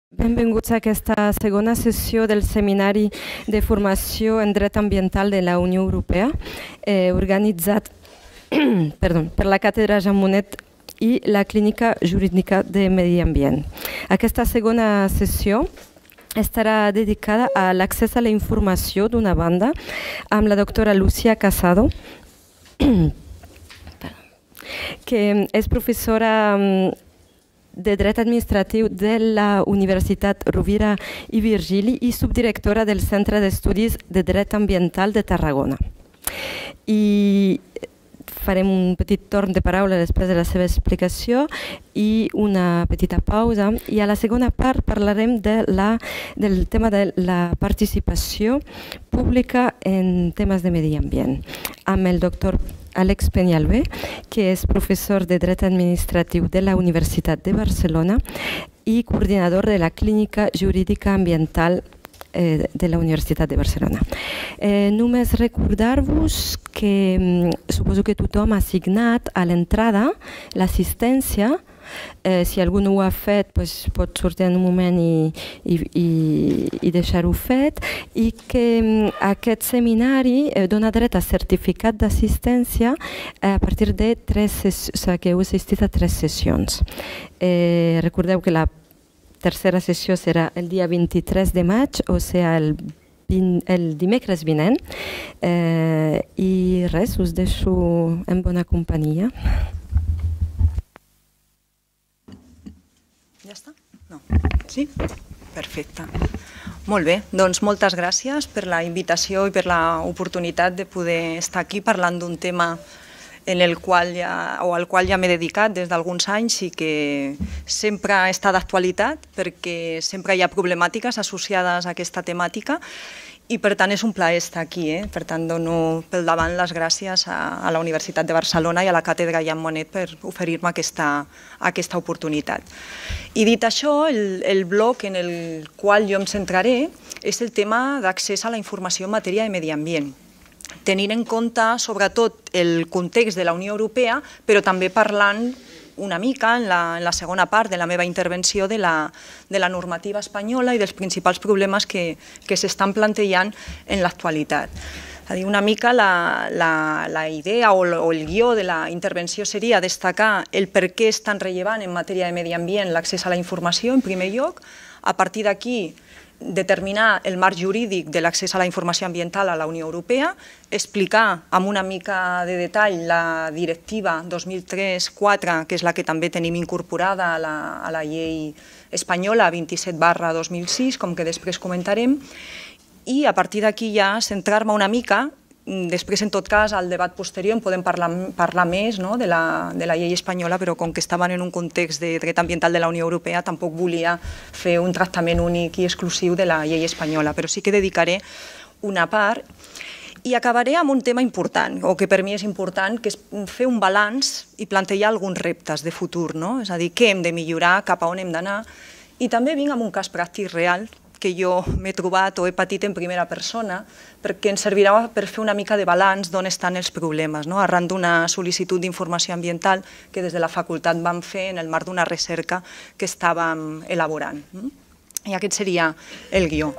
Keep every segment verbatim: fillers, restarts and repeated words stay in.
Benvinguts a aquesta segona sessió del Seminari de Formació en Dret Ambiental de la Unió Europea, eh, organitzat perdó, per la Càtedra Jean Monnet i la Clínica Jurídica de Medi Ambient. Aquesta segona sessió estarà dedicada a l'accés a la informació d'una banda amb la doctora Lucía Casado, que és professora de Dret Administratiu de la Universitat Rovira i Virgili i subdirectora del Centre d'Estudis de Dret Ambiental de Tarragona. I farem un petit torn de paraula després de la seva explicació i una petita pausa. I a la segona part parlarem de la, del tema de la participació pública en temes de medi ambient amb el doctor Àlex Peñalver, que és professor de Dret Administratiu de la Universitat de Barcelona i coordinador de la Clínica Jurídica Ambiental eh, de la Universitat de Barcelona. Eh, només recordar-vos que mm, suposo que tothom ha signat a l'entrada l'assistència. Eh, si algú no ho ha fet, pues, pot sortir en un moment i, i, i, i deixar-ho fet, i que mm, aquest seminari eh, dona dret a certificat d'assistència eh, a partir de tres sessions, o sigui, que heu assistit a tres sessions. Eh, recordeu que la tercera sessió serà el dia vint-i-tres de maig, o sigui, el, el dimecres vinent, eh, i res, us deixo en bona companyia. Ja està? No. Sí? Perfecte. Molt bé, doncs moltes gràcies per la invitació i per l'oportunitat de poder estar aquí parlant d'un tema en el qual ja, o al qual ja m'he dedicat des d'alguns anys i que sempre està d'actualitat perquè sempre hi ha problemàtiques associades a aquesta temàtica i per tant és un plaer estar aquí. Eh? Per tant dono pel davant les gràcies a, a la Universitat de Barcelona i a la Càtedra Jean Monnet per oferir-me aquesta, aquesta oportunitat. I dit això, el, el bloc en el qual jo em centraré és el tema d'accés a la informació en matèria de medi ambient, tenint en compte sobretot el context de la Unió Europea, però també parlant una mica en la, en la segona part de la meva intervenció de la, de la normativa espanyola i dels principals problemes que, que s'estan plantejant en l'actualitat. És a dir, una mica la, la, la idea o, o el guió de la intervenció seria destacar el per què és tan rellevant en matèria de medi ambient l'accés a la informació, en primer lloc. A partir d'aquí, determinar el marc jurídic de l'accés a la informació ambiental a la Unió Europea, explicar amb una mica de detall la directiva dos mil tres quatre, que és la que també tenim incorporada a la, a la llei espanyola vint-i-set barra dos mil sis, com que després comentarem, i a partir d'aquí ja centrar-me una mica. Després, en tot cas, al debat posterior en podem parlar, parlar més no, de, la, de la llei espanyola, però com que estaven en un context de dret ambiental de la Unió Europea, tampoc volia fer un tractament únic i exclusiu de la llei espanyola, però sí que dedicaré una part i acabaré amb un tema important, o que per mi és important, que és fer un balanç i plantejar alguns reptes de futur, no? És a dir, què hem de millorar, cap a on hem d'anar, i també vinc amb un cas pràctic real que jo m'he trobat o he patit en primera persona, perquè ens servirà per fer una mica de balanç d'on estan els problemes, no? Arran d'una sol·licitud d'informació ambiental que des de la facultat vam fer en el marc d'una recerca que estàvem elaborant. I aquest seria el guió.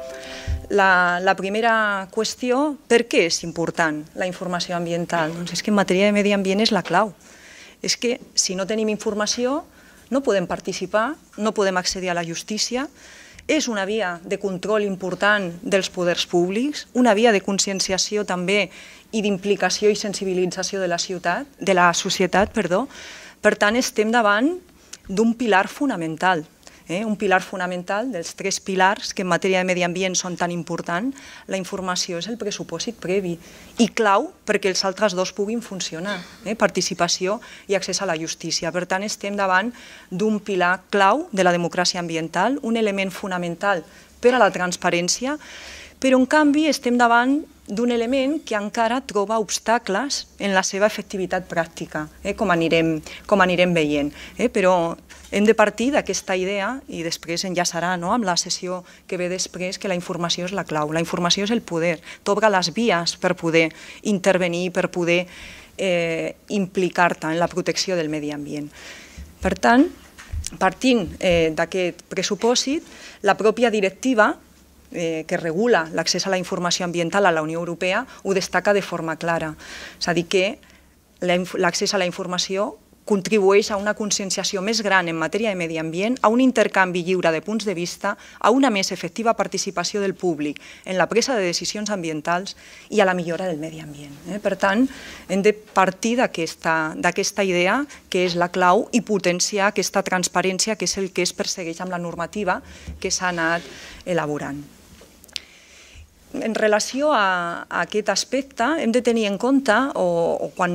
La, la primera qüestió, per què és important la informació ambiental? Doncs és que en matèria de medi ambient és la clau. És que si no tenim informació no podem participar, no podem accedir a la justícia. És una via de control important dels poders públics, una via de conscienciació també i d'implicació i sensibilització de la ciutat, de la societat, perdó. Per tant, estem davant d'un pilar fonamental, eh? un pilar fonamental dels tres pilars que en matèria de medi ambient són tan importants. La informació és el pressupòsit previ i clau perquè els altres dos puguin funcionar, eh? participació i accés a la justícia. Per tant, estem davant d'un pilar clau de la democràcia ambiental, un element fonamental per a la transparència, però en canvi estem davant d'un element que encara troba obstacles en la seva efectivitat pràctica, eh? com, anirem, com anirem veient. Eh? Però hem de partir d'aquesta idea i després enllaçarà no? amb la sessió que ve després, que la informació és la clau. La informació és el poder, t'obre les vies per poder intervenir, per poder eh, implicar-te en la protecció del medi ambient. Per tant, partint d'aquest pressupòsit, la pròpia directiva que regula l'accés a la informació ambiental a la Unió Europea ho destaca de forma clara. És a dir, que l'accés a la informació contribueix a una conscienciació més gran en matèria de medi ambient, a un intercanvi lliure de punts de vista, a una més efectiva participació del públic en la presa de decisions ambientals i a la millora del medi ambient. Per tant, hem de partir d'aquesta idea que és la clau i potenciar aquesta transparència que és el que es persegueix amb la normativa que s'ha anat elaborant. En relació a aquest aspecte, hem de tenir en compte, o quan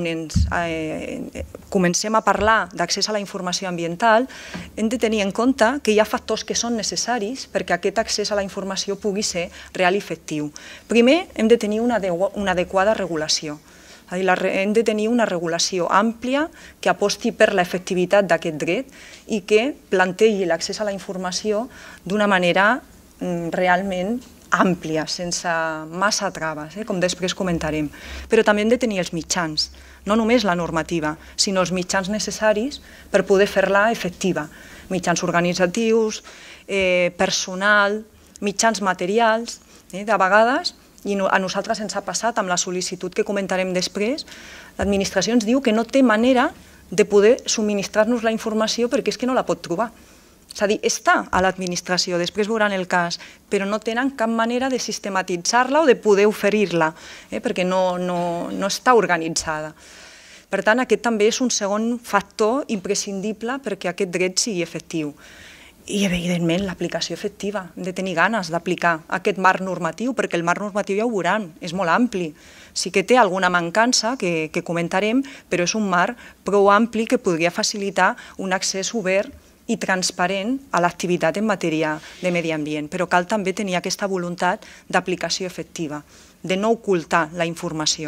comencem a parlar d'accés a la informació ambiental, hem de tenir en compte que hi ha factors que són necessaris perquè aquest accés a la informació pugui ser real i efectiu. Primer, hem de tenir una adequada regulació. Hem de tenir una regulació àmplia que aposti per l'efectivitat d'aquest dret i que plantegi l'accés a la informació d'una manera realment àmplia, sense massa traves, com després comentarem. Però també hem de tenir els mitjans, no només la normativa, sinó els mitjans necessaris per poder fer-la efectiva. Mitjans organitzatius, personal, mitjans materials. De vegades, i a nosaltres ens ha passat amb la sol·licitud que comentarem després, l'administració ens diu que no té manera de poder subministrar-nos la informació perquè és que no la pot trobar. És a dir, està a l'administració, després veuran el cas, però no tenen cap manera de sistematitzar-la o de poder oferir-la, perquè no està organitzada. Per tant, aquest també és un segon factor imprescindible perquè aquest dret sigui efectiu. I, evidentment, l'aplicació efectiva. Hem de tenir ganes d'aplicar aquest marc normatiu, perquè el marc normatiu ja ho veuran, és molt ampli. Sí que té alguna mancança que comentarem, però és un marc prou ampli que podria facilitar un accés obert i transparent a l'activitat en matèria de medi ambient, però cal també tenir aquesta voluntat d'aplicació efectiva, de no ocultar la informació.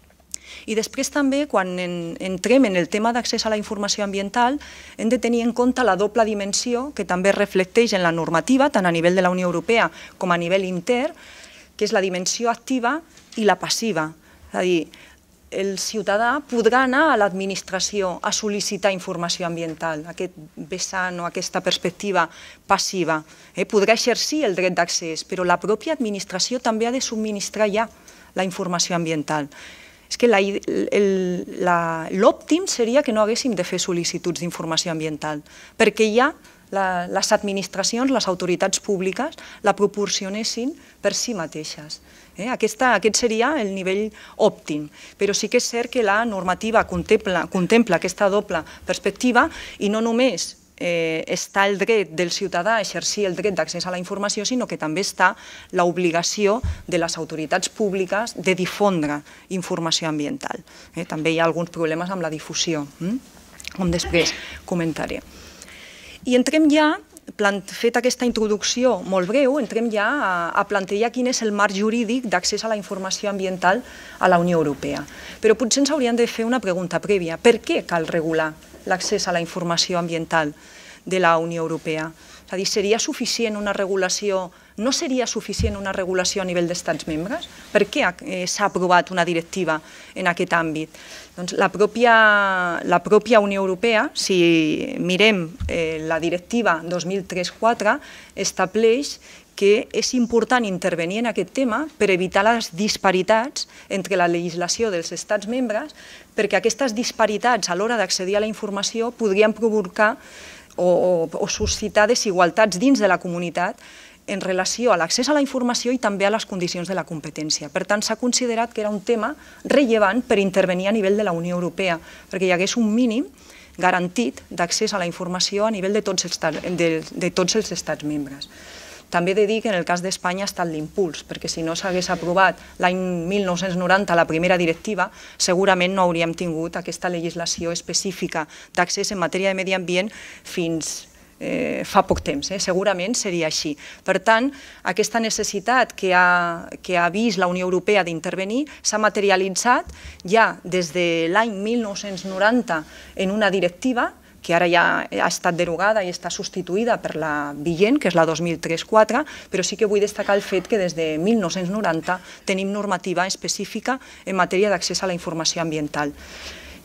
I després també, quan entrem en el tema d'accés a la informació ambiental, hem de tenir en compte la doble dimensió que també reflecteix en la normativa, tant a nivell de la Unió Europea com a nivell intern, que és la dimensió activa i la passiva. És a dir, el ciutadà podrà anar a l'administració a sol·licitar informació ambiental, aquest vessant o aquesta perspectiva passiva. Podrà exercir el dret d'accés, però la pròpia administració també ha de subministrar ja la informació ambiental. És que l'òptim seria que no haguéssim de fer sol·licituds d'informació ambiental, perquè ja les administracions, les autoritats públiques, la proporcionessin per si mateixes. Aquest seria el nivell òptim, però sí que és cert que la normativa contempla aquesta doble perspectiva i no només està el dret del ciutadà a exercir el dret d'accés a la informació, sinó que també està l'obligació de les autoritats públiques de difondre informació ambiental. També hi ha alguns problemes amb la difusió, com després comentaré. I entrem ja, fet aquesta introducció molt breu, entrem ja a plantejar quin és el marc jurídic d'accés a la informació ambiental a la Unió Europea. Però potser ens hauríem de fer una pregunta prèvia. Per què cal regular l'accés a la informació ambiental de la Unió Europea? És a dir, seria suficient una regulació, no seria suficient una regulació a nivell d'estats membres? Per què s'ha aprovat una directiva en aquest àmbit? Doncs la pròpia Unió Europea, si mirem la directiva dos mil tres quatre, estableix que és important intervenir en aquest tema per evitar les disparitats entre la legislació dels estats membres, perquè aquestes disparitats a l'hora d'accedir a la informació podrien provocar o suscitar desigualtats dins de la comunitat en relació a l'accés a la informació i també a les condicions de la competència. Per tant, s'ha considerat que era un tema rellevant per intervenir a nivell de la Unió Europea, perquè hi hagués un mínim garantit d'accés a la informació a nivell de tots els estats membres. També he de dir que en el cas d'Espanya ha estat l'impuls, perquè si no s'hagués aprovat l'any mil nou-cents noranta la primera directiva, segurament no hauríem tingut aquesta legislació específica d'accés en matèria de medi ambient fins fa poc temps, segurament seria així. Per tant, aquesta necessitat que ha vist la Unió Europea d'intervenir s'ha materialitzat ja des de l'any mil nou-cents noranta en una directiva que ara ja ha estat derogada i està substituïda per la vigent, que és la dos mil tres quatre, però sí que vull destacar el fet que des de mil nou-cents noranta tenim normativa específica en matèria d'accés a la informació ambiental.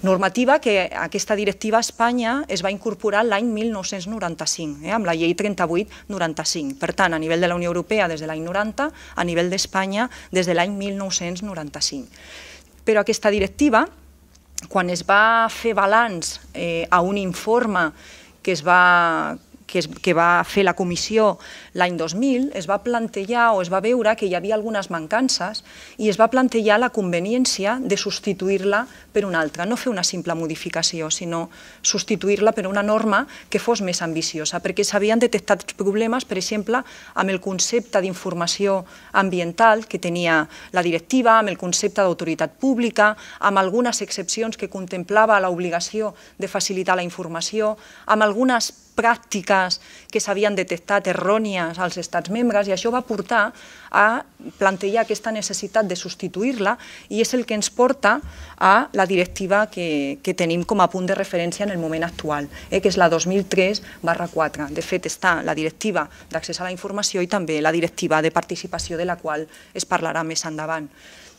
Normativa que aquesta directiva a Espanya es va incorporar l'any mil nou-cents noranta-cinc, eh, amb la llei trenta-vuit noranta-cinc. Per tant, a nivell de la Unió Europea des de l'any noranta, a nivell d'Espanya des de l'any mil nou-cents noranta-cinc. Però aquesta directiva, quan es va fer balanç eh, a un informe que es va... Que, es, que va fer la comissió l'any dos mil, es va plantejar o es va veure que hi havia algunes mancances i es va plantejar la conveniència de substituir-la per una altra, no fer una simple modificació, sinó substituir-la per una norma que fos més ambiciosa, perquè s'havien detectat problemes, per exemple, amb el concepte d'informació ambiental que tenia la directiva, amb el concepte d'autoritat pública, amb algunes excepcions que contemplava l'obligació de facilitar la informació, amb algunes pràctiques que s'havien detectat errònies als estats membres, i això va portar a plantejar aquesta necessitat de substituir-la, i és el que ens porta a la directiva que, que tenim com a punt de referència en el moment actual, eh, que és la dos mil tres barra quatre. De fet, està la directiva d'accés a la informació i també la directiva de participació, de la qual es parlarà més endavant.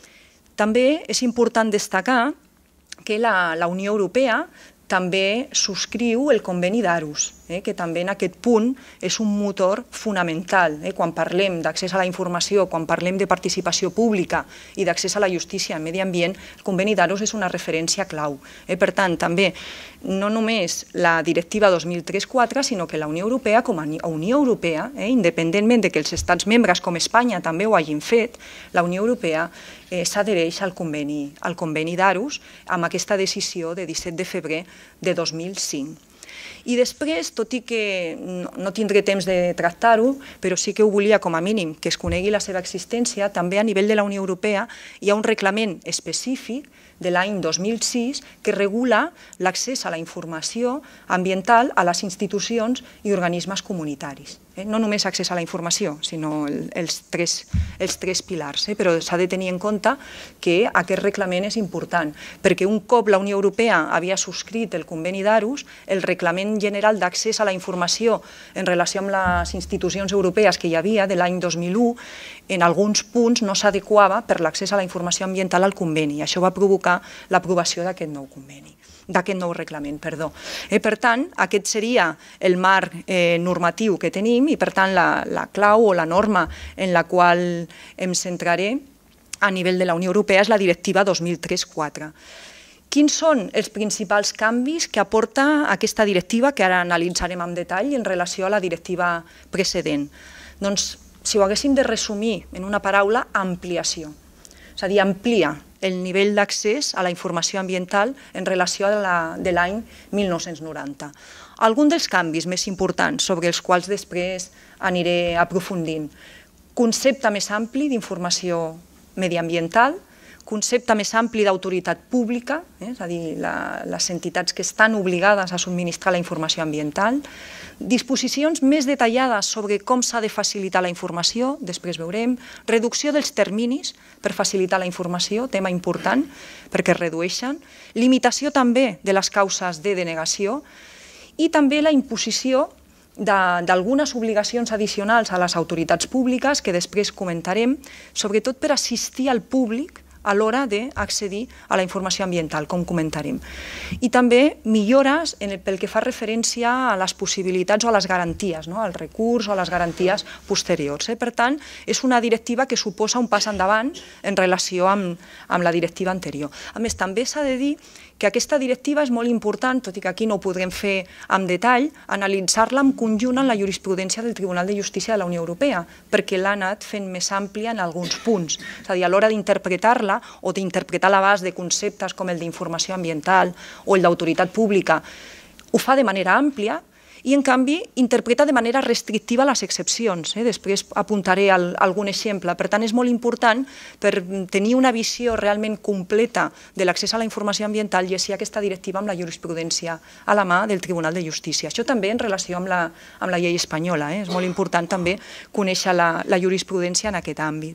També és important destacar que la, la Unió Europea també subscriu el conveni d'Aarhus, eh, que també en aquest punt és un motor fonamental. Eh, quan parlem d'accés a la informació, quan parlem de participació pública i d'accés a la justícia en medi ambient, el conveni d'Aarhus és una referència clau. Eh, per tant, també no només la directiva dos mil tres quatre, sinó que la Unió Europea, com a Unió Europea, eh, independentment de que els estats membres com Espanya també ho hagin fet, la Unió Europea eh, s'adhereix al conveni, al conveni d'Aarhus amb aquesta decisió de disset de febrer de dos mil cinc. I després, tot i que no tindré temps de tractar-ho, però sí que ho volia com a mínim que es conegui la seva existència, també a nivell de la Unió Europea hi ha un reglament específic de l'any dos mil sis que regula l'accés a la informació ambiental a les institucions i organismes comunitaris. No només accés a la informació, sinó els tres, els tres pilars, però s'ha de tenir en compte que aquest reglament és important, perquè un cop la Unió Europea havia subscrit el conveni d'Aarhus, el reglament general d'accés a la informació en relació amb les institucions europees que hi havia de l'any dos mil u, en alguns punts no s'adequava per l'accés a la informació ambiental al conveni, i això va provocar l'aprovació d'aquest nou conveni. d'aquest nou reglament, perdó. Eh, per tant, aquest seria el marc eh, normatiu que tenim i, per tant, la, la clau o la norma en la qual em centraré a nivell de la Unió Europea és la directiva dos mil tres quatre. Quins són els principals canvis que aporta aquesta directiva, que ara analitzarem en detall en relació a la directiva precedent? Doncs, si ho haguéssim de resumir en una paraula, ampliació. És a dir, amplia el nivell d'accés a la informació ambiental en relació a la de l'any mil nou-cents noranta. Alguns dels canvis més importants sobre els quals després aniré aprofundint. Concepte més ampli d'informació mediambiental, concepte més ampli d'autoritat pública, eh, és a dir, la, les entitats que estan obligades a subministrar la informació ambiental, disposicions més detallades sobre com s'ha de facilitar la informació, després veurem, reducció dels terminis per facilitar la informació, tema important perquè es redueixen, limitació també de les causes de denegació i també la imposició d'algunes obligacions addicionals a les autoritats públiques que després comentarem, sobretot per assistir al públic a l'hora d'accedir a la informació ambiental, com comentarem. I també millores pel que fa referència a les possibilitats o a les garanties, al recurs o a les garanties posteriors. Per tant, és una directiva que suposa un pas endavant en relació amb la directiva anterior. A més, també s'ha de dir que aquesta directiva és molt important, tot i que aquí no ho podrem fer en detall, analitzar-la en conjunt en la jurisprudència del Tribunal de Justícia de la Unió Europea, perquè l'ha anat fent més àmplia en alguns punts. És a dir, a l'hora d'interpretar-la o d'interpretar l'abast de conceptes com el d'informació ambiental o el d'autoritat pública, ho fa de manera àmplia i, en canvi, interpreta de manera restrictiva les excepcions. Després apuntaré algun exemple. Per tant, és molt important per tenir una visió realment completa de l'accés a la informació ambiental i així aquesta directiva amb la jurisprudència a la mà del Tribunal de Justícia. Això també en relació amb la llei espanyola. És molt important també conèixer la jurisprudència en aquest àmbit.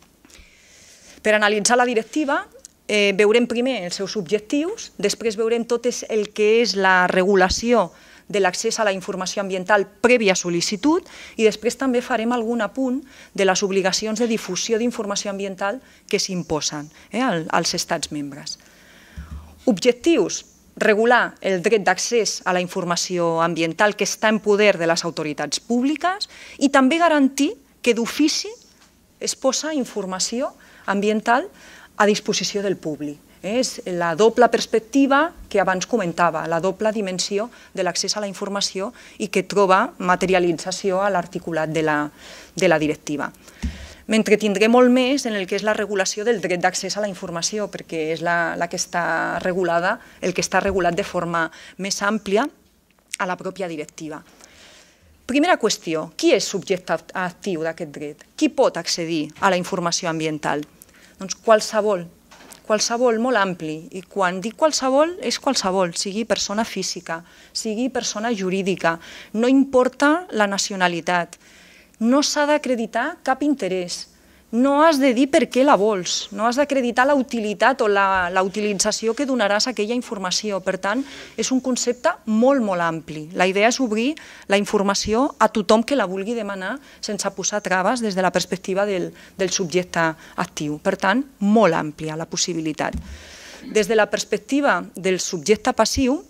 Per analitzar la directiva, veurem primer els seus objectius, després veurem tot el que és la regulació de l'accés a la informació ambiental prèvia sol·licitud i després també farem algun apunt de les obligacions de difusió d'informació ambiental que s'imposen als estats membres. Objectius: regular el dret d'accés a la informació ambiental que està en poder de les autoritats públiques i també garantir que d'ofici es posa informació ambiental a disposició del públic. És la doble perspectiva que abans comentava, la doble dimensió de l'accés a la informació i que troba materialització a l'articulat de la directiva. M'entretindré molt més en el que és la regulació del dret d'accés a la informació, perquè és la que està regulada, el que està regulat de forma més àmplia a la pròpia directiva. Primera qüestió, qui és subjecte actiu d'aquest dret? Qui pot accedir a la informació ambiental? Doncs qualsevol, qualsevol, molt ampli. I quan dic qualsevol, és qualsevol, sigui persona física, sigui persona jurídica, no importa la nacionalitat. No s'ha d'acreditar cap interès, no has de dir per què la vols, no has d'acreditar la utilitat o la utilització que donaràs a aquella informació. Per tant, és un concepte molt, molt ampli. La idea és obrir la informació a tothom que la vulgui demanar sense posar traves des de la perspectiva del subjecte actiu. Per tant, molt àmplia la possibilitat. Des de la perspectiva del subjecte passiu,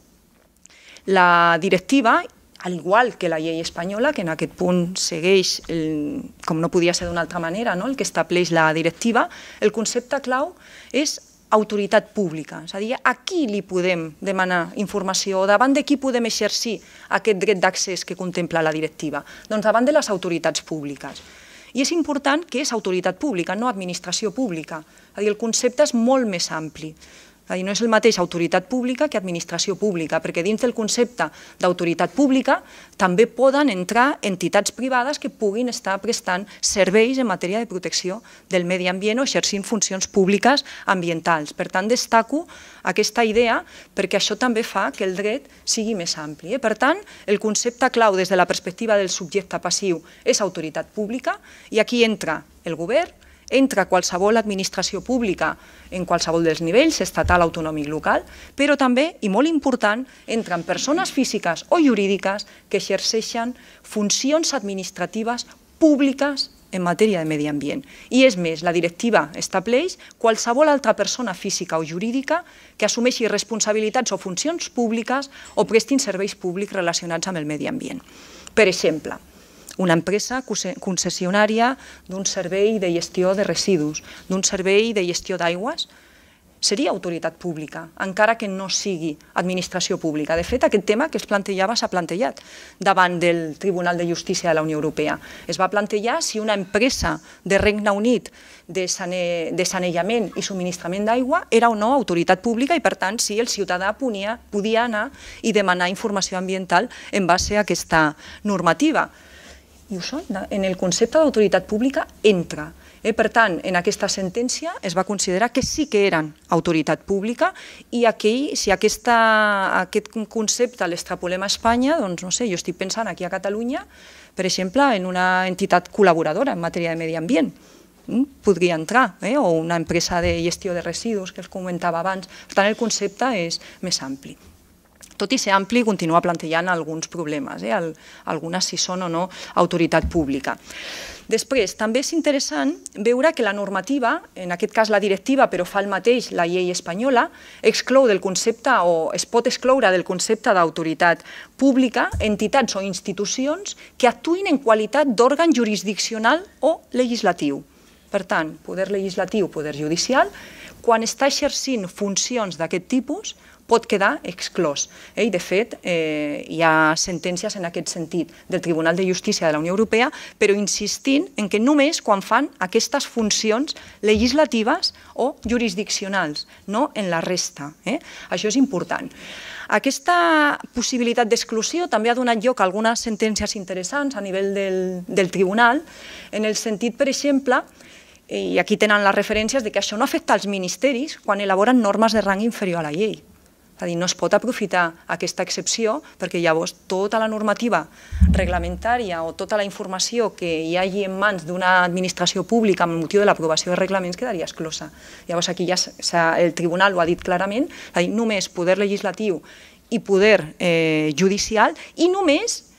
la directiva, al igual que la llei espanyola, que en aquest punt segueix, com no podia ser d'una altra manera, el que estableix la directiva, el concepte clau és autoritat pública. És a dir, a qui li podem demanar informació o davant de qui podem exercir aquest dret d'accés que contempla la directiva? Doncs davant de les autoritats públiques. I és important que és autoritat pública, no administració pública. És a dir, el concepte és molt més ampli. No és el mateix autoritat pública que administració pública, perquè dins del concepte d'autoritat pública també poden entrar entitats privades que puguin estar prestant serveis en matèria de protecció del medi ambient o exercint funcions públiques ambientals. Per tant, destaco aquesta idea perquè això també fa que el dret sigui més ampli. Per tant, el concepte clau des de la perspectiva del subjecte passiu és autoritat pública i aquí entra el govern, entra qualsevol administració pública en qualsevol dels nivells, estatal, autonòmic, local, però també, i molt important, entren persones físiques o jurídiques que exerceixen funcions administratives públiques en matèria de medi ambient. I és més, la directiva estableix qualsevol altra persona física o jurídica que assumeixi responsabilitats o funcions públiques o prestin serveis públics relacionats amb el medi ambient. Per exemple, una empresa concessionària d'un servei de gestió de residus, d'un servei de gestió d'aigües, seria autoritat pública, encara que no sigui administració pública. De fet, aquest tema que es plantejava s'ha plantejat davant del Tribunal de Justícia de la Unió Europea. Es va plantejar si una empresa de Regne Unit de sanejament i subministrament d'aigua era o no autoritat pública i, per tant, si el ciutadà podia anar i demanar informació ambiental en base a aquesta normativa. I ho són, en el concepte d'autoritat pública entra. Per tant, en aquesta sentència es va considerar que sí que eren autoritat pública i si aquest concepte l'extrapolem a Espanya, doncs no sé, jo estic pensant aquí a Catalunya, per exemple, en una entitat col·laboradora en matèria de medi ambient. Podria entrar, o una empresa de gestió de residus que es comentava abans. Per tant, el concepte és més ampli. Tot i ser ampli, continua plantejant alguns problemes, algunes si són o no autoritat pública. Després, també és interessant veure que la normativa, en aquest cas la directiva, però fa el mateix la llei espanyola, exclou del concepte o es pot excloure del concepte d'autoritat pública entitats o institucions que actuïn en qualitat d'òrgan jurisdiccional o legislatiu. Per tant, poder legislatiu, poder judicial, quan està exercint funcions d'aquest tipus, pot quedar exclòs. I, de fet, hi ha sentències en aquest sentit del Tribunal de Justícia de la Unió Europea, però insistint en que només quan fan aquestes funcions legislatives o jurisdiccionals, no en la resta. Això és important. Aquesta possibilitat d'exclusió també ha donat lloc a algunes sentències interessants a nivell del tribunal, en el sentit, per exemple, i aquí tenen les referències de que això no afecta als ministeris quan elaboren normes de rang inferior a la llei. És a dir, no es pot aprofitar aquesta excepció perquè llavors tota la normativa reglamentària o tota la informació que hi hagi en mans d'una administració pública amb motiu de l'aprovació de reglaments quedaria exclosa. Llavors aquí ja el tribunal ho ha dit clarament, és a dir, només poder legislatiu i poder judicial i només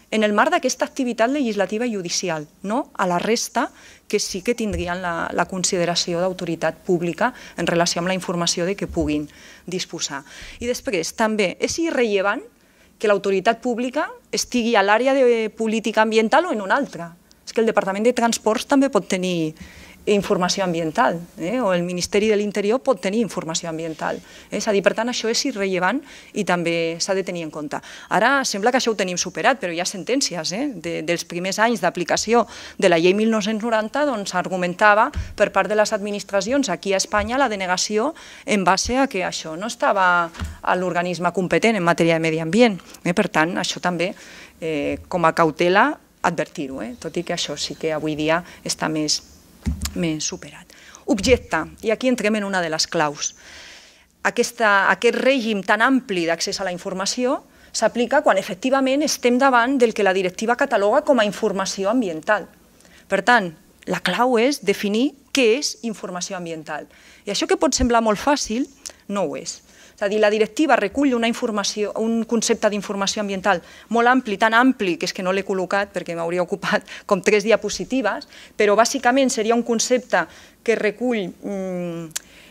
en el marc d'aquesta activitat legislativa i judicial, no a la resta que sí que tindrien la, la consideració d'autoritat pública en relació amb la informació de què puguin disposar. I després, també, és irrellevant que l'autoritat pública estigui a l'àrea de política ambiental o en una altra. És que el Departament de Transports també pot tenir informació ambiental, eh? o el Ministeri de l'Interior pot tenir informació ambiental. Eh? És a dir, per tant, això és irrellevant i també s'ha de tenir en compte. Ara sembla que això ho tenim superat, però hi ha sentències eh? de, dels primers anys d'aplicació de la llei mil nou-cents noranta, doncs argumentava per part de les administracions aquí a Espanya la denegació en base a que això no estava a l'organisme competent en matèria de medi ambient. Eh? Per tant, això també, eh, com a cautela, advertir-ho, eh? tot i que això sí que avui dia està més més superat. Objecte, i aquí entrem en una de les claus. Aquesta, aquest règim tan ampli d'accés a la informació s'aplica quan efectivament estem davant del que la directiva cataloga com a informació ambiental. Per tant, la clau és definir què és informació ambiental. I això que pot semblar molt fàcil, no ho és. És a dir, la directiva recull una informació, un concepte d'informació ambiental molt ampli, tan ampli que és que no l'he col·locat perquè m'hauria ocupat com tres diapositives, però bàsicament seria un concepte que recull mm,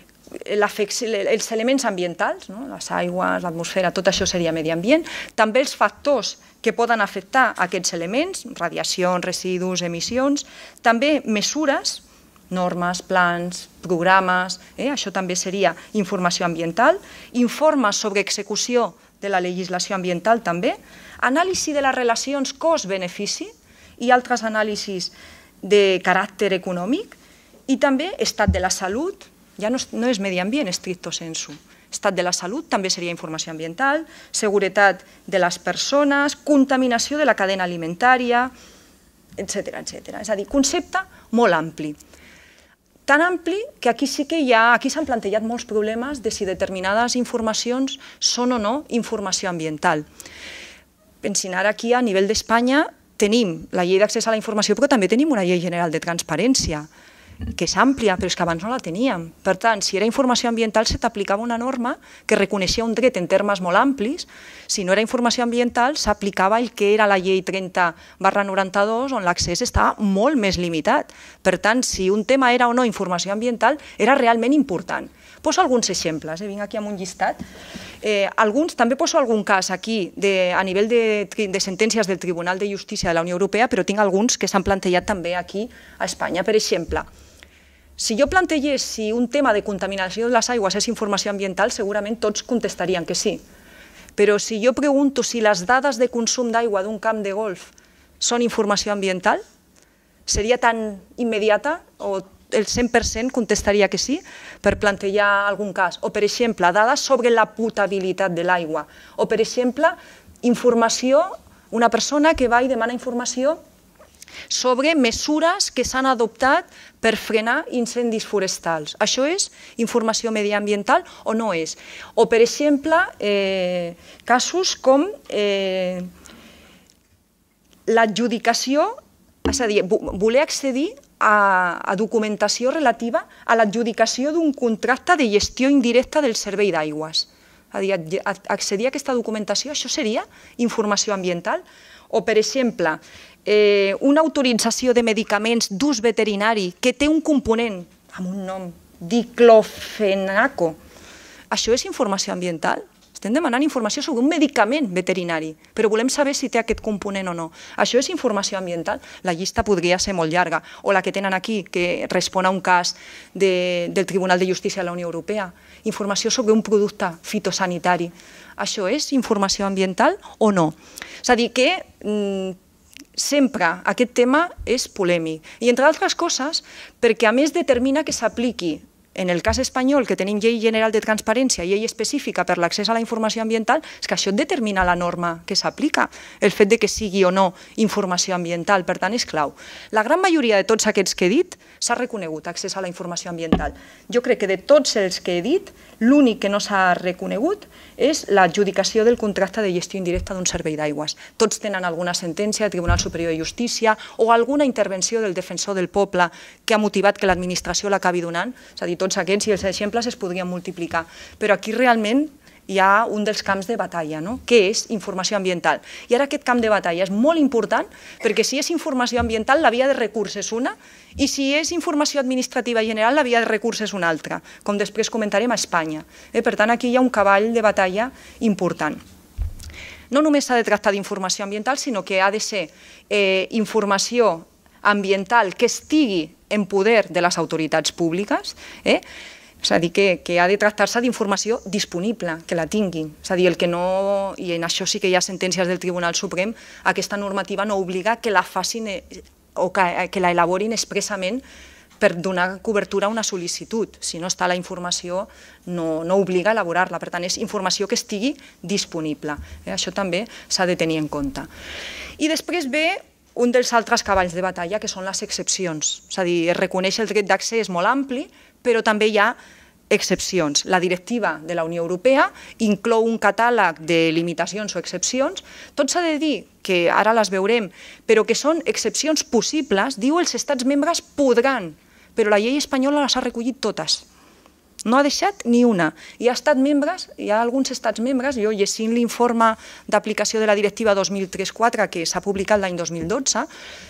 els elements ambientals, no? Les aigües, l'atmosfera, tot això seria medi ambient, també els factors que poden afectar aquests elements, radiacions, residus, emissions, també mesures, normes, plans, programes, eh? això també seria informació ambiental, informes sobre execució de la legislació ambiental també, anàlisi de les relacions cost-benefici i altres anàlisis de caràcter econòmic i també estat de la salut, ja no, no és medi ambient estricto sensu, estat de la salut també seria informació ambiental, seguretat de les persones, contaminació de la cadena alimentària, etcètera, etcètera. És a dir, concepte molt ampli. Tan ampli que aquí sí que hi ha, aquí s'han plantejat molts problemes de si determinades informacions són o no informació ambiental. Pensin, ara aquí a nivell d'Espanya tenim la llei d'accés a la informació, però també tenim una llei general de transparència, que és àmplia, però és que abans no la teníem. Per tant, si era informació ambiental, se t'aplicava una norma que reconeixia un dret en termes molt amplis. Si no era informació ambiental, s'aplicava el que era la llei trenta barra noranta-dos, on l'accés estava molt més limitat. Per tant, si un tema era o no informació ambiental, era realment important. Poso alguns exemples, eh? vinc aquí amb un llistat. Eh, alguns, també poso algun cas aquí de, a nivell de, de sentències del Tribunal de Justícia de la Unió Europea, però tinc alguns que s'han plantejat també aquí a Espanya. Per exemple, si jo plantegés si un tema de contaminació de les aigües és informació ambiental, segurament tots contestarien que sí. Però si jo pregunto si les dades de consum d'aigua d'un camp de golf són informació ambiental, seria tan immediata o el cent per cent contestaria que sí per plantejar algun cas. O, per exemple, dades sobre la potabilitat de l'aigua. O, per exemple, informació, una persona que va i demana informació sobre mesures que s'han adoptat per frenar incendis forestals. Això és informació mediambiental o no és? O, per exemple, eh, casos com eh, l'adjudicació, és a dir, voler accedir a, a documentació relativa a l'adjudicació d'un contracte de gestió indirecta del servei d'aigües. És a dir, accedir a aquesta documentació, això seria informació ambiental? O, per exemple, eh, una autorització de medicaments d'ús veterinari que té un component amb un nom, diclofenaco. Això és informació ambiental? Estem demanant informació sobre un medicament veterinari, però volem saber si té aquest component o no. Això és informació ambiental? La llista podria ser molt llarga. O la que tenen aquí, que respon a un cas de, del Tribunal de Justícia de la Unió Europea. Informació sobre un producte fitosanitari. Això és informació ambiental o no? És a dir, que mm, sempre aquest tema és polèmic. I entre altres coses, perquè a més determina que s'apliqui en el cas espanyol, que tenim llei general de transparència, llei específica per l'accés a la informació ambiental, és que això determina la norma que s'aplica, el fet de que sigui o no informació ambiental, per tant és clau. La gran majoria de tots aquests que he dit s'ha reconegut accés a la informació ambiental. Jo crec que de tots els que he dit, l'únic que no s'ha reconegut és l'adjudicació del contracte de gestió indirecta d'un servei d'aigües. Tots tenen alguna sentència del Tribunal Superior de Justícia o alguna intervenció del defensor del poble que ha motivat que l'administració l'acabi donant, és a dir, tots aquests i els exemples es podrien multiplicar. Però aquí realment hi ha un dels camps de batalla, no? Que és informació ambiental. I ara aquest camp de batalla és molt important perquè si és informació ambiental, la via de recurs és una, i si és informació administrativa general, la via de recurs és una altra, com després comentarem a Espanya. Per tant, aquí hi ha un cavall de batalla important. No només s'ha de tractar d'informació ambiental, sinó que ha de ser informació ambiental que estigui en poder de les autoritats públiques, és a dir, que ha de tractar-se d'informació disponible, que la tinguin. És a dir, el que no, i en això sí que hi ha sentències del Tribunal Suprem, aquesta normativa no obliga que la facin o que la elaborin expressament per donar cobertura a una sol·licitud. Si no està la informació, no obliga a elaborar-la. Per tant, és informació que estigui disponible. Això també s'ha de tenir en compte. I després ve un dels altres cavalls de batalla, que són les excepcions. És a dir, es reconeix el dret d'accés molt ampli, però també hi ha excepcions. La directiva de la Unió Europea inclou un catàleg de limitacions o excepcions. Tot s'ha de dir, que ara les veurem, però que són excepcions possibles, diu els estats membres podran, però la llei espanyola les ha recollit totes. No ha deixat ni una. Hi ha estats membres, hi ha alguns estats membres, jo llegint l'informe d'aplicació de la directiva dos mil tres quatre que s'ha publicat l'any dos mil dotze,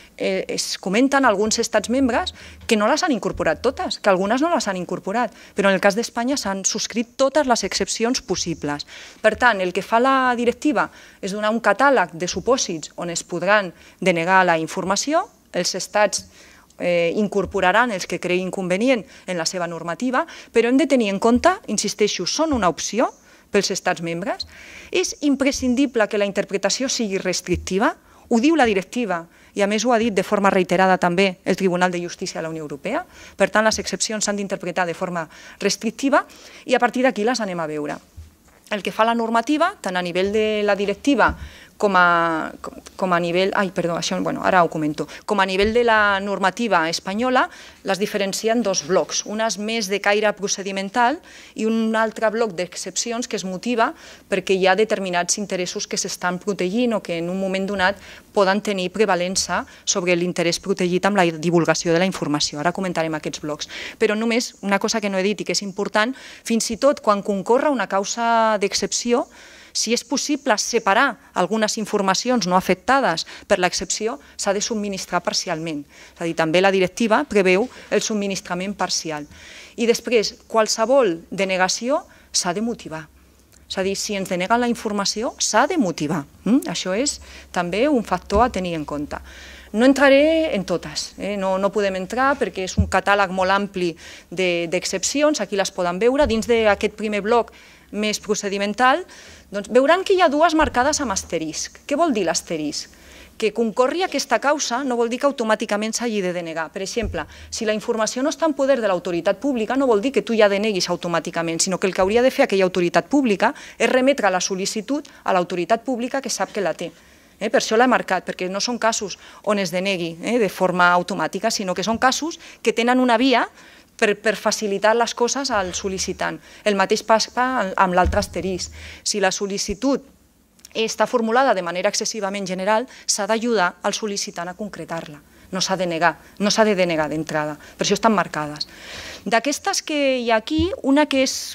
es comenten alguns estats membres que no les han incorporat totes, que algunes no les han incorporat, però en el cas d'Espanya s'han subscrit totes les excepcions possibles. Per tant, el que fa la directiva és donar un catàleg de supòsits on es podran denegar la informació, els estats incorporaran els que creguin convenient en la seva normativa, però hem de tenir en compte, insisteixo, són una opció pels estats membres, és imprescindible que la interpretació sigui restrictiva, ho diu la directiva, i a més ho ha dit de forma reiterada també el Tribunal de Justícia de la Unió Europea, per tant les excepcions s'han d'interpretar de forma restrictiva i a partir d'aquí les anem a veure. El que fa la normativa, tant a nivell de la directiva com a, com a nivell, ai, perdó, això, bueno, ara ho comento, com a nivell de la normativa espanyola, les diferencien dos blocs, unes més de caire procedimental i un altre bloc d'excepcions que es motiva perquè hi ha determinats interessos que s'estan protegint o que en un moment donat poden tenir prevalença sobre l'interès protegit amb la divulgació de la informació. Ara comentarem aquests blocs. Però només una cosa que no he dit i que és important, fins i tot quan concorre una causa d'excepció, si és possible separar algunes informacions no afectades per l'excepció, s'ha de subministrar parcialment. És a dir, també la directiva preveu el subministrament parcial. I després, qualsevol denegació s'ha de motivar. És a dir, si ens deneguen la informació, s'ha de motivar. Això és també un factor a tenir en compte. No entraré en totes, no podem entrar perquè és un catàleg molt ampli d'excepcions, aquí les poden veure. Dins d'aquest primer bloc més procedimental, veuran que hi ha dues marcades amb asterisc. Què vol dir l'asterisc? Que concorri aquesta causa no vol dir que automàticament s'hagi de denegar. Per exemple, si la informació no està en poder de l'autoritat pública, no vol dir que tu ja deneguis automàticament, sinó que el que hauria de fer aquella autoritat pública és remetre la sol·licitud a l'autoritat pública que sap que la té. Per això l'he marcat, perquè no són casos on es denegui de forma automàtica, sinó que són casos que tenen una via per facilitar les coses al sol·licitant. El mateix passa amb l'altre asterisc. Si la sol·licitud està formulada de manera excessivament general, s'ha d'ajudar al sol·licitant a concretar-la. No s'ha de negar, no s'ha de denegar d'entrada. Per això estan marcades. D'aquestes que hi ha aquí, una que és,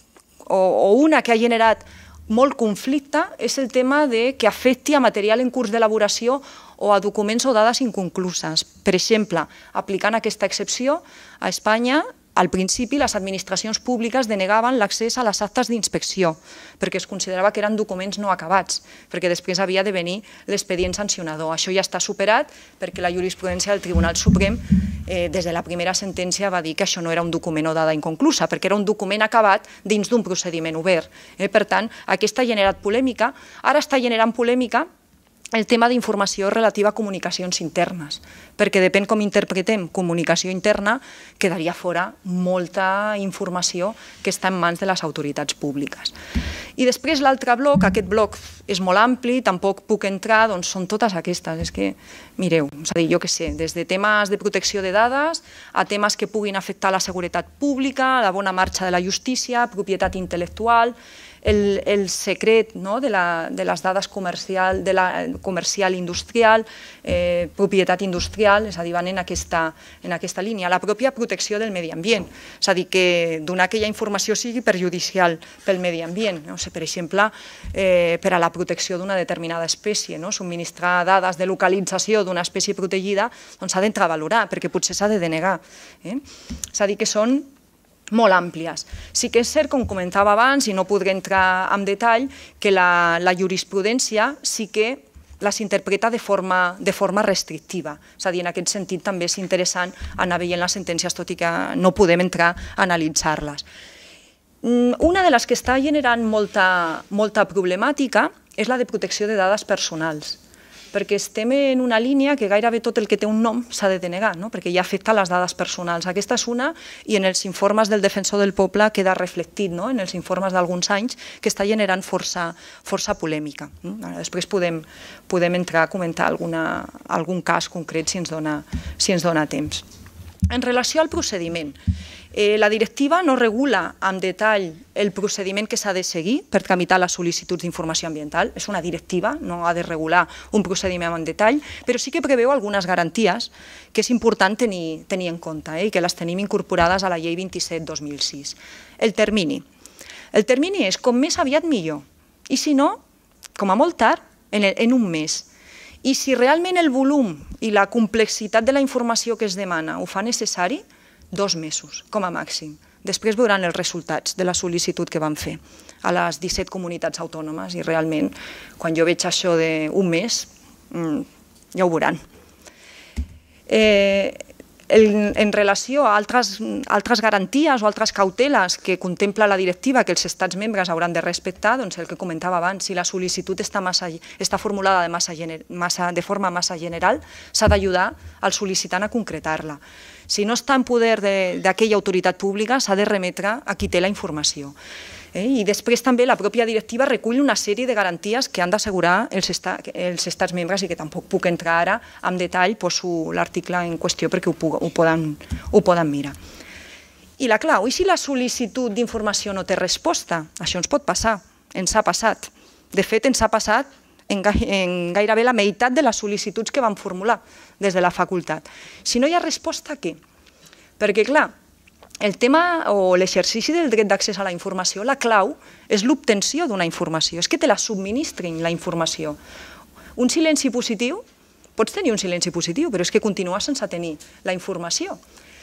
o una que ha generat molt conflicte és el tema que afecti a material en curs d'elaboració o a documents o dades inconcluses. Per exemple, aplicant aquesta excepció, a Espanya, al principi, les administracions públiques denegaven l'accés a les actes d'inspecció perquè es considerava que eren documents no acabats, perquè després havia de venir l'expedient sancionador. Això ja està superat perquè la jurisprudència del Tribunal Suprem, des de la primera sentència, va dir que això no era un document o dada inconclusa, perquè era un document acabat dins d'un procediment obert. Per tant, aquesta ha generat polèmica. Ara està generant polèmica el tema d'informació relativa a comunicacions internes, perquè depèn com interpretem comunicació interna, quedaria fora molta informació que està en mans de les autoritats públiques. I després l'altre bloc, aquest bloc és molt ampli, tampoc puc entrar, doncs són totes aquestes, és que, mireu, és a dir, jo què sé, des de temes de protecció de dades a temes que puguin afectar la seguretat pública, la bona marxa de la justícia, propietat intel·lectual, el, el secret no? de, la, de les dades comercial, de la comercial industrial, eh, propietat industrial, és a dir, van en aquesta, en aquesta línia. La pròpia protecció del medi ambient, és a dir, que donar aquella informació sigui perjudicial pel medi ambient. No sé, per exemple, eh, per a la protecció d'una determinada espècie, no? Subministrar dades de localització d'una espècie protegida s'ha doncs d'entrar a valorar, perquè potser s'ha de denegar. Eh? És a dir, que són molt àmplies. Sí que és cert, com comentava abans, i no podré entrar en detall, que la, la jurisprudència sí que les interpreta de forma, de forma restrictiva. És a dir, en aquest sentit també és interessant anar veient les sentències, tot i que no podem entrar a analitzar-les. Una de les que està generant molta, molta problemàtica és la de protecció de dades personals, perquè estem en una línia que gairebé tot el que té un nom s'ha de denegar, no? Perquè ja afecta les dades personals. Aquesta és una, i en els informes del Defensor del Poble queda reflectit, no? En els informes d'alguns anys, que està generant força, força polèmica. Després podem, podem entrar a comentar alguna, algun cas concret si ens dona, si ens dona temps. En relació al procediment, Eh, la directiva no regula en detall el procediment que s'ha de seguir per tramitar les sol·licituds d'informació ambiental. És una directiva, no ha de regular un procediment en detall, però sí que preveu algunes garanties que és important tenir, tenir en compte eh, i que les tenim incorporades a la llei vint-i-set dos mil sis. El termini. El termini és com més aviat millor, i si no, com a molt tard, en, el, en un mes. I si realment el volum i la complexitat de la informació que es demana ho fa necessari, dos mesos, com a màxim. Després veuran els resultats de la sol·licitud que van fer a les disset comunitats autònomes i realment, quan jo veig això d'un mes, ja ho veuran. Eh, en, en relació a altres, altres garanties o altres cauteles que contempla la directiva que els estats membres hauran de respectar, doncs el que comentava abans, si la sol·licitud està, massa, està formulada de, massa, massa, de forma massa general, s'ha d'ajudar al sol·licitant a concretar-la. Si no està en poder d'aquella autoritat pública, s'ha de remetre a qui té la informació. Eh? I després també la pròpia directiva recull una sèrie de garanties que han d'assegurar els, esta, els estats membres i que tampoc puc entrar ara en detall, poso l'article en qüestió perquè ho, ho, poden, ho poden mirar. I la clau, i si la sol·licitud d'informació no té resposta? Això ens pot passar, ens ha passat. De fet, ens ha passat en gairebé la meitat de les sol·licituds que vam formular des de la facultat. Si no hi ha resposta, què? Perquè, clar, el tema o l'exercici del dret d'accés a la informació, la clau és l'obtenció d'una informació, és que te la subministrin la informació. Un silenci positiu, pots tenir un silenci positiu, però és que continues sense tenir la informació.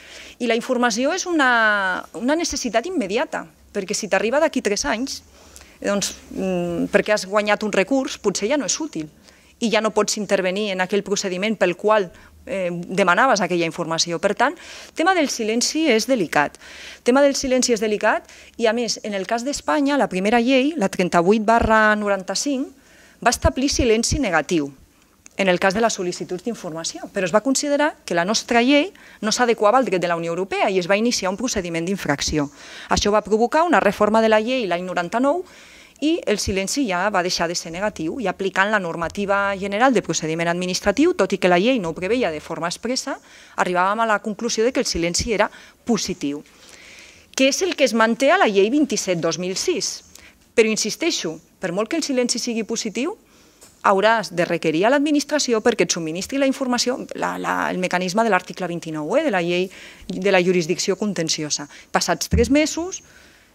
I la informació és una, una necessitat immediata, perquè si t'arriba d'aquí tres anys, doncs, perquè has guanyat un recurs, potser ja no és útil i ja no pots intervenir en aquell procediment pel qual eh, demanaves aquella informació. Per tant, el tema del silenci és delicat. El tema del silenci és delicat i, a més, en el cas d'Espanya, la primera llei, la trenta-vuit barra noranta-cinc, va establir silenci negatiu en el cas de les sol·licituds d'informació, però es va considerar que la nostra llei no s'adequava al dret de la Unió Europea i es va iniciar un procediment d'infracció. Això va provocar una reforma de la llei l'any noranta-nou i el silenci ja va deixar de ser negatiu i aplicant la normativa general de procediment administratiu, tot i que la llei no ho preveia de forma expressa, arribàvem a la conclusió que el silenci era positiu, que és el que es manté a la llei vint-i-set dos mil sis. Però insisteixo, per molt que el silenci sigui positiu, hauràs de requerir a l'administració perquè et subministri la informació, la, la, el mecanisme de l'article vint-i-nou, eh, de la llei de la jurisdicció contenciosa. Passats tres mesos,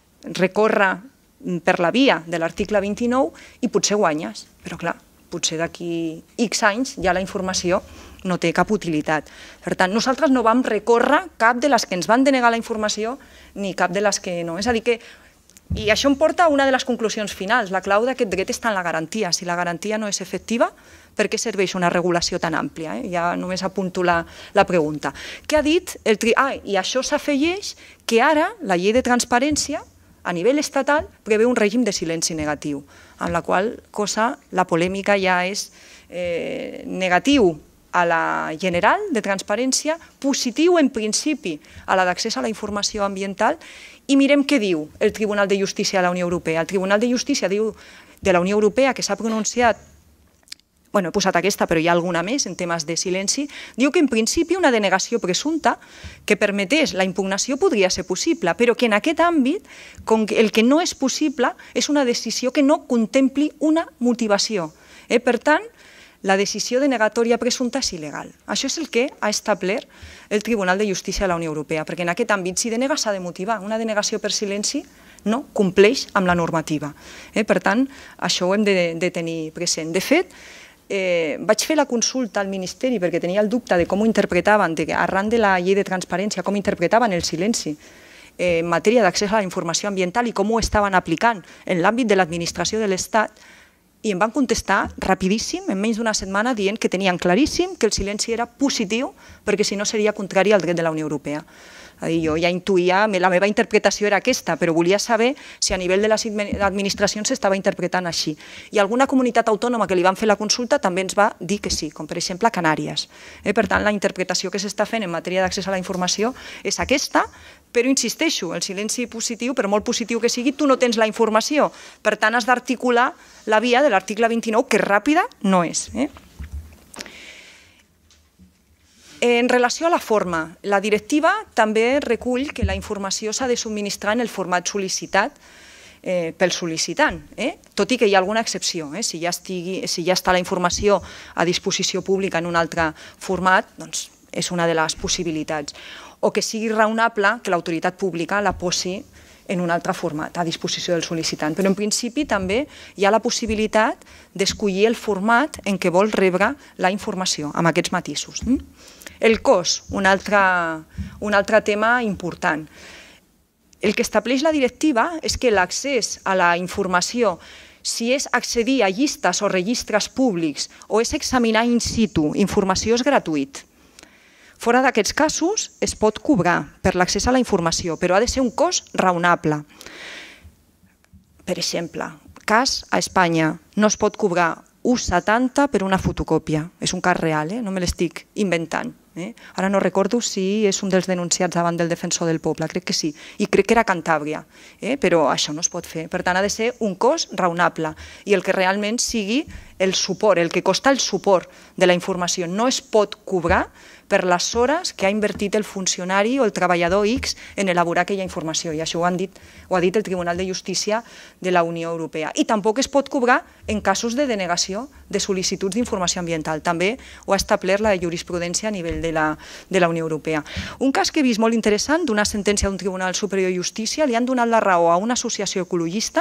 recorre per la via de l'article vint-i-nou i potser guanyes, però clar, potser d'aquí X anys ja la informació no té cap utilitat. Per tant, nosaltres no vam recórrer cap de les que ens van denegar la informació ni cap de les que no. És a dir que, i això em porta a una de les conclusions finals, la clau d'aquest dret està en la garantia. Si la garantia no és efectiva, per què serveix una regulació tan àmplia? Eh? Ja només apunto la, la pregunta. Què ha dit? El tri... Ah, i això s'afegeix que ara la llei de transparència a nivell estatal preveu un règim de silenci negatiu, amb la qual cosa la polèmica ja és eh, negatiu a la general de transparència, positiu en principi a la d'accés a la informació ambiental, i mirem què diu el Tribunal de Justícia de la Unió Europea. El Tribunal de Justícia diu de la Unió Europea que s'ha pronunciat bueno, he posat aquesta, però hi ha alguna més en temes de silenci, diu que en principi una denegació presumpta que permetés la impugnació podria ser possible, però que en aquest àmbit el que no és possible és una decisió que no contempli una motivació. Eh? Per tant, la decisió denegatòria presumpta és il·legal. Això és el que ha establert el Tribunal de Justícia de la Unió Europea, perquè en aquest àmbit, si denega, s'ha de motivar. Una denegació per silenci no compleix amb la normativa. Eh? Per tant, això ho hem de, de tenir present. De fet, eh, vaig fer la consulta al Ministeri perquè tenia el dubte de com ho interpretaven, de, arran de la llei de transparència, com interpretaven el silenci eh, en matèria d'accés a la informació ambiental i com ho estaven aplicant en l'àmbit de l'administració de l'Estat, i em van contestar rapidíssim, en menys d'una setmana, dient que tenien claríssim que el silenci era positiu perquè si no seria contrari al dret de la Unió Europea. Jo ja intuïa, la meva interpretació era aquesta, però volia saber si a nivell de les administracions s'estava interpretant així. I alguna comunitat autònoma que li van fer la consulta també ens va dir que sí, com per exemple Canàries. Per tant, la interpretació que s'està fent en matèria d'accés a la informació és aquesta, però insisteixo, el silenci positiu, per molt positiu que sigui, tu no tens la informació. Per tant, has d'articular la via de l'article vint-i-nou, que ràpida no és. En relació a la forma, la directiva també recull que la informació s'ha de subministrar en el format sol·licitat pel sol·licitant, tot i que hi ha alguna excepció. Si ja està la informació a disposició pública en un altre format, doncs és una de les possibilitats. O que sigui raonable que l'autoritat pública la posi en un altre format, a disposició del sol·licitant. Però en principi també hi ha la possibilitat d'escollir el format en què vol rebre la informació, amb aquests matisos. El cost, un altre, un altre tema important. El que estableix la directiva és que l'accés a la informació, si és accedir a llistes o registres públics o és examinar in situ, informació és gratuït. Fora d'aquests casos es pot cobrar per l'accés a la informació, però ha de ser un cost raonable. Per exemple, cas a Espanya, no es pot cobrar u coma setanta per una fotocòpia. És un cas real, no me l'estic inventant. Ara no recordo si és un dels denunciats davant del defensor del poble, crec que sí, i crec que era Cantàbria, però això no es pot fer. Per tant, ha de ser un cost raonable i el que realment sigui el suport, el que costa el suport de la informació. No es pot cobrar per les hores que ha invertit el funcionari o el treballador X en elaborar aquella informació, i això ho han dit, ho ha dit el Tribunal de Justícia de la Unió Europea. I tampoc es pot cobrar en casos de denegació de sol·licituds d'informació ambiental. També ho ha establert la jurisprudència a nivell de la, de la Unió Europea. Un cas que he vist molt interessant, d'una sentència d'un Tribunal Superior de Justícia, li han donat la raó a una associació ecologista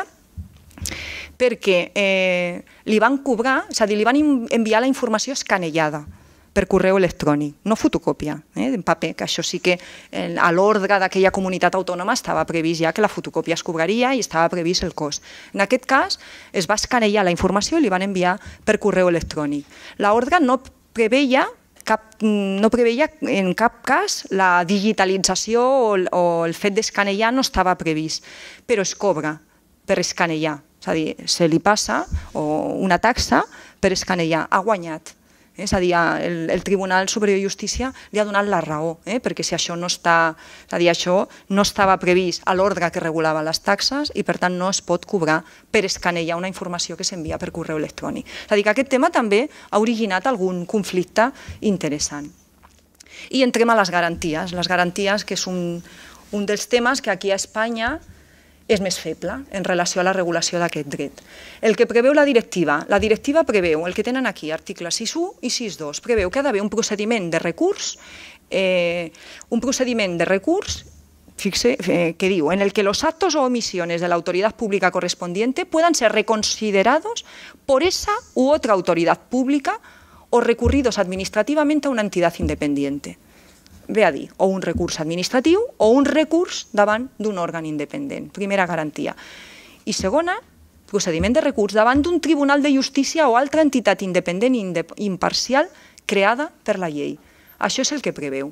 perquè eh, li van cobrar, és a dir, li van enviar la informació escanellada per correu electrònic, no fotocòpia, en paper, que això sí que a l'ordre d'aquella comunitat autònoma estava previst ja que la fotocòpia es cobraria i estava previst el cost. En aquest cas es va escanellar la informació i li van enviar per correu electrònic. L'ordre no preveia Cap, no preveia en cap cas la digitalització o el, o el fet d'escanellar no estava previst, però es cobra per escanellar, és a dir, se li passa una taxa per escanellar, ha guanyat. És a dir, el, el Tribunal Superior de Justícia li ha donat la raó, eh? perquè si això no està, és a dir, això no estava previst a l'ordre que regulava les taxes i per tant no es pot cobrar per escanellar una informació que s'envia per correu electrònic. És a dir, que aquest tema també ha originat algun conflicte interessant. I entrem a les garanties, les garanties que és un, un dels temes que aquí a Espanya és més feble en relació a la regulació d'aquest dret. El que preveu la directiva, la directiva preveu, el que tenen aquí, articles sis punt u i sis punt dos, preveu que ha d'haver un procediment de recurs, eh, un procediment de recurs, fixe, eh, que diu, en el que los actos o omisiones de la autoridad pública correspondiente puedan ser reconsiderados por esa u otra autoridad pública o recurridos administrativamente a una entidad independiente. Ve a dir, o un recurs administratiu o un recurs davant d'un òrgan independent. Primera garantia. I segona, procediment de recurs davant d'un tribunal de justícia o altra entitat independent i imparcial creada per la llei. Això és el que preveu.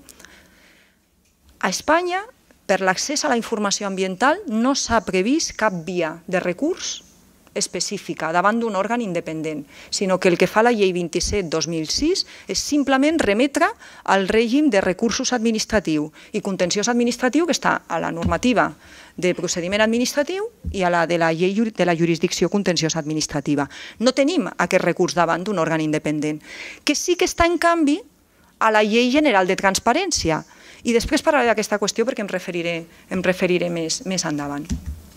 A Espanya, per l'accés a la informació ambiental, no s'ha previst cap via de recurs específica davant d'un òrgan independent, sinó que el que fa la llei vint-i-set dos mil sis és simplement remetre al règim de recursos administratiu i contenciós administratiu que està a la normativa de procediment administratiu i a la de la llei de la jurisdicció contenciosa administrativa. No tenim aquest recurs davant d'un òrgan independent, que sí que està, en canvi, a la llei general de transparència. I després parlaré d'aquesta qüestió perquè em referiré, em referiré més, més endavant.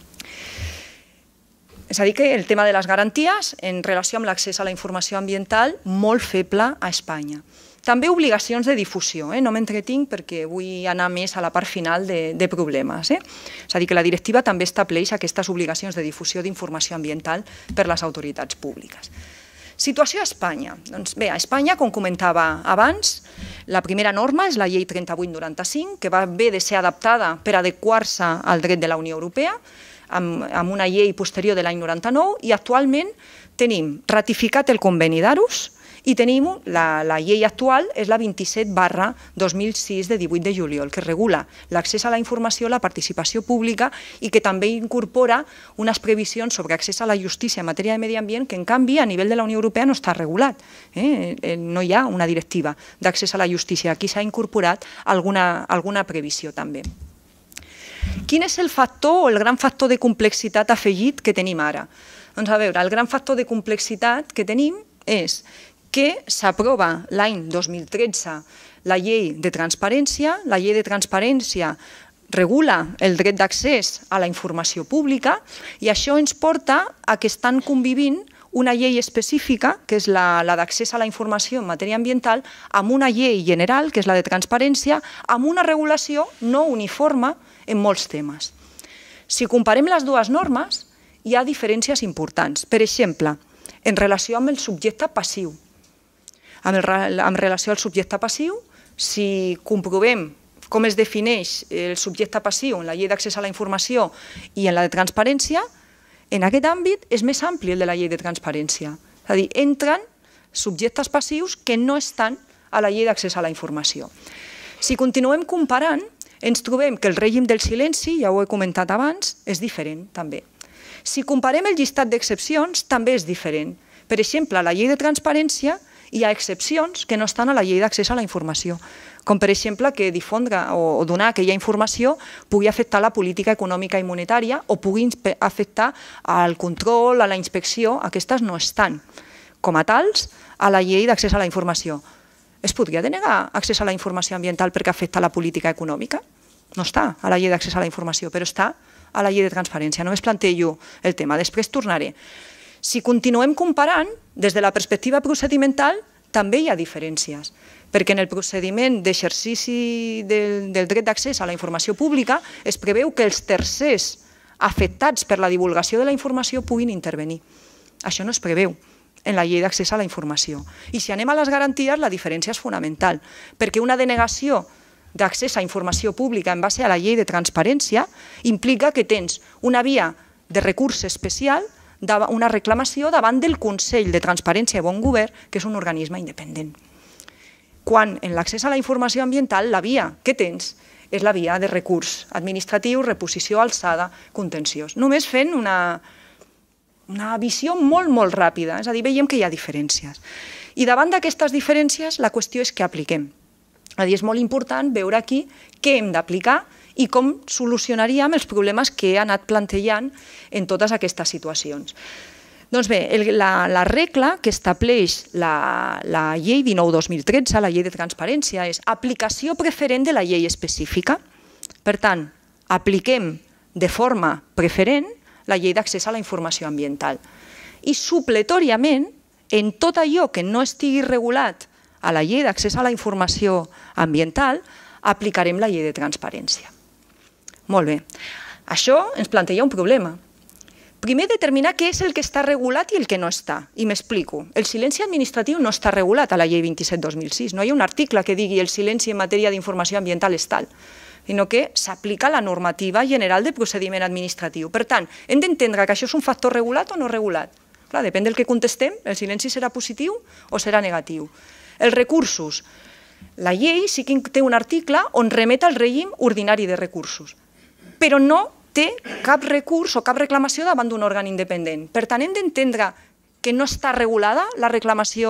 És a dir, que el tema de les garanties en relació amb l'accés a la informació ambiental molt feble a Espanya. També obligacions de difusió, eh? No m'entretinc perquè vull anar més a la part final de, de problemes. Eh? És a dir, que la directiva també estableix aquestes obligacions de difusió d'informació ambiental per les autoritats públiques. Situació a Espanya. Doncs bé, a Espanya, com comentava abans, la primera norma és la llei trenta-vuit noranta-cinc, que va haver de ser adaptada per adequar-se al dret de la Unió Europea, amb, amb una llei posterior de l'any noranta-nou, i actualment tenim ratificat el conveni d'Aarhus i tenim la, la llei actual, és la vint-i-set barra dos mil sis de divuit de juliol, que regula l'accés a la informació, la participació pública i que també incorpora unes previsions sobre accés a la justícia en matèria de medi ambient que, en canvi, a nivell de la Unió Europea no està regulat. Eh? No hi ha una directiva d'accés a la justícia. Aquí s'ha incorporat alguna, alguna previsió també. Quin és el factor o el gran factor de complexitat afegit que tenim ara? Doncs a veure, el gran factor de complexitat que tenim és que s'aprova l'any dos mil tretze la llei de transparència. La llei de transparència regula el dret d'accés a la informació pública i això ens porta a que estan convivint una llei específica, que és la, la d'accés a la informació en matèria ambiental, amb una llei general, que és la de transparència, amb una regulació no uniforme en molts temes. Si comparem les dues normes, hi ha diferències importants. Per exemple, en relació amb el subjecte passiu. En relació al subjecte passiu, si comprovem com es defineix el subjecte passiu en la llei d'accés a la informació i en la de transparència, en aquest àmbit és més ampli el de la llei de transparència. És a dir, entren subjectes passius que no estan a la llei d'accés a la informació. Si continuem comparant, ens trobem que el règim del silenci, ja ho he comentat abans, és diferent també. Si comparem el llistat d'excepcions, també és diferent. Per exemple, a la llei de transparència hi ha excepcions que no estan a la llei d'accés a la informació, com per exemple que difondre o donar aquella informació pugui afectar la política econòmica i monetària o pugui afectar al control, a la inspecció. Aquestes no estan com a tals a la llei d'accés a la informació. Es podria denegar accés a la informació ambiental perquè afecta la política econòmica? No està a la llei d'accés a la informació, però està a la llei de transparència. Només plantejo el tema, després tornaré. Si continuem comparant, des de la perspectiva procedimental, també hi ha diferències, perquè en el procediment d'exercici del, del dret d'accés a la informació pública es preveu que els tercers afectats per la divulgació de la informació puguin intervenir. Això no es preveu en la llei d'accés a la informació. I si anem a les garanties, la diferència és fonamental, perquè una denegació d'accés a informació pública en base a la llei de transparència implica que tens una via de recurs especial, una reclamació davant del Consell de Transparència i Bon Govern, que és un organisme independent. Quan en l'accés a la informació ambiental la via que tens és la via de recurs administratiu, reposició, alçada, contenciós. Només fent una, una visió molt, molt ràpida, és a dir, veiem que hi ha diferències. I davant d'aquestes diferències la qüestió és què apliquem. És a dir, és molt important veure aquí què hem d'aplicar i com solucionaríem els problemes que he anat plantejant en totes aquestes situacions. Doncs bé, la, la regla que estableix la, la llei dinou dos mil tretze, la llei de transparència, és aplicació preferent de la llei específica. Per tant, apliquem de forma preferent la llei d'accés a la informació ambiental. I supletòriament, en tot allò que no estigui regulat a la llei d'accés a la informació ambiental, aplicarem la llei de transparència. Molt bé. Això ens planteja un problema. Primer, determinar què és el que està regulat i el que no està. I m'explico. El silenci administratiu no està regulat a la llei vint-i-set dos mil sis. No hi ha un article que digui el silenci en matèria d'informació ambiental és tal, sinó que s'aplica la normativa general de procediment administratiu. Per tant, hem d'entendre que això és un factor regulat o no regulat. Clar, depèn del que contestem, el silenci serà positiu o serà negatiu. Els recursos. La llei sí que té un article on remet al règim ordinari de recursos, però no té cap recurs o cap reclamació davant d'un òrgan independent. Per tant, hem d'entendre que no està regulada la reclamació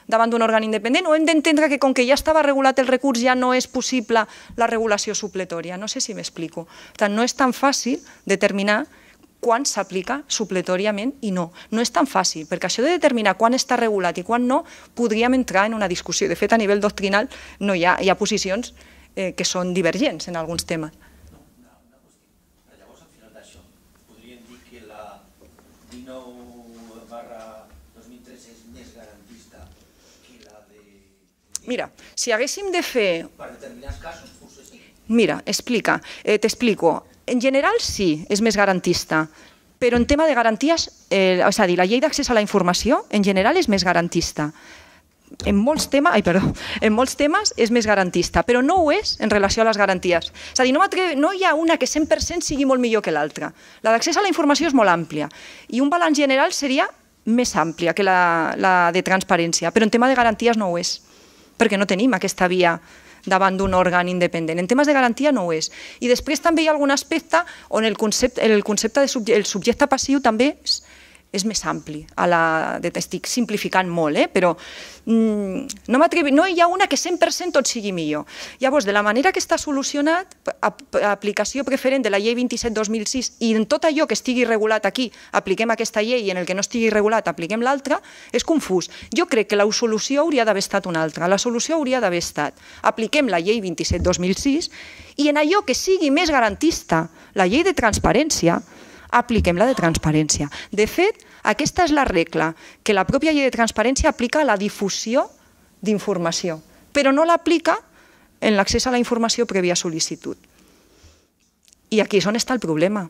davant d'un òrgan independent, o hem d'entendre que com que ja estava regulat el recurs ja no és possible la regulació supletòria? No sé si m'explico. Per tant, no és tan fàcil determinar quan s'aplica supletòriament i no. No és tan fàcil, perquè això de determinar quan està regulat i quan no, podríem entrar en una discussió. De fet, a nivell doctrinal no hi ha, hi ha posicions eh, que són divergents en alguns temes. No, una, una qüestió. Llavors, al final d'això, podríem dir que la dinou barra dos mil tres és més garantista que la de... Mira, si haguéssim de fer... Per determinats casos, potser sí. Mira, explica, eh, t'explico. En general sí, és més garantista, però en tema de garanties, eh, és a dir, la llei d'accés a la informació en general és més garantista. En molts temes, ai, perdó, en molts temes és més garantista, però no ho és en relació a les garanties. És a dir, no, no hi ha una que cent per cent sigui molt millor que l'altra. La d'accés a la informació és molt àmplia i un balanç general seria més àmplia que la, la de transparència, però en tema de garanties no ho és, perquè no tenim aquesta via davant d'un òrgan independent. En temes de garantia no ho és. I després també hi ha algun aspecte on el concepte, el concepte de subjecte, el subjecte passiu també és, és més ampli. A la, estic simplificant molt, eh? Però mm, no, no hi ha una que cent per cent tot sigui millor. Llavors, de la manera que està solucionat, aplicació preferent de la llei vint-i-set dos mil sis i en tot allò que estigui regulat aquí apliquem aquesta llei i en el que no estigui regulat apliquem l'altra, és confús. Jo crec que la solució hauria d'haver estat una altra. La solució hauria d'haver estat apliquem la llei vint-i-set dos mil sis i en allò que sigui més garantista, la llei de transparència, apliquem la de transparència. De fet, aquesta és la regla que la pròpia llei de transparència aplica a la difusió d'informació, però no l'aplica en l'accés a la informació prèvia sol·licitud. I aquí és on està el problema.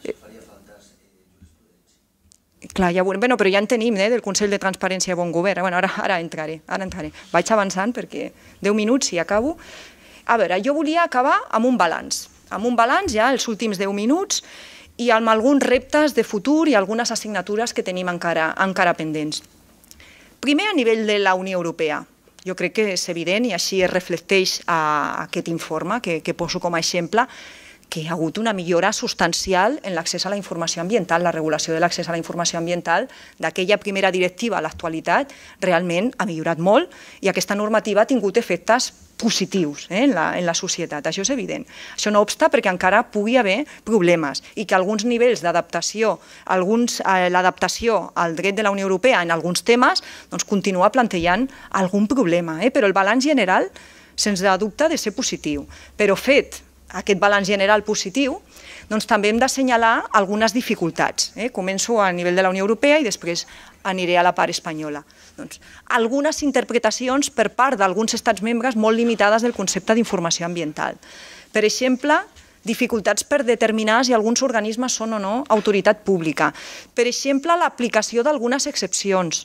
Clar, ja veurem, però ja en tenim, del Consell de Transparència i Bon Govern. Ara entraré, ara entraré. Vaig avançant perquè deu minuts i acabo. A veure, jo volia acabar amb un balanç. Amb un balanç ja, els últims deu minuts, i amb alguns reptes de futur i algunes assignatures que tenim encara, encara pendents. Primer, a nivell de la Unió Europea. Jo crec que és evident i així es reflecteix a aquest informe que, que poso com a exemple, que hi ha hagut una millora substancial en l'accés a la informació ambiental. La regulació de l'accés a la informació ambiental d'aquella primera directiva a l'actualitat realment ha millorat molt i aquesta normativa ha tingut efectes positius eh, en, la, en la societat, això és evident. Això no obsta perquè encara pugui haver problemes i que alguns nivells d'adaptació, eh, l'adaptació al dret de la Unió Europea en alguns temes doncs, continua plantejant algun problema, eh, però el balanç general, sense dubte, ha de ser positiu. Però fet aquest balanç general positiu, doncs també hem d'assenyalar algunes dificultats. Eh? Començo a nivell de la Unió Europea i després aniré a la part espanyola. Doncs, algunes interpretacions per part d'alguns estats membres molt limitades del concepte d'informació ambiental. Per exemple, dificultats per determinar si alguns organismes són o no autoritat pública. Per exemple, l'aplicació d'algunes excepcions.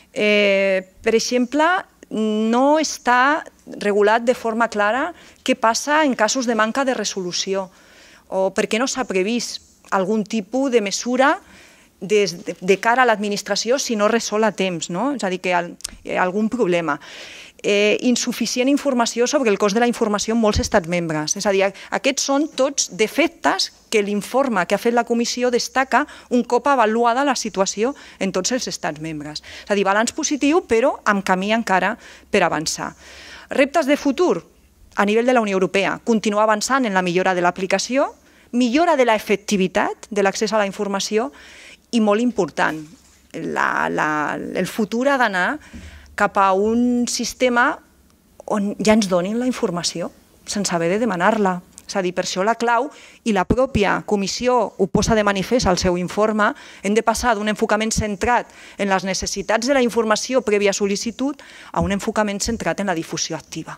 Eh, per exemple, no està regulat de forma clara què passa en casos de manca de resolució o per què no s'ha previst algun tipus de mesura de, de, de cara a l'administració si no resol a temps, no? És a dir, que hi ha algun problema. Eh, insuficient informació sobre el cost de la informació en molts estats membres. És a dir, aquests són tots defectes que l'informe que ha fet la comissió destaca un cop avaluada la situació en tots els estats membres. És a dir, balanç positiu, però amb camí encara per avançar. Reptes de futur a nivell de la Unió Europea. Continuar avançant en la millora de l'aplicació, millora de l'efectivitat de l'accés a la informació i, molt important, la, la, el futur ha d'anar cap a un sistema on ja ens donin la informació sense haver de demanar-la. És a dir, per això la clau, i la pròpia comissió ho posa de manifest al seu informe, hem de passar d'un enfocament centrat en les necessitats de la informació prèvia sol·licitud a un enfocament centrat en la difusió activa.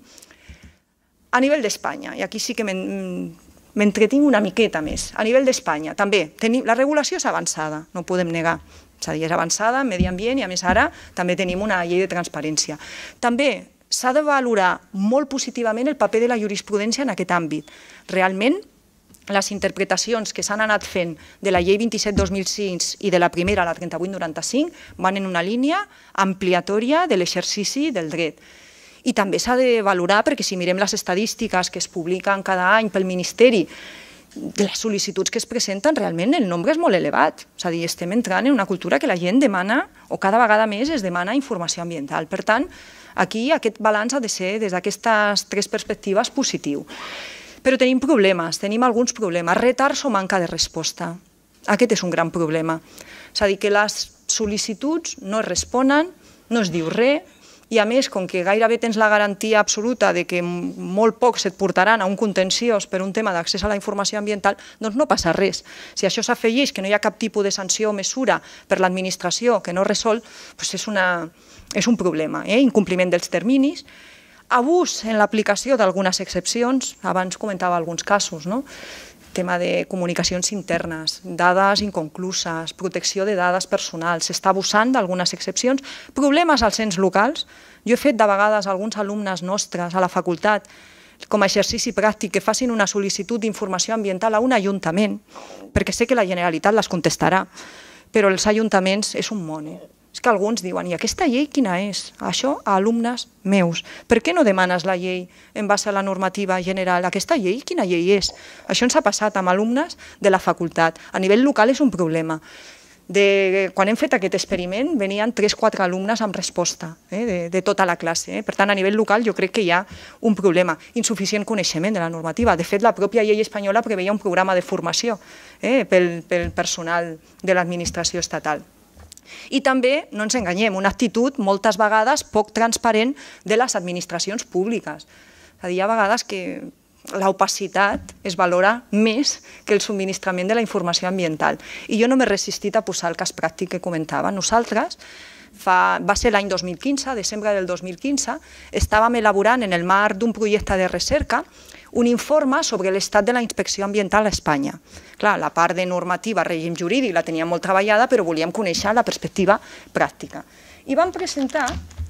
A nivell d'Espanya, i aquí sí que m'entretinc una miqueta més, a nivell d'Espanya també, la regulació és avançada, no ho podem negar. És a dir, és avançada en medi ambient i a més ara també tenim una llei de transparència. També s'ha de valorar molt positivament el paper de la jurisprudència en aquest àmbit. Realment, les interpretacions que s'han anat fent de la llei vint-i-set dos mil sis i de la primera, la trenta-vuit noranta-cinc, van en una línia ampliatòria de l'exercici del dret. I també s'ha de valorar, perquè si mirem les estadístiques que es publiquen cada any pel Ministeri de les sol·licituds que es presenten, realment el nombre és molt elevat. És a dir, estem entrant en una cultura que la gent demana, o cada vegada més es demana informació ambiental. Per tant, aquí aquest balanç ha de ser, des d'aquestes tres perspectives, positiu. Però tenim problemes, tenim alguns problemes. Retards o manca de resposta. Aquest és un gran problema. És a dir, que les sol·licituds no es responen, no es diu res, i a més, com que gairebé tens la garantia absoluta de que molt pocs et portaran a un contenciós per un tema d'accés a la informació ambiental, doncs no passa res. Si això s'afegeix que no hi ha cap tipus de sanció o mesura per l'administració que no resol, doncs és, una, és un problema. Eh? Incompliment dels terminis, abús en l'aplicació d'algunes excepcions, abans comentava alguns casos, no? Tema de comunicacions internes, dades inconcluses, protecció de dades personals, s'està abusant d'algunes excepcions, problemes als ens locals. Jo he fet de vegades alguns alumnes nostres a la facultat com a exercici pràctic que facin una sol·licitud d'informació ambiental a un ajuntament, perquè sé que la Generalitat les contestarà, però els ajuntaments és un món. Eh? És que alguns diuen, i aquesta llei quina és? Això a alumnes meus. Per què no demanes la llei en base a la normativa general? Aquesta llei quina llei és? Això ens ha passat amb alumnes de la facultat. A nivell local és un problema. De, quan hem fet aquest experiment venien tres o quatre alumnes amb resposta eh, de, de tota la classe. Eh? Per tant, a nivell local jo crec que hi ha un problema. Insuficient coneixement de la normativa. De fet, la pròpia llei espanyola preveia un programa de formació eh, pel, pel personal de l'administració estatal. I també, no ens enganyem, una actitud moltes vegades poc transparent de les administracions públiques. És a dir, hi ha vegades que l'opacitat es valora més que el subministrament de la informació ambiental. I jo no m'he resistit a posar el cas pràctic que comentava. Nosaltres, fa, va ser l'any dos mil quinze, desembre del dos mil quinze, estàvem elaborant en el marc d'un projecte de recerca un informe sobre l'estat de la inspecció ambiental a Espanya. Clar, la part de normativa, règim jurídic, la teníem molt treballada, però volíem conèixer la perspectiva pràctica. I vam presentar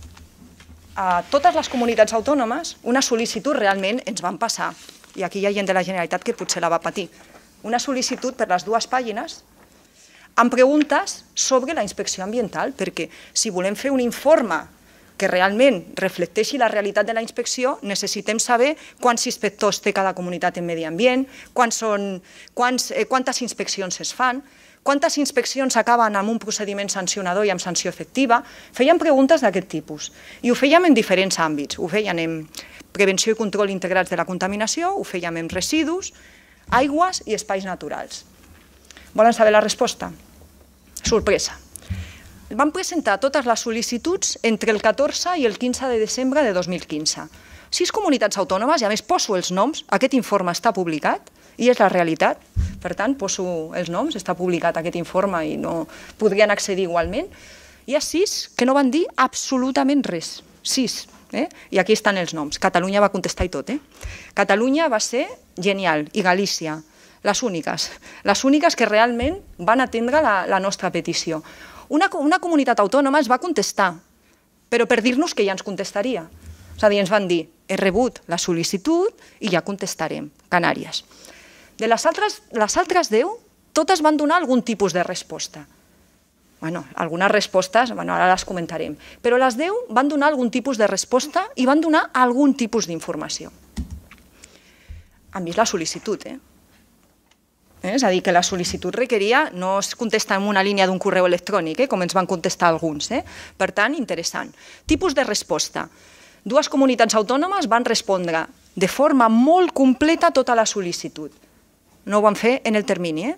a totes les comunitats autònomes una sol·licitud, realment ens van passar, i aquí hi ha gent de la Generalitat que potser la va patir, una sol·licitud per les dues pàgines amb preguntes sobre la inspecció ambiental, perquè si volem fer un informe que realment reflecteixi la realitat de la inspecció, necessitem saber quants inspectors té cada comunitat en medi ambient, quants són, quants, eh, quantes inspeccions es fan, quantes inspeccions acaben amb un procediment sancionador i amb sanció efectiva. Fèiem preguntes d'aquest tipus i ho fèiem en diferents àmbits. Ho fèiem en prevenció i control integrats de la contaminació, ho fèiem en residus, aigües i espais naturals. Volen saber la resposta? Sorpresa. Vam presentar totes les sol·licituds entre el catorze i el quinze de desembre de dos mil quinze. Sis comunitats autònomes, i a més poso els noms, aquest informe està publicat i és la realitat, per tant poso els noms, està publicat aquest informe i no podrien accedir igualment. Hi ha sis que no van dir absolutament res, sis, eh? I aquí estan els noms. Catalunya va contestar i tot. Eh? Catalunya va ser genial, i Galícia, les úniques, les úniques que realment van atendre la, la nostra petició. Una, una comunitat autònoma es va contestar, però per dir-nos que ja ens contestaria. És a dir, ens van dir, he rebut la sol·licitud i ja contestarem, Canàries. De les altres, les altres deu, totes van donar algun tipus de resposta. Bueno, algunes respostes, bueno, ara les comentarem, però les deu van donar algun tipus de resposta i van donar algun tipus d'informació. Han vist la sol·licitud, eh? Eh? És a dir, que la sol·licitud requeria, no es contesta en una línia d'un correu electrònic, eh? Com ens van contestar alguns. Eh? Per tant, interessant. Tipus de resposta. Dues comunitats autònomes van respondre de forma molt completa tota la sol·licitud. No ho van fer en el termini. Eh?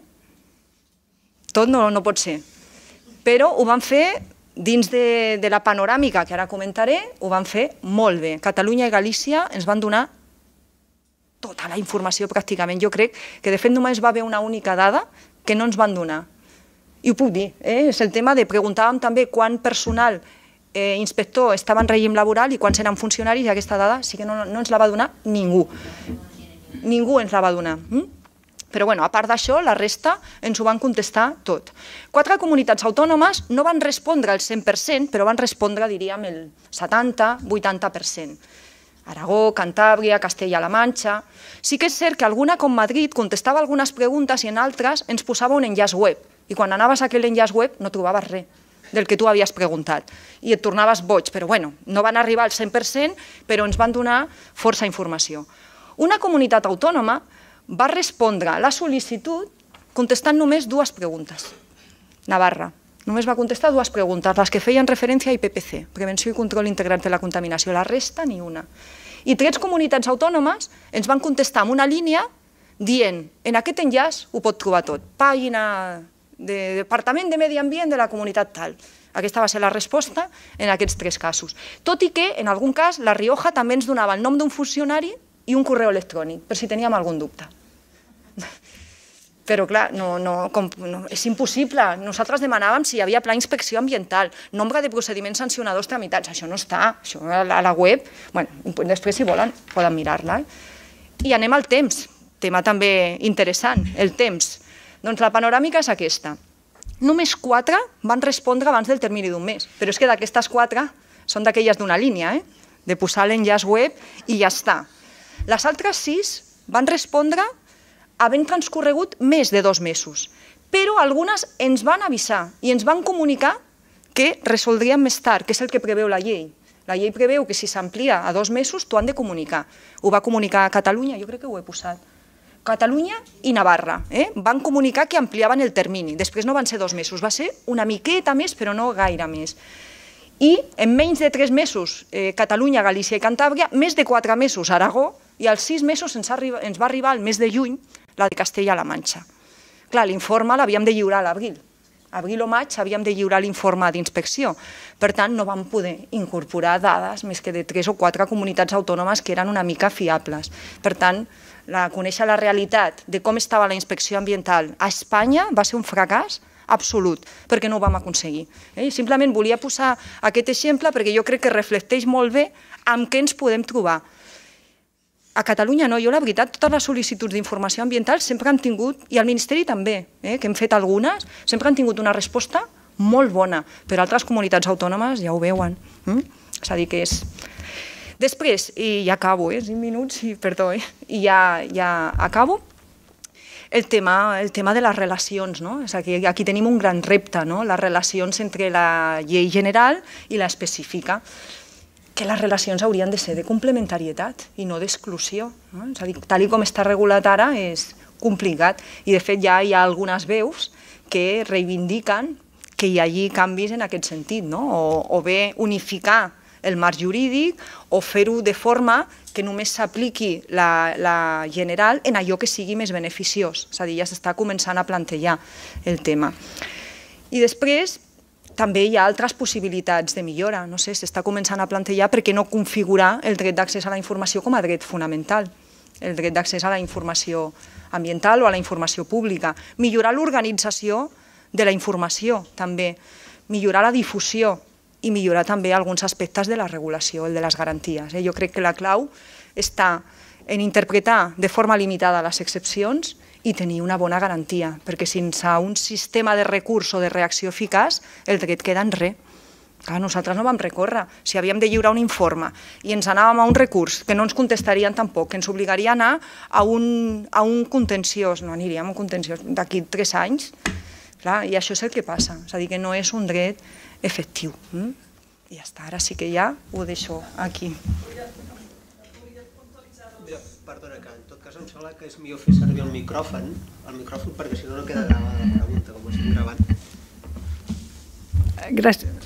Tot no, no pot ser. Però ho van fer dins de, de la panoràmica que ara comentaré, ho van fer molt bé. Catalunya i Galícia ens van donar tota la informació pràcticament. Jo crec que de fet només va haver una única dada que no ens van donar. I ho puc dir, eh? És el tema de preguntàvem també quant personal eh, inspector estava en règim laboral i quants eren funcionaris, i aquesta dada sí que no, no ens la va donar ningú. Ningú ens la va donar. Mm? Però bueno, a part d'això, la resta ens ho van contestar tot. Quatre comunitats autònomes no van respondre al cent per cent, però van respondre, diríem, el setanta a vuitanta per cent. Aragó, Cantàbria, Castella-La Manxa. Sí que és cert que alguna, com Madrid, contestava algunes preguntes i en altres ens posava un enllaç web. I quan anaves a aquell enllaç web no trobaves res del que tu havies preguntat. I et tornaves boig, però bueno, no van arribar al cent per cent, però ens van donar força informació. Una comunitat autònoma va respondre la sol·licitud contestant només dues preguntes. Navarra només va contestar dues preguntes, les que feien referència a I P P C, Prevenció i Control Integrat de la Contaminació, la resta ni una. I tres comunitats autònomes ens van contestar amb una línia dient, en aquest enllaç ho pot trobar tot, pàgina de Departament de Medi Ambient de la comunitat tal. Aquesta va ser la resposta en aquests tres casos. Tot i que, en algun cas, la Rioja també ens donava el nom d'un funcionari i un correu electrònic, per si teníem algun dubte. Però, clar, no, no, com, no, és impossible. Nosaltres demanàvem si hi havia pla d'inspecció ambiental, nombre de procediments sancionadors tramitats. Això no està, això a la, a la web. Bueno, després, si volen, poden mirar-la. Eh? I anem al temps, tema també interessant, el temps. Doncs la panoràmica és aquesta. Només quatre van respondre abans del termini d'un mes, però és que d'aquestes quatre són d'aquelles d'una línia, eh? de posar l'enllaç web i ja està. Les altres sis van respondre havent transcorregut més de dos mesos, però algunes ens van avisar i ens van comunicar que resoldrien més tard, que és el que preveu la llei. La llei preveu que si s'amplia a dos mesos t'ho han de comunicar. Ho va comunicar a Catalunya, jo crec que ho he posat. Catalunya i Navarra eh? van comunicar que ampliaven el termini. Després no van ser dos mesos, va ser una miqueta més, però no gaire més. I en menys de tres mesos, eh, Catalunya, Galícia i Cantàbria, més de quatre mesos, Aragó, i als sis mesos ens, arriba, ens va arribar el mes de juny la de Castella-La Manxa. Clar, l'informe l'havíem de lliurar a l'abril. Abril o maig havíem de lliurar l'informe d'inspecció. Per tant, no vam poder incorporar dades més que de tres o quatre comunitats autònomes que eren una mica fiables. Per tant, la, conèixer la realitat de com estava la inspecció ambiental a Espanya va ser un fracàs absolut, perquè no ho vam aconseguir. Eh? Simplement volia posar aquest exemple perquè jo crec que reflecteix molt bé amb què ens podem trobar. A Catalunya no, jo la veritat, totes les sol·licituds d'informació ambiental sempre han tingut, i al Ministeri també, eh, que hem fet algunes, sempre han tingut una resposta molt bona, però altres comunitats autònomes ja ho veuen. Mm? És a dir, que és... Després, i ja acabo, eh, cinc minuts, i perdó, eh, i ja, ja acabo, el tema, el tema de les relacions, no? És a dir, aquí tenim un gran repte, no? Les relacions entre la llei general i l'específica, que les relacions haurien de ser de complementarietat i no d'exclusió. No? És a dir, tal com està regulat ara és complicat i de fet ja hi ha algunes veus que reivindiquen que hi hagi canvis en aquest sentit, no? o, o bé unificar el marc jurídic o fer-ho de forma que només s'apliqui la, la general en allò que sigui més beneficiós. És a dir, ja s'està començant a plantejar el tema. I després també hi ha altres possibilitats de millora. No sé, s'està començant a plantejar per què no configurar el dret d'accés a la informació com a dret fonamental, el dret d'accés a la informació ambiental o a la informació pública. Millorar l'organització de la informació, també. Millorar la difusió i millorar també alguns aspectes de la regulació, el de les garanties. Jo crec que la clau està en interpretar de forma limitada les excepcions i tenir una bona garantia, perquè sense un sistema de recurs o de reacció eficaç, el dret queda en res. Nosaltres no vam recórrer. Si havíem de lliurar un informe i ens anàvem a un recurs que no ens contestarien tampoc, que ens obligaria a anar a un, a un contenciós, no aniríem a un contenciós d'aquí tres anys, clar, i això és el que passa, és a dir, que no és un dret efectiu. Mm? I ja està, ara sí que ja ho deixo aquí. Perdona, que en tot cas em sembla que és millor fer servir el micròfon, el micròfon perquè si no no queda gravada la pregunta, com ho estem gravant. Gràcies.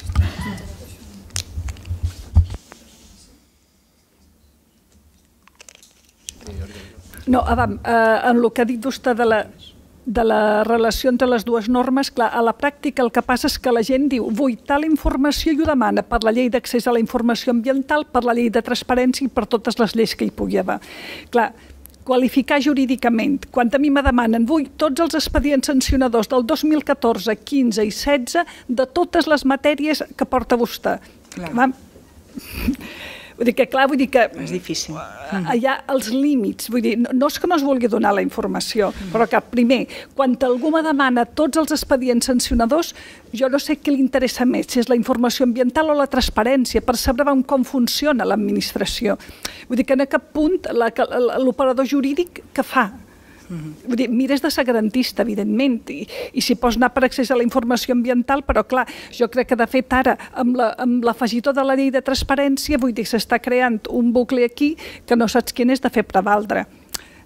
No, Adam, eh, en el que ha dit vostè de la, de la relació entre les dues normes, clar, a la pràctica el que passa és que la gent diu vull tal informació i ho demana per la llei d'accés a la informació ambiental, per la llei de transparència i per totes les lleis que hi pugui haver. Clar, qualificar jurídicament, quan a mi me demanen vull tots els expedients sancionadors del dos mil catorze, quinze i setze de totes les matèries que porta vostè. Clar. Vull dir que, clar, vull dir que... És difícil. Hi ha els límits, vull dir, no és que no es vulgui donar la informació, però que, primer, quan algú me demana tots els expedients sancionadors, jo no sé què li interessa més, si és la informació ambiental o la transparència, per saber com funciona l'administració. Vull dir que en aquest punt l'operador jurídic què fa? Vull dir, mires de ser garantista, evidentment, i, i si pots anar per accés a la informació ambiental, però clar, jo crec que de fet ara, amb l'afegitó de la llei de transparència, vull dir, s'està creant un bucle aquí que no saps quin és de fer prevaldre.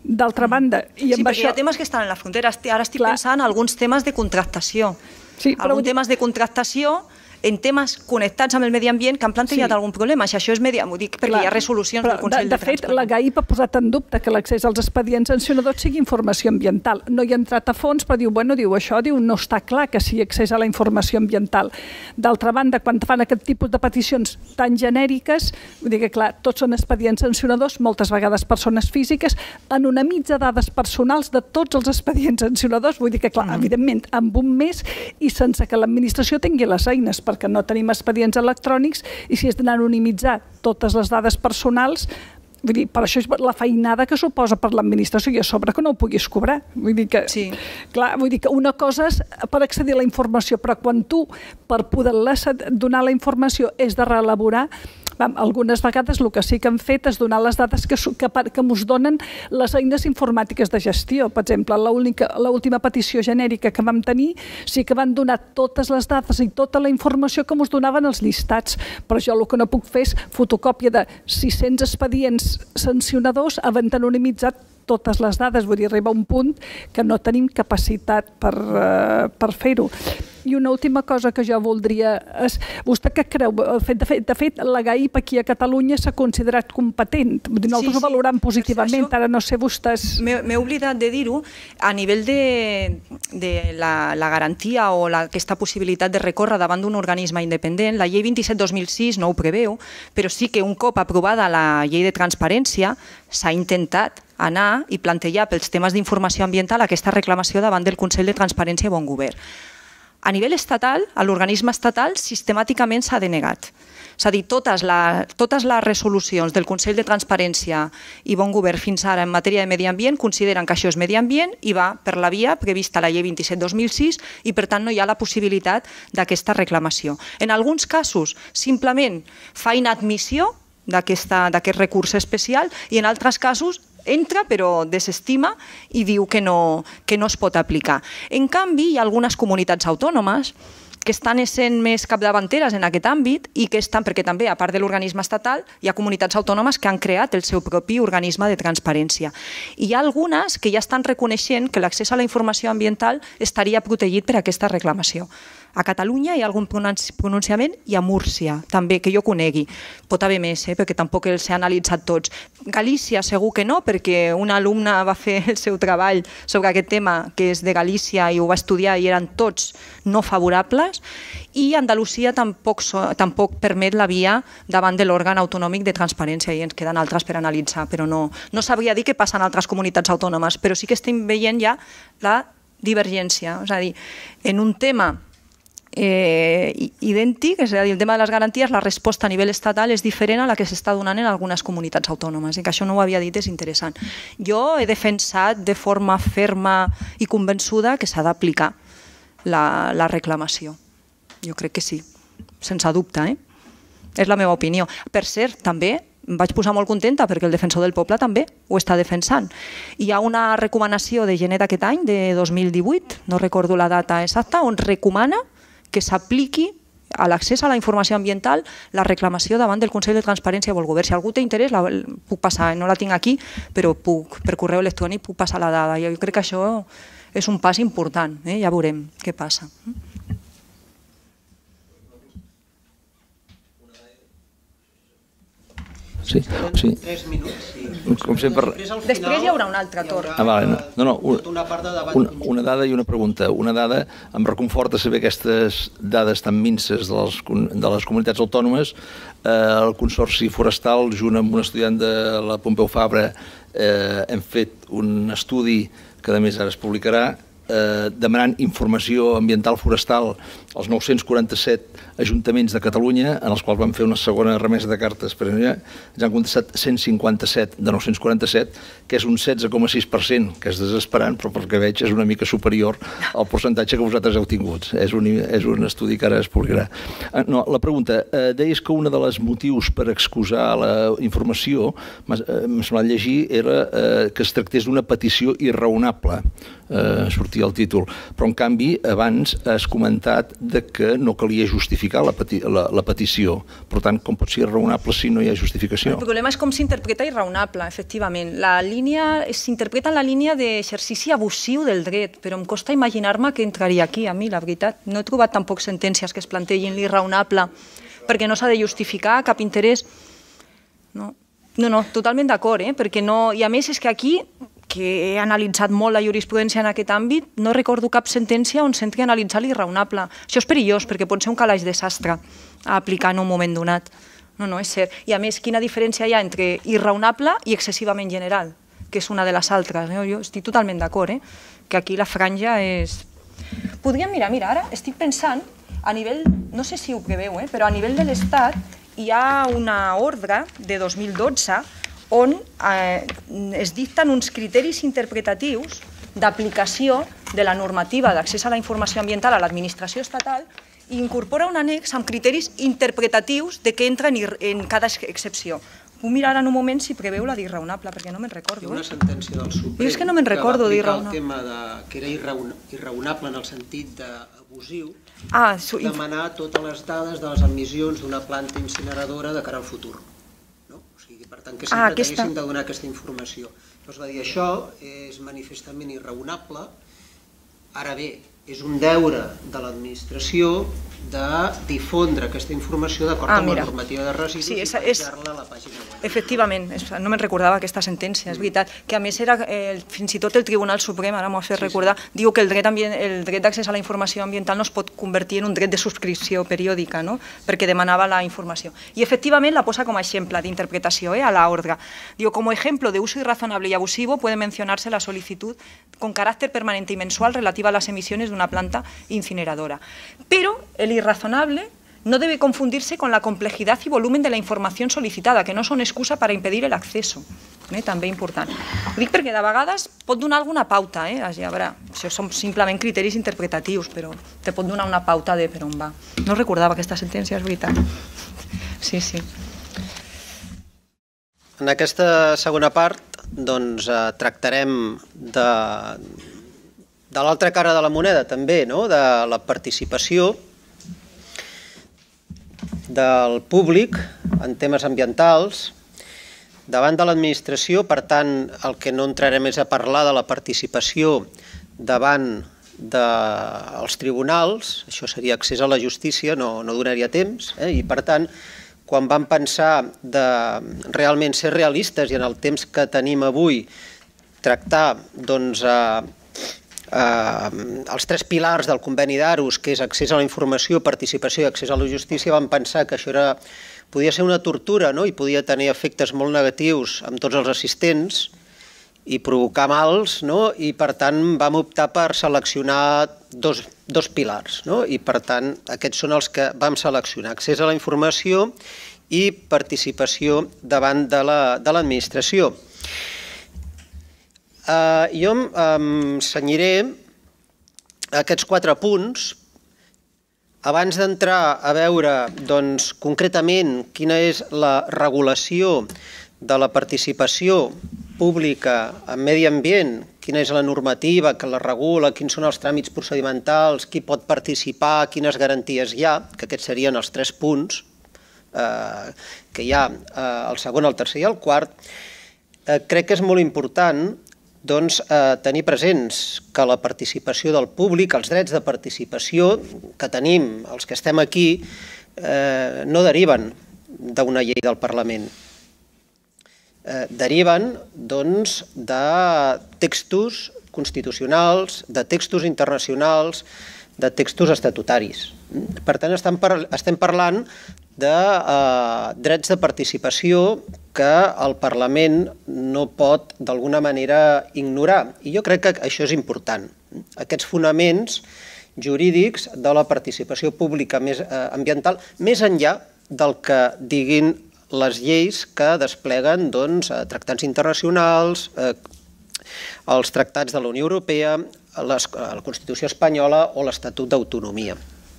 D'altra banda... Sí, perquè hi ha temes que estan en la frontera. Ara estic pensant en alguns temes de contractació. Alguns temes de contractació en temes connectats amb el medi ambient que han plantejat algun problema. Si això és medi ambient, ho dic perquè hi ha resolucions del Consell de Transparència. De fet, la GAIP ha posat en dubte que l'accés als expedients sancionadors sigui informació ambiental. No hi ha entrat a fons, però diu, bueno, diu, això diu, no està clar que sigui accés a la informació ambiental. D'altra banda, quan fan aquest tipus de peticions tan genèriques, vull dir que, clar, tots són expedients sancionadors, moltes vegades persones físiques, anonimitza dades personals de tots els expedients sancionadors, vull dir que, clar, evidentment, amb un mes i sense que l'administració tingui les eines, perquè no tenim expedients electrònics i si és d'anonimitzar totes les dades personals, vull dir, per això és la feinada que suposa per l'administració i a sobre que no ho puguis cobrar. Vull dir que, clar, vull dir que una cosa és per accedir a la informació, però quan tu, per poder donar la informació, és de reelaborar, algunes vegades el que sí que han fet és donar les dades que ens donen les eines informàtiques de gestió. Per exemple, l'última petició genèrica que vam tenir sí que van donar totes les dades i tota la informació que ens donaven els llistats, però jo el que no puc fer és fotocòpia de sis-cents expedients sancionadors havent anonimitzat totes les dades, vull dir, arriba un punt que no tenim capacitat per fer-ho. I una última cosa que jo voldria és, vostè què creu? De fet, la GAIP aquí a Catalunya s'ha considerat competent. Nosaltres ho valorem positivament, ara no sé vostès... M'he oblidat de dir-ho, a nivell de la garantia o aquesta possibilitat de recórrer davant d'un organisme independent, la llei vint-i-set dos mil sis no ho preveu, però sí que un cop aprovada la llei de transparència s'ha intentat anar i plantejar pels temes d'informació ambiental aquesta reclamació davant del Consell de Transparència i Bon Govern. A nivell estatal, a l'organisme estatal, sistemàticament s'ha denegat. És a dir, totes les resolucions del Consell de Transparència i Bon Govern fins ara en matèria de medi ambient consideren que això és medi ambient i va per la via prevista a la llei vint-i-set dos mil sis i per tant no hi ha la possibilitat d'aquesta reclamació. En alguns casos simplement fa inadmissió d'aquest recurs especial i en altres casos entra però desestima i diu que no es pot aplicar. En canvi, hi ha algunes comunitats autònomes que estan sent més capdavanteres en aquest àmbit i que estan, perquè també, a part de l'organisme estatal, hi ha comunitats autònomes que han creat el seu propi organisme de transparència. I hi ha algunes que ja estan reconeixent que l'accés a la informació ambiental estaria protegit per aquesta reclamació. A Catalunya hi ha algun pronunciament i a Múrcia, també, que jo conegui. Pot haver més, perquè tampoc els he analitzat tots. Galícia segur que no, perquè una alumna va fer el seu treball sobre aquest tema, que és de Galícia, i ho va estudiar i eren tots no favorables. I Andalusia tampoc permet la via davant de l'òrgan autonòmic de transparència i ens queden altres per analitzar, però no sabria dir què passa en altres comunitats autònomes, però sí que estem veient ja la divergència. És a dir, en un tema idèntic, és a dir, el tema de les garanties, la resposta a nivell estatal és diferent a la que s'està donant en algunes comunitats autònomes, i que això no ho havia dit, és interessant. Jo he defensat de forma ferma i convençuda que s'ha d'aplicar la reclamació. Jo crec que sí, sense dubte, eh? És la meva opinió. Per cert, també em vaig posar molt contenta perquè el defensor del poble també ho està defensant. Hi ha una recomanació de gener d'aquest any, de dos mil divuit, no recordo la data exacta, on recomana que s'apliqui a l'accés a la informació ambiental la reclamació davant del Consell de Transparència i Bon Govern. Si algú té interès, puc passar, no la tinc aquí, però per correu electrònic puc passar la dada. Jo crec que això és un pas important, ja veurem què passa. Sí, sí. Tres minuts, sí. Com sempre... Després hi haurà un altre torn. Ah, vale. No, no, una, una dada i una pregunta. Una dada, em reconforta saber aquestes dades tan minces de les, de les comunitats autònomes. Eh, el Consorci Forestal, junt amb un estudiant de la Pompeu Fabra, eh, hem fet un estudi que a més ara es publicarà, eh, demanant informació ambiental forestal als nou-cents quaranta-set ajuntaments de Catalunya, en els quals vam fer una segona remesa de cartes, però ja ens han contestat cent cinquanta-set de nou-cents quaranta-set, que és un setze coma sis per cent, que és desesperant, però pel que veig és una mica superior al percentatge que vosaltres heu tingut. És un, és un estudi que ara es publicarà. No, la pregunta, eh, deies que un dels motius per excusar la informació, m'ha semblat llegir, era eh, que es tractés d'una petició irraonable, eh, sortia el títol, però en canvi abans has comentat de que no calia justificar justificar la petició. Per tant, com pot ser raonable si no hi ha justificació? El problema és com s'interpreta irraonable, efectivament. La línia s'interpreta en la línia d'exercici abusiu del dret, però em costa imaginar-me que entraria aquí, a mi, la veritat. No he trobat tampoc sentències que es plantegin l'irraonable perquè no s'ha de justificar cap interès. No, no, no totalment d'acord, eh? Perquè no... I a més és que aquí, que he analitzat molt la jurisprudència en aquest àmbit, no recordo cap sentència on s'entri a analitzar l'irraonable. Això és perillós, perquè pot ser un calaix de sastre a aplicar en un moment donat. No, no, és cert. I a més, quina diferència hi ha entre irraonable i excessivament general, que és una de les altres. Jo estic totalment d'acord, eh? Que aquí la franja és... Podríem mirar, mira, ara estic pensant, a nivell, no sé si ho preveu, eh? Però a nivell de l'Estat hi ha una ordre de dos mil dotze on es dicten uns criteris interpretatius d'aplicació de la normativa d'accés a la informació ambiental a l'administració estatal i incorpora un annex amb criteris interpretatius de què entra en cada excepció. Puc mirar en un moment si preveu la d'irraonable, perquè no me'n recordo. Hi ha una sentència del Suprem és que no me'n recordo que va d'irraonable. aplicar el tema que era irraonable en el sentit d'abusiu, Ah, demanar totes les dades de les emissions d'una planta incineradora de cara al futur. Per tant, que sempre t'haguessin de donar aquesta informació. Llavors va dir, això és manifestament irraonable, ara bé, és un deure de l'administració de difondre aquesta informació d'acord amb la normativa de residus i penjar-la a la pàgina web. Efectivament, no me'n recordava aquesta sentència, és veritat, que a més era fins i tot el Tribunal Suprem, ara m'ho ha fet recordar, diu que el dret d'accés a la informació ambiental no es pot convertir en un dret de subscripció periòdica, perquè demanava la informació. I efectivament la posa com a exemple d'interpretació a l'ordre. Diu, como ejemplo de uso irrazonable y abusivo puede mencionarse la solicitud con carácter permanente y mensual relativa a las emisiones de una planta incineradora. Pero el irrazonable no debe confundirse con la complejidad y volumen de la información solicitada, que no són excusa per impedir el acceso. També important. Ho dic perquè de vegades pot donar alguna pauta, això són simplement criteris interpretatius, però te pot donar una pauta de per on va. No recordava aquesta sentència, és veritat. Sí, sí. En aquesta segona part doncs tractarem de de l'altra cara de la moneda també, de la participació del públic en temes ambientals davant de l'administració. Per tant, el que no entrarem és a parlar de la participació davant dels tribunals, això seria accés a la justícia, no donaria temps, i per tant, quan vam pensar de realment ser realistes i en el temps que tenim avui tractar doncs els tres pilars del conveni d'Aarhus, que és accés a la informació, participació i accés a la justícia, vam pensar que això podia ser una tortura i podia tenir efectes molt negatius amb tots els assistents i provocar mals, i per tant vam optar per seleccionar dos pilars, i per tant aquests són els que vam seleccionar: accés a la informació i participació davant de l'administració. Jo em cenyiré aquests quatre punts abans d'entrar a veure concretament quina és la regulació de la participació pública en medi ambient, quina és la normativa que la regula, quins són els tràmits procedimentals, qui pot participar, quines garanties hi ha, que aquests serien els tres punts que hi ha, el segon, el tercer i el quart. Crec que és molt important tenir presents que la participació del públic, els drets de participació que tenim, els que estem aquí, no deriven d'una llei del Parlament. Deriven de textos constitucionals, de textos internacionals, de textos estatutaris. Per tant, estem parlant de drets de participació que el Parlament no pot d'alguna manera ignorar. I jo crec que això és important. Aquests fonaments jurídics de la participació pública ambiental, més enllà del que diguin les lleis que despleguen tractats internacionals, els tractats de la Unió Europea, la Constitució espanyola o l'Estatut d'Autonomia.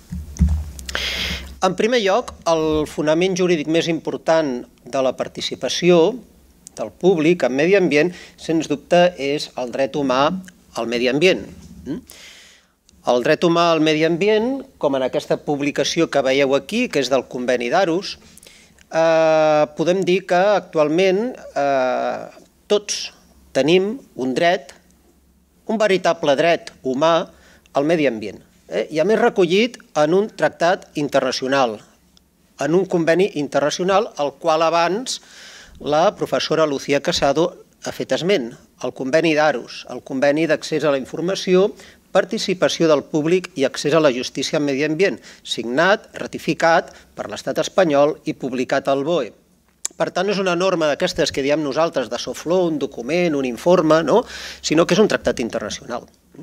En primer lloc, el fonament jurídic més important de la participació del públic en medi ambient, sens dubte, és el dret humà al medi ambient. El dret humà al medi ambient, com en aquesta publicació que veieu aquí, que és del Conveni d'Aarhus, podem dir que actualment tots tenim un dret, un veritable dret humà al medi ambient. I a més recollit en un tractat internacional, en un conveni internacional al qual abans la professora Lucía Casado ha fet esment, el Conveni d'Aarhus, el Conveni d'accés a la informació, participació del públic i accés a la justícia en medi ambient, signat, ratificat per l'estat espanyol i publicat al B O E. Per tant, no és una norma d'aquestes que diem nosaltres de soft law, un document, un informe, sinó que és un tractat internacional.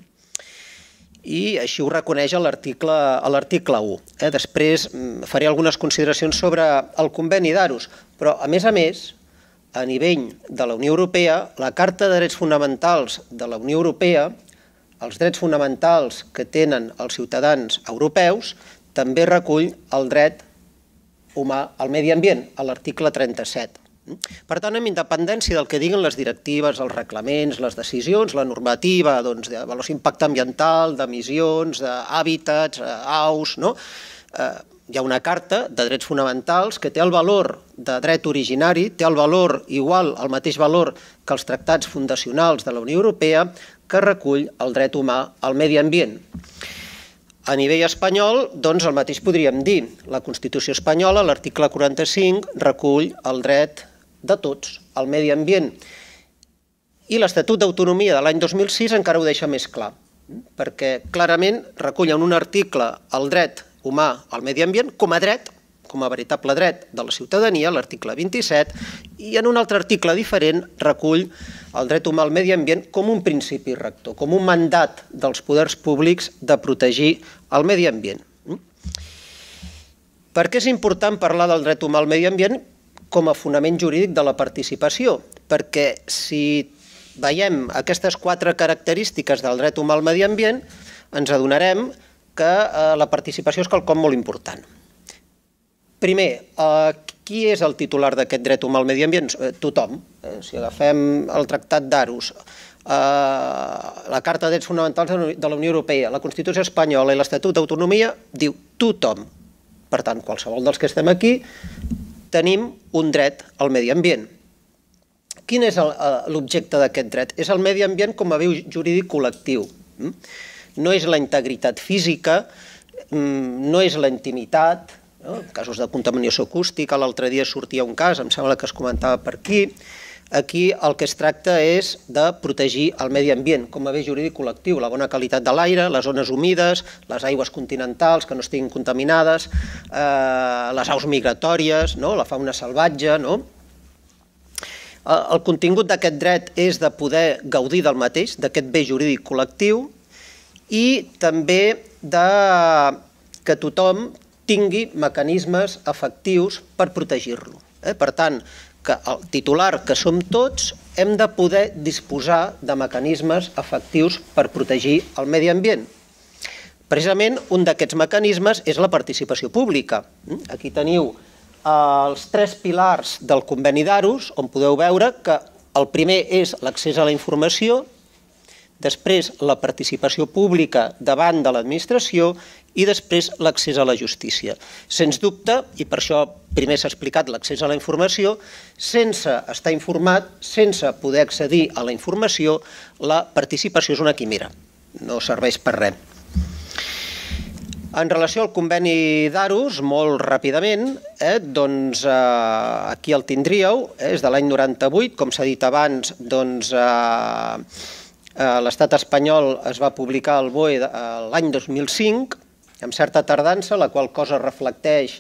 I així ho reconeix a l'article u. Després faré algunes consideracions sobre el Conveni d'Aarhus, però a més a més, a nivell de la Unió Europea, la Carta de Drets Fonamentals de la Unió Europea, els drets fonamentals que tenen els ciutadans europeus, també recull el dret humà al medi ambient, a l'article trenta-set. Per tant, amb independència del que diguin les directives, els reglaments, les decisions, la normativa d'avaluació d'impacte ambiental, d'emissions, d'hàbitats, aus, hi ha una carta de drets fonamentals que té el valor de dret originari, té el valor igual, el mateix valor que els tractats fundacionals de la Unió Europea, que recull el dret humà al medi ambient. A nivell espanyol, doncs el mateix podríem dir. La Constitució espanyola, l'article quaranta-cinc, recull el dret de tots al medi ambient. I l'Estatut d'Autonomia de l'any dos mil sis encara ho deixa més clar, perquè clarament recull en un article el dret humà al medi ambient com a dret, com a veritable dret de la ciutadania, l'article vint-i-set, i en un altre article diferent recull el dret humà al medi ambient com un principi rector, com un mandat dels poders públics de protegir el medi ambient. Per què és important parlar del dret humà al medi ambient com a fonament jurídic de la participació? Perquè si veiem aquestes quatre característiques del dret humà al medi ambient, ens adonarem que la participació és quelcom molt important. Primer, qui és el titular d'aquest dret humà al medi ambient? Tothom. Si agafem el Tractat d'Aarhus, la Carta de Drets Fonamentals de la Unió Europea, la Constitució espanyola i l'Estatut d'Autonomia, diu tothom. Per tant, qualsevol dels que estem aquí tenim un dret al medi ambient. Quin és l'objecte d'aquest dret? És el medi ambient com a bé jurídic col·lectiu. No és la integritat física, no és la intimitat, en casos de contaminació acústica, l'altre dia sortia un cas, em sembla que es comentava per aquí, aquí el que es tracta és de protegir el medi ambient com a bé jurídic col·lectiu, la bona qualitat de l'aire, les zones humides, les aigües continentals que no estiguin contaminades, les aus migratòries, la fauna salvatge. El contingut d'aquest dret és de poder gaudir del mateix, d'aquest bé jurídic col·lectiu, i també que tothom tingui mecanismes efectius per protegir-lo. Per tant, que el titular que som tots hem de poder disposar de mecanismes efectius per protegir el medi ambient. Precisament un d'aquests mecanismes és la participació pública. Aquí teniu els tres pilars del Conveni d'Aarhus, on podeu veure que el primer és l'accés a la informació, després la participació pública davant de l'administració i després l'accés a la justícia. Sens dubte, i per això primer s'ha explicat l'accés a la informació, sense estar informat, sense poder accedir a la informació, la participació és una quimera, no serveix per res. En relació al Conveni d'Aarhus, molt ràpidament, doncs aquí el tindríeu, és de l'any noranta-vuit, com s'ha dit abans, doncs l'estat espanyol es va publicar al B O E l'any dos mil cinc, amb certa tardança, la qual cosa reflecteix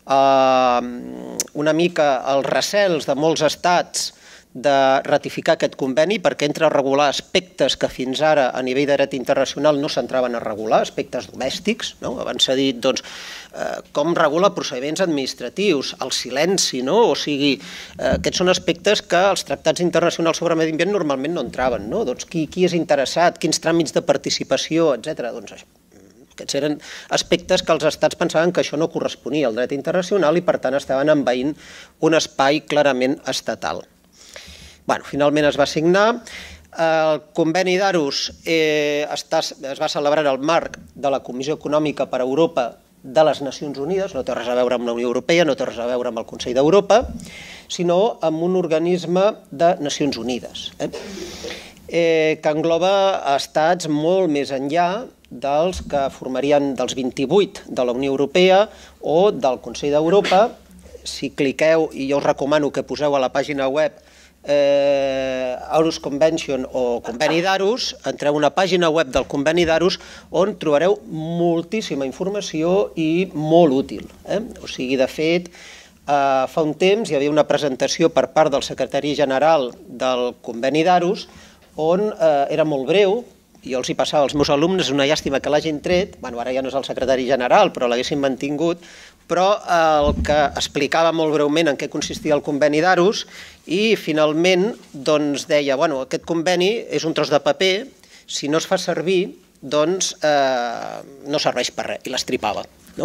una mica els recels de molts estats de ratificar aquest conveni perquè entra a regular aspectes que fins ara a nivell de dret internacional no s'entraven a regular, aspectes domèstics. Abans s'ha dit com regula procediments administratius, el silenci, o sigui, aquests són aspectes que els tractats internacionals sobre medi ambient normalment no entraven. Qui és interessat, quins tràmits de participació, etcètera. Aquests eren aspectes que els estats pensaven que això no corresponia al dret internacional i per tant estaven envaint un espai clarament estatal. Finalment es va signar. El conveni d'Aarhus es va celebrar en el marc de la Comissió Econòmica per a Europa de les Nacions Unides, no té res a veure amb la Unió Europea, no té res a veure amb el Consell d'Europa, sinó amb un organisme de Nacions Unides, que engloba estats molt més enllà dels que formarien dels vint-i-vuit de la Unió Europea o del Consell d'Europa. Si cliqueu, i jo us recomano que poseu a la pàgina web Aarhus Convention o Conveni d'Aarhus, entreu a una pàgina web del Conveni d'Aarhus on trobareu moltíssima informació i molt útil. O sigui, de fet, fa un temps hi havia una presentació per part del secretari general del Conveni d'Aarhus on era molt breu, i jo els hi passava als meus alumnes, una llàstima que l'hagin tret, ara ja no és el secretari general, però l'haguessin mantingut, però el que explicava molt breument en què consistia el conveni d'Aarhus i finalment deia que aquest conveni és un tros de paper, si no es fa servir doncs no serveix per res, i l'estripava.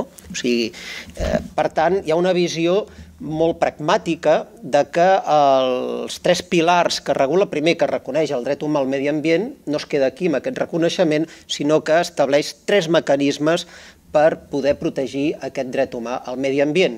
Per tant, hi ha una visió molt pragmàtica que els tres pilars que regula, primer que reconeix el dret humà al medi ambient, no es queda aquí amb aquest reconeixement, sinó que estableix tres mecanismes per poder protegir aquest dret humà al medi ambient.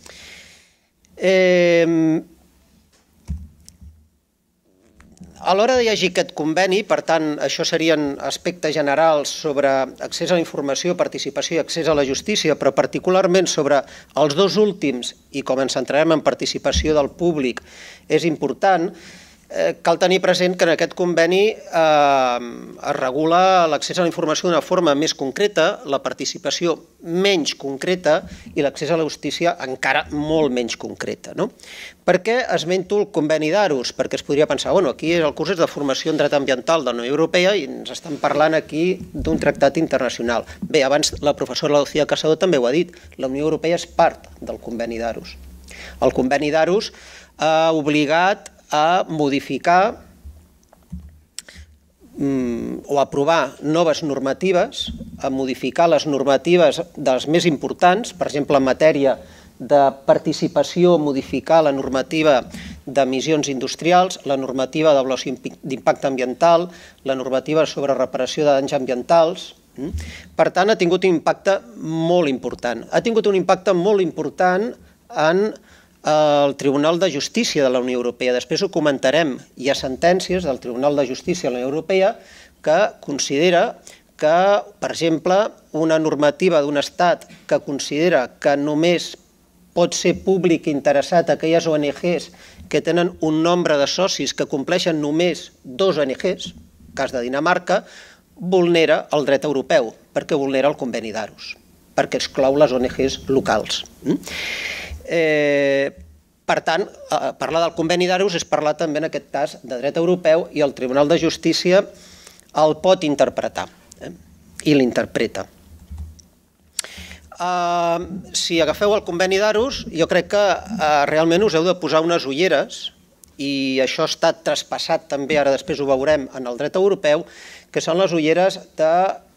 A l'hora de llegir aquest conveni, per tant, això serien aspectes generals sobre accés a la informació, participació i accés a la justícia, però particularment sobre els dos últims, i com ens centrarem en participació del públic, és important. Cal tenir present que en aquest conveni es regula l'accés a la informació d'una forma més concreta, la participació menys concreta i l'accés a la justícia encara molt menys concreta. Per què esmento el conveni d'Aarhus? Perquè es podria pensar, bueno, aquí el curs és de formació en dret ambiental de la Unió Europea i ens estan parlant aquí d'un tractat internacional. Bé, abans la professora Lucía Casado també ho ha dit, la Unió Europea és part del conveni d'Aarhus. El conveni d'Aarhus ha obligat a modificar o aprovar noves normatives, a modificar les normatives dels més importants, per exemple, en matèria de participació, modificar la normativa d'emissions industrials, la normativa d'avaluació d'impacte ambiental, la normativa sobre reparació de danys ambientals. Per tant, ha tingut un impacte molt important. Ha tingut un impacte molt important en el Tribunal de Justícia de la Unió Europea. Després ho comentarem. Hi ha sentències del Tribunal de Justícia de la Unió Europea que considera que, per exemple, una normativa d'un estat que considera que només pot ser públic interessat a aquelles O N Ges que tenen un nombre de socis que compleixen només dos O N Ges, cas de Dinamarca, vulnera el dret europeu, perquè vulnera el conveni d'Aarhus, perquè exclou les O N Ges locals. Per tant, parlar del conveni d'Aarhus és parlar també en aquest cas de dret europeu i el Tribunal de Justícia el pot interpretar i l'interpreta. Si agafeu el conveni d'Aarhus, jo crec que realment us heu de posar unes ulleres i això ha estat traspassat també, ara després ho veurem, en el dret europeu, que són les ulleres de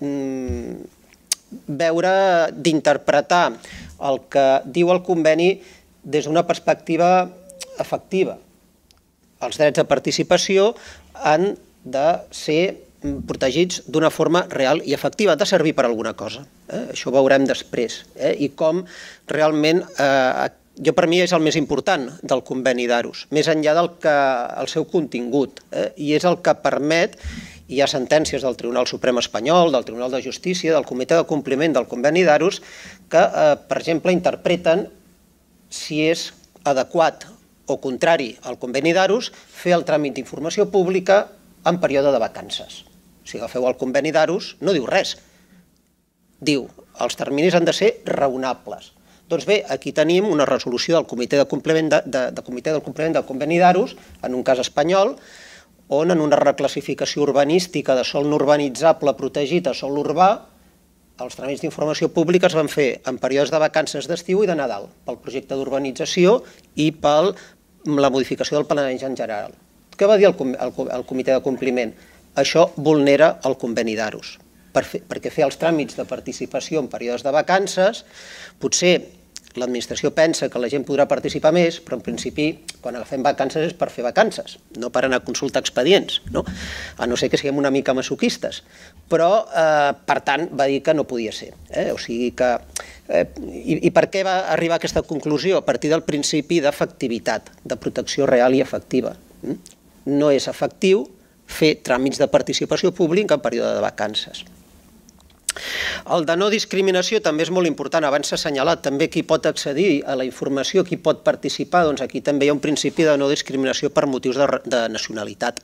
veure, d'interpretar el que diu el conveni des d'una perspectiva efectiva. Els drets de participació han de ser protegits d'una forma real i efectiva, han de servir per alguna cosa. Això ho veurem després. I com realment, jo per mi és el més important del conveni d'Aarhus, més enllà del seu contingut, i és el que permet. Hi ha sentències del Tribunal Suprem Espanyol, del Tribunal de Justícia, del Comitè de Compliment del Conveni d'Aarhus, que, per exemple, interpreten si és adequat o contrari al Conveni d'Aarhus fer el tràmit d'informació pública en període de vacances. Si agafeu el Conveni d'Aarhus, no diu res. Diu, els terminis han de ser raonables. Doncs bé, aquí tenim una resolució del Comitè de Compliment del Conveni d'Aarhus, en un cas espanyol, on en una reclassificació urbanística de sòl no urbanitzable protegit a sòl urbà, els tràmits d'informació pública es van fer en períodes de vacances d'estiu i de Nadal, pel projecte d'urbanització i per la modificació del planejament general. Què va dir el Comitè de Compliment? Això vulnera el Conveni d'Aarhus, perquè fer els tràmits de participació en períodes de vacances potser l'administració pensa que la gent podrà participar més, però en principi quan agafem vacances és per fer vacances, no per anar a consultar expedients, a no ser que siguem una mica masoquistes. Però, per tant, va dir que no podia ser. O sigui que... I per què va arribar a aquesta conclusió? A partir del principi d'efectivitat, de protecció real i efectiva. No és efectiu fer tràmits de participació pública en període de vacances. El de no discriminació també és molt important, abans s'ha assenyalat també qui pot accedir a la informació, qui pot participar, doncs aquí també hi ha un principi de no discriminació per motius de nacionalitat.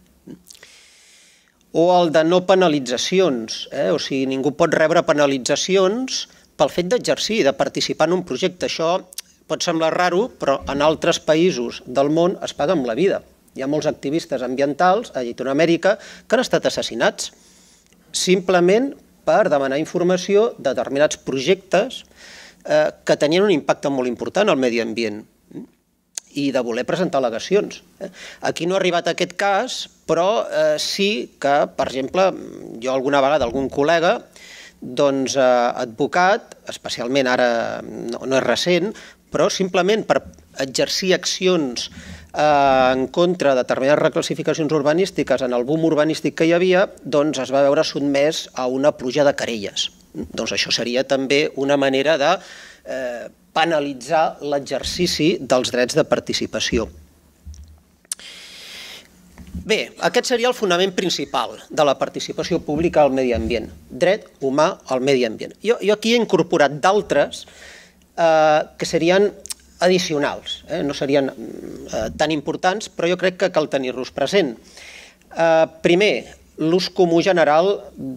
O el de no penalitzacions, o sigui, ningú pot rebre penalitzacions pel fet d'exercir, de participar en un projecte. Això pot semblar raro, però en altres països del món es paga amb la vida. Hi ha molts activistes ambientals a Llatinoamèrica que han estat assassinats simplement per demanar informació de determinats projectes que tenien un impacte molt important al medi ambient i de voler presentar al·legacions. Aquí no ha arribat aquest cas, però sí que, per exemple, jo alguna vegada algun col·lega, doncs advocat, especialment ara no és recent, però simplement per exercir accions en contra de determinades reclassificacions urbanístiques en el boom urbanístic que hi havia, doncs es va veure sotmès a una pluja de querelles. Doncs això seria també una manera de penalitzar l'exercici dels drets de participació. Bé, aquest seria el fonament principal de la participació pública al medi ambient, dret humà al medi ambient. Jo aquí he incorporat d'altres que serien addicionals, no serien tan importants, però jo crec que cal tenir-los present. Primer, l'ús comú general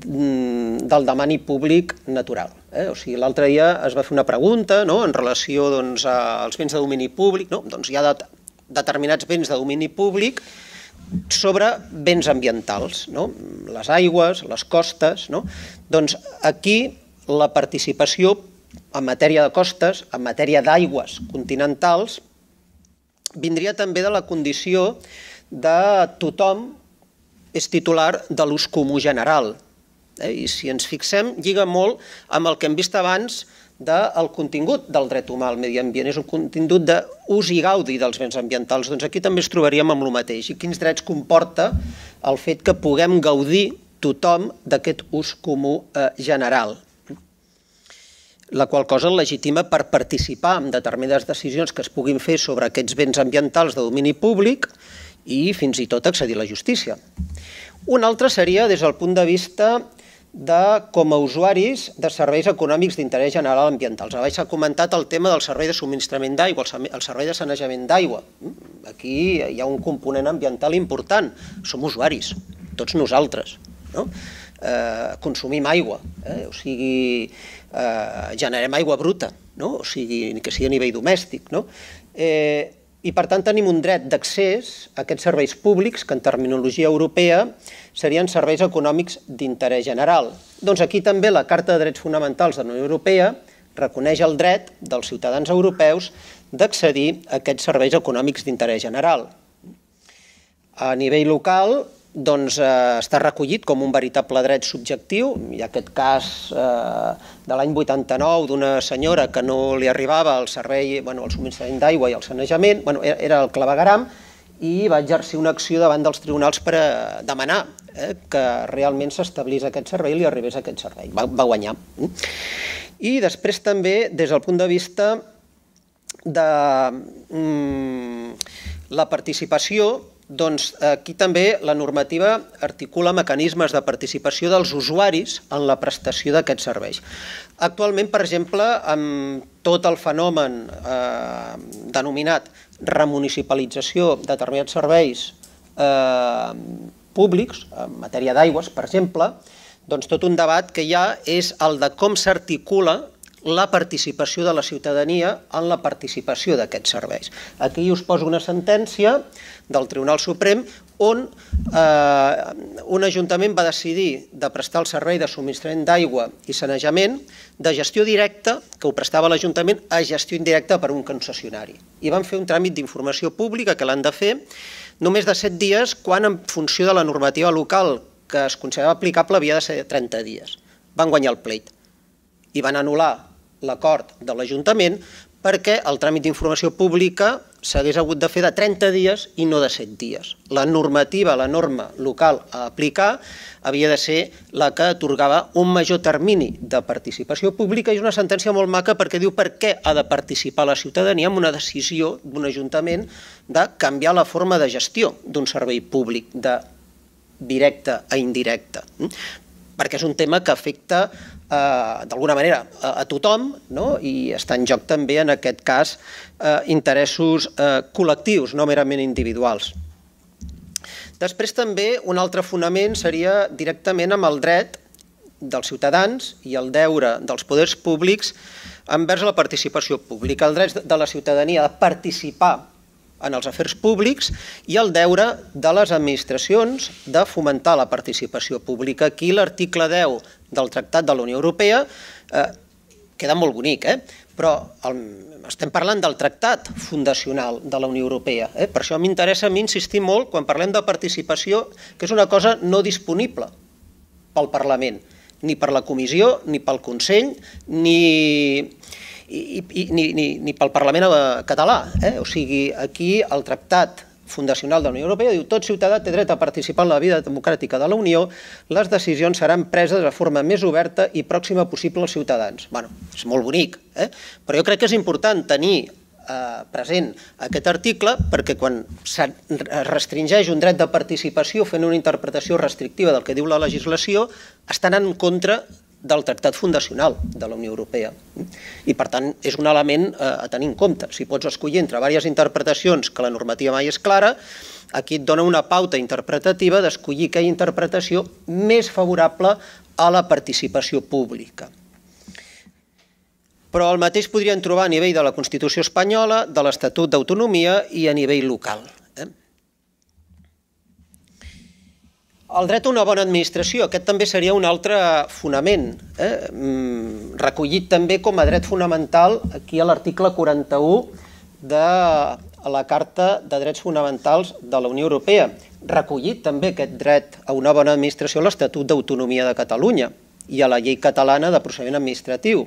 del domini públic natural. O sigui, l'altre dia es va fer una pregunta en relació als béns de domini públic, doncs hi ha determinats béns de domini públic sobre béns ambientals, les aigües, les costes. Doncs aquí la participació en matèria de costes, en matèria d'aigües continentals, vindria també de la condició de tothom és titular de l'ús comú general. I si ens fixem, lliga molt amb el que hem vist abans del contingut del dret humà al medi ambient. És un contingut d'ús i gaudi dels béns ambientals. Doncs aquí també ens trobaríem amb el mateix. I quins drets comporta el fet que puguem gaudir tothom d'aquest ús comú general, la qual cosa el legitima per participar en determinades decisions que es puguin fer sobre aquests béns ambientals de domini públic i fins i tot accedir a la justícia. Un altre seria des del punt de vista de com a usuaris de serveis econòmics d'interès general ambiental. Abans s'ha comentat el tema del servei de subministrament d'aigua, el servei de sanejament d'aigua. Aquí hi ha un component ambiental important. Som usuaris, tots nosaltres. Consumim aigua, o sigui, generem aigua bruta, o sigui, que sigui a nivell domèstic. I per tant tenim un dret d'accés a aquests serveis públics que en terminologia europea serien serveis econòmics d'interès general. Doncs aquí també la Carta de Drets Fonamentals de la Unió Europea reconeix el dret dels ciutadans europeus d'accedir a aquests serveis econòmics d'interès general. A nivell local, doncs està recollit com un veritable dret subjectiu. Hi ha aquest cas de l'any vuitanta-nou d'una senyora que no li arribava el servei, el subministrament d'aigua i el sanejament, era el clavegueram, i va exercir una acció davant dels tribunals per demanar que realment s'establís aquest servei i li arribés aquest servei. Va guanyar. I després també, des del punt de vista de la participació, doncs aquí també la normativa articula mecanismes de participació dels usuaris en la prestació d'aquests serveis. Actualment, per exemple, amb tot el fenomen denominat remunicipalització de determinats serveis públics, en matèria d'aigües, per exemple, doncs tot un debat que hi ha és el de com s'articula la participació de la ciutadania en la participació d'aquests serveis. Aquí us poso una sentència del Tribunal Suprem on un ajuntament va decidir de prestar el servei de subministrament d'aigua i sanejament de gestió directa, que ho prestava l'Ajuntament, a gestió indirecta per un concessionari. I van fer un tràmit d'informació pública que l'han de fer només de set dies quan en funció de la normativa local que es considerava aplicable havia de ser trenta dies. Van guanyar el pleit i van anul·lar l'acord de l'Ajuntament perquè el tràmit d'informació pública s'hagués hagut de fer de trenta dies i no de set dies. La normativa, la norma local a aplicar havia de ser la que atorgava un major termini de participació pública i és una sentència molt maca perquè diu per què ha de participar la ciutadania en una decisió d'un ajuntament de canviar la forma de gestió d'un servei públic, de directe a indirecte, perquè és un tema que afecta d'alguna manera a tothom i està en joc també en aquest cas interessos col·lectius, no merament individuals. Després també un altre fonament seria directament amb el dret dels ciutadans i el deure dels poders públics envers la participació pública, el dret de la ciutadania de participar en els afers públics i el deure de les administracions de fomentar la participació pública. Aquí l'article deu del Tractat de la Unió Europea queda molt bonic, però estem parlant del tractat fundacional de la Unió Europea. Per això m'interessa a mi insistir molt quan parlem de participació, que és una cosa no disponible pel Parlament, ni per la Comissió, ni pel Consell, ni... ni pel Parlament català. O sigui, aquí el Tractat Fundacional de la Unió Europea diu tot ciutadà té dret a participar en la vida democràtica de la Unió, les decisions seran preses de forma més oberta i pròxima possible als ciutadans. Bé, és molt bonic, però jo crec que és important tenir present aquest article perquè quan es restringeix un dret de participació fent una interpretació restrictiva del que diu la legislació, estan en contra del Tractat Fundacional de la Unió Europea. I, per tant, és un element a tenir en compte. Si pots escollir entre diverses interpretacions que la normativa mai és clara, aquí et dona una pauta interpretativa d'escollir aquella interpretació més favorable a la participació pública. Però el mateix podríem trobar a nivell de la Constitució espanyola, de l'Estatut d'Autonomia i a nivell local. El dret a una bona administració, aquest també seria un altre fonament, recollit també com a dret fonamental aquí a l'article quaranta-u de la Carta de Drets Fonamentals de la Unió Europea. Recollit també aquest dret a una bona administració a l'Estatut d'Autonomia de Catalunya i a la Llei Catalana de Procediment Administratiu.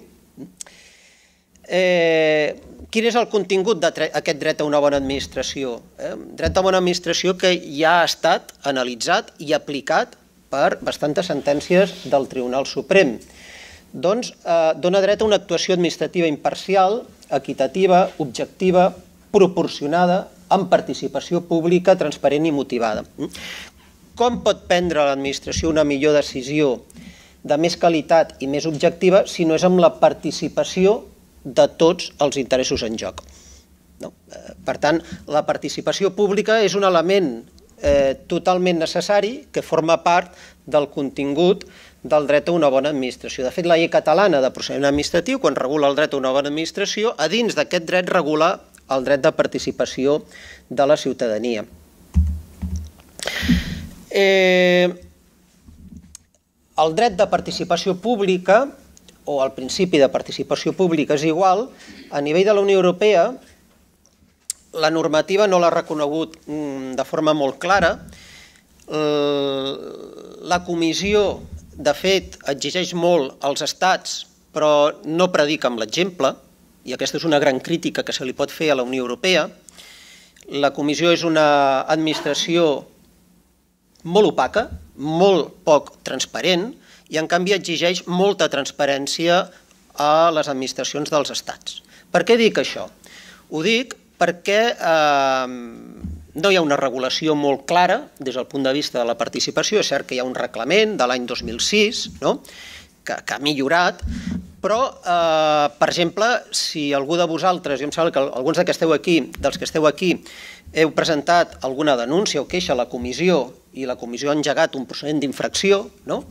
Quin és el contingut d'aquest dret a una bona administració? Dret a bona administració que ja ha estat analitzat i aplicat per bastantes sentències del Tribunal Suprem. Doncs dona dret a una actuació administrativa imparcial, equitativa, objectiva, proporcionada, amb participació pública, transparent i motivada. Com pot prendre l'administració una millor decisió de més qualitat i més objectiva si no és amb la participació de tots els interessos en joc? Per tant, la participació pública és un element totalment necessari que forma part del contingut del dret a una bona administració. De fet, la Llei Catalana de Procediment Administratiu, quan regula el dret a una bona administració, a dins d'aquest dret regula el dret de participació de la ciutadania. El dret de participació pública o el principi de participació pública és igual, a nivell de la Unió Europea la normativa no l'ha reconegut de forma molt clara. La Comissió, de fet, exigeix molt als estats, però no predica amb l'exemple, i aquesta és una gran crítica que se li pot fer a la Unió Europea. La Comissió és una administració molt opaca, molt poc transparent, i en canvi exigeix molta transparència a les administracions dels estats. Per què dic això? Ho dic perquè no hi ha una regulació molt clara des del punt de vista de la participació. És cert que hi ha un reglament de l'any dos mil sis que ha millorat, però, per exemple, si algú de vosaltres, jo em sembla que alguns dels que esteu aquí, dels que esteu aquí, heu presentat alguna denúncia o queixa a la comissió i la comissió ha engegat un procediment d'infracció, no?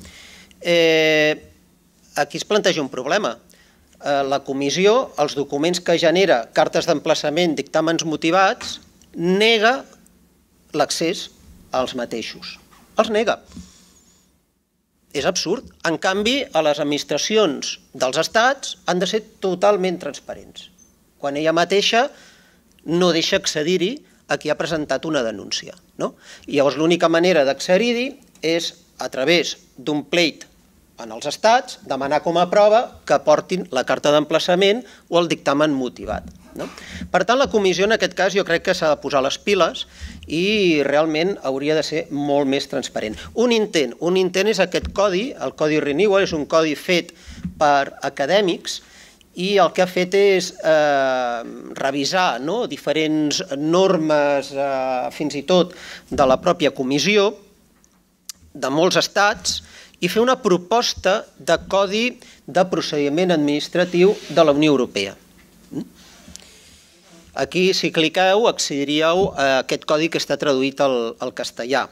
Aquí es planteja un problema. La comissió, els documents que genera, cartes d'emplaçament, dictàmens motivats, nega l'accés als mateixos. Els nega. És absurd. En canvi, a les administracions dels estats han de ser totalment transparents. Quan ella mateixa no deixa accedir-hi a qui ha presentat una denúncia. I llavors l'única manera d'accedir-hi és a través d'un pleit en els estats, demanar com a prova que portin la carta d'emplaçament o el dictamen motivat. Per tant, la comissió en aquest cas jo crec que s'ha de posar les piles i realment hauria de ser molt més transparent. Un intent, un intent és aquest codi, el codi Renewal, és un codi fet per acadèmics i el que ha fet és revisar diferents normes, fins i tot de la pròpia comissió, de molts estats, i fer una proposta de codi de procediment administratiu de la Unió Europea. Aquí, si cliqueu, accediríeu a aquest codi que està traduït al castellà.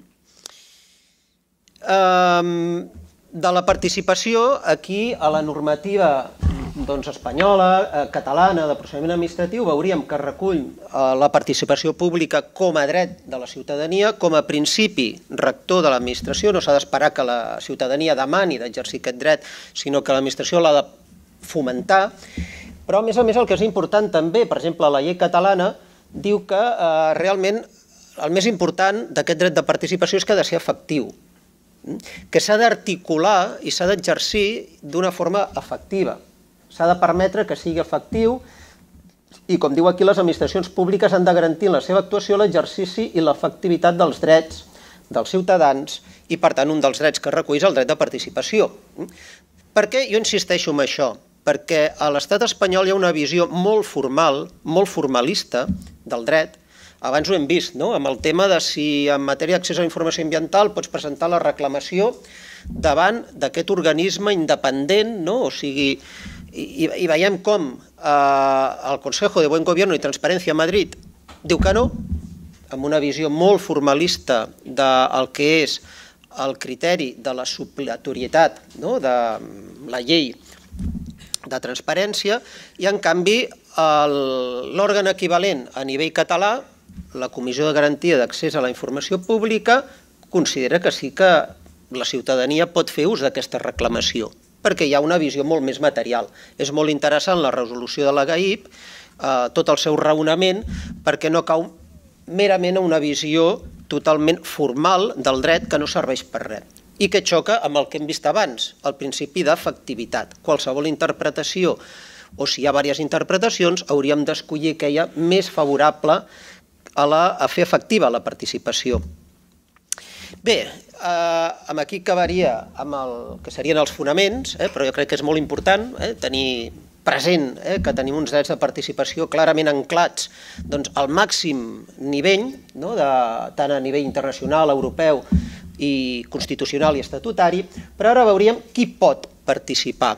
De la participació, aquí, a la normativa espanyola, catalana, de procediment administratiu, veuríem que recull la participació pública com a dret de la ciutadania, com a principi rector de l'administració. No s'ha d'esperar que la ciutadania demani d'exercir aquest dret, sinó que l'administració l'ha de fomentar. Però, a més a més, el que és important també, per exemple, la llei catalana diu que realment el més important d'aquest dret de participació és que ha de ser efectiu, que s'ha d'articular i s'ha d'exercir d'una forma efectiva. S'ha de permetre que sigui efectiu i, com diu aquí, les administracions públiques han de garantir en la seva actuació l'exercici i l'efectivitat dels drets dels ciutadans i, per tant, un dels drets que recull és el dret de participació. Per què jo insisteixo en això? Perquè a l'estat espanyol hi ha una visió molt formal, molt formalista del dret. Abans ho hem vist, amb el tema de si en matèria d'accés a la informació ambiental pots presentar la reclamació davant d'aquest organisme independent, o sigui, i veiem com el Consejo de Buen Gobierno i Transparència a Madrid diu que no, amb una visió molt formalista del que és el criteri de la supletorietat de la llei de transparència, i en canvi l'òrgan equivalent a nivell català, la Comissió de Garantia d'Accés a la Informació Pública, considera que sí que la ciutadania pot fer ús d'aquesta reclamació, perquè hi ha una visió molt més material. És molt interessant la resolució de la G A I P, tot el seu raonament, perquè no cau merament a una visió totalment formal del dret que no serveix per res i que xoca amb el que hem vist abans, el principi d'efectivitat. Qualsevol interpretació, o si hi ha diverses interpretacions, hauríem d'escollir aquella més favorable a fer efectiva la participació. Bé, aquí acabaria amb el que serien els fonaments, però jo crec que és molt important tenir present que tenim uns drets de participació clarament anclats al màxim nivell, tant a nivell internacional, europeu, i constitucional i estatutari, però ara veuríem qui pot participar.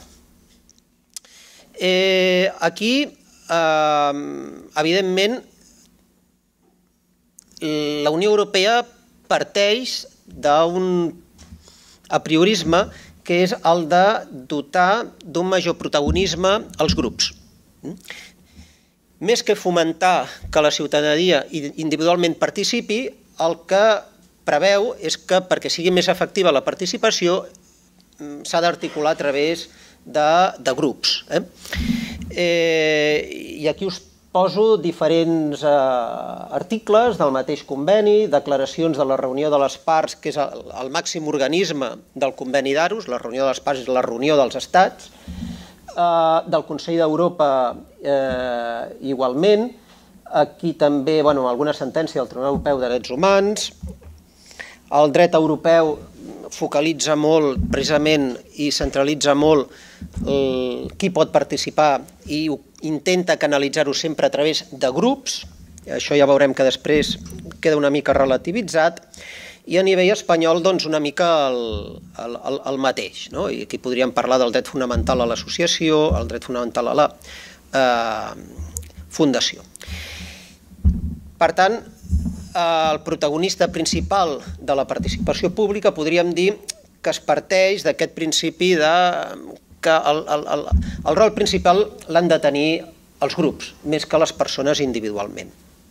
Aquí, evidentment, la Unió Europea parteix d'un apriorisme que és el de dotar d'un major protagonisme als grups. Més que fomentar que la ciutadania individualment participi, el que preveu és que, perquè sigui més efectiva la participació, s'ha d'articular a través de grups. I aquí us poso diferents articles del mateix conveni, declaracions de la reunió de les parts, que és el màxim organisme del conveni d'Aarhus, la reunió de les parts és la reunió dels estats, del Consell d'Europa igualment, aquí també alguna sentència del Tribunal Europeu de Drets Humans. El dret europeu focalitza molt, precisament, i centralitza molt qui pot participar i intenta canalitzar-ho sempre a través de grups. Això ja veurem que després queda una mica relativitzat. I a nivell espanyol, doncs, una mica el mateix. I aquí podríem parlar del dret fonamental a l'associació, el dret fonamental a la fundació. Per tant, el protagonista principal de la participació pública podríem dir que es parteix d'aquest principi que el rol principal l'han de tenir els grups, més que les persones individualment.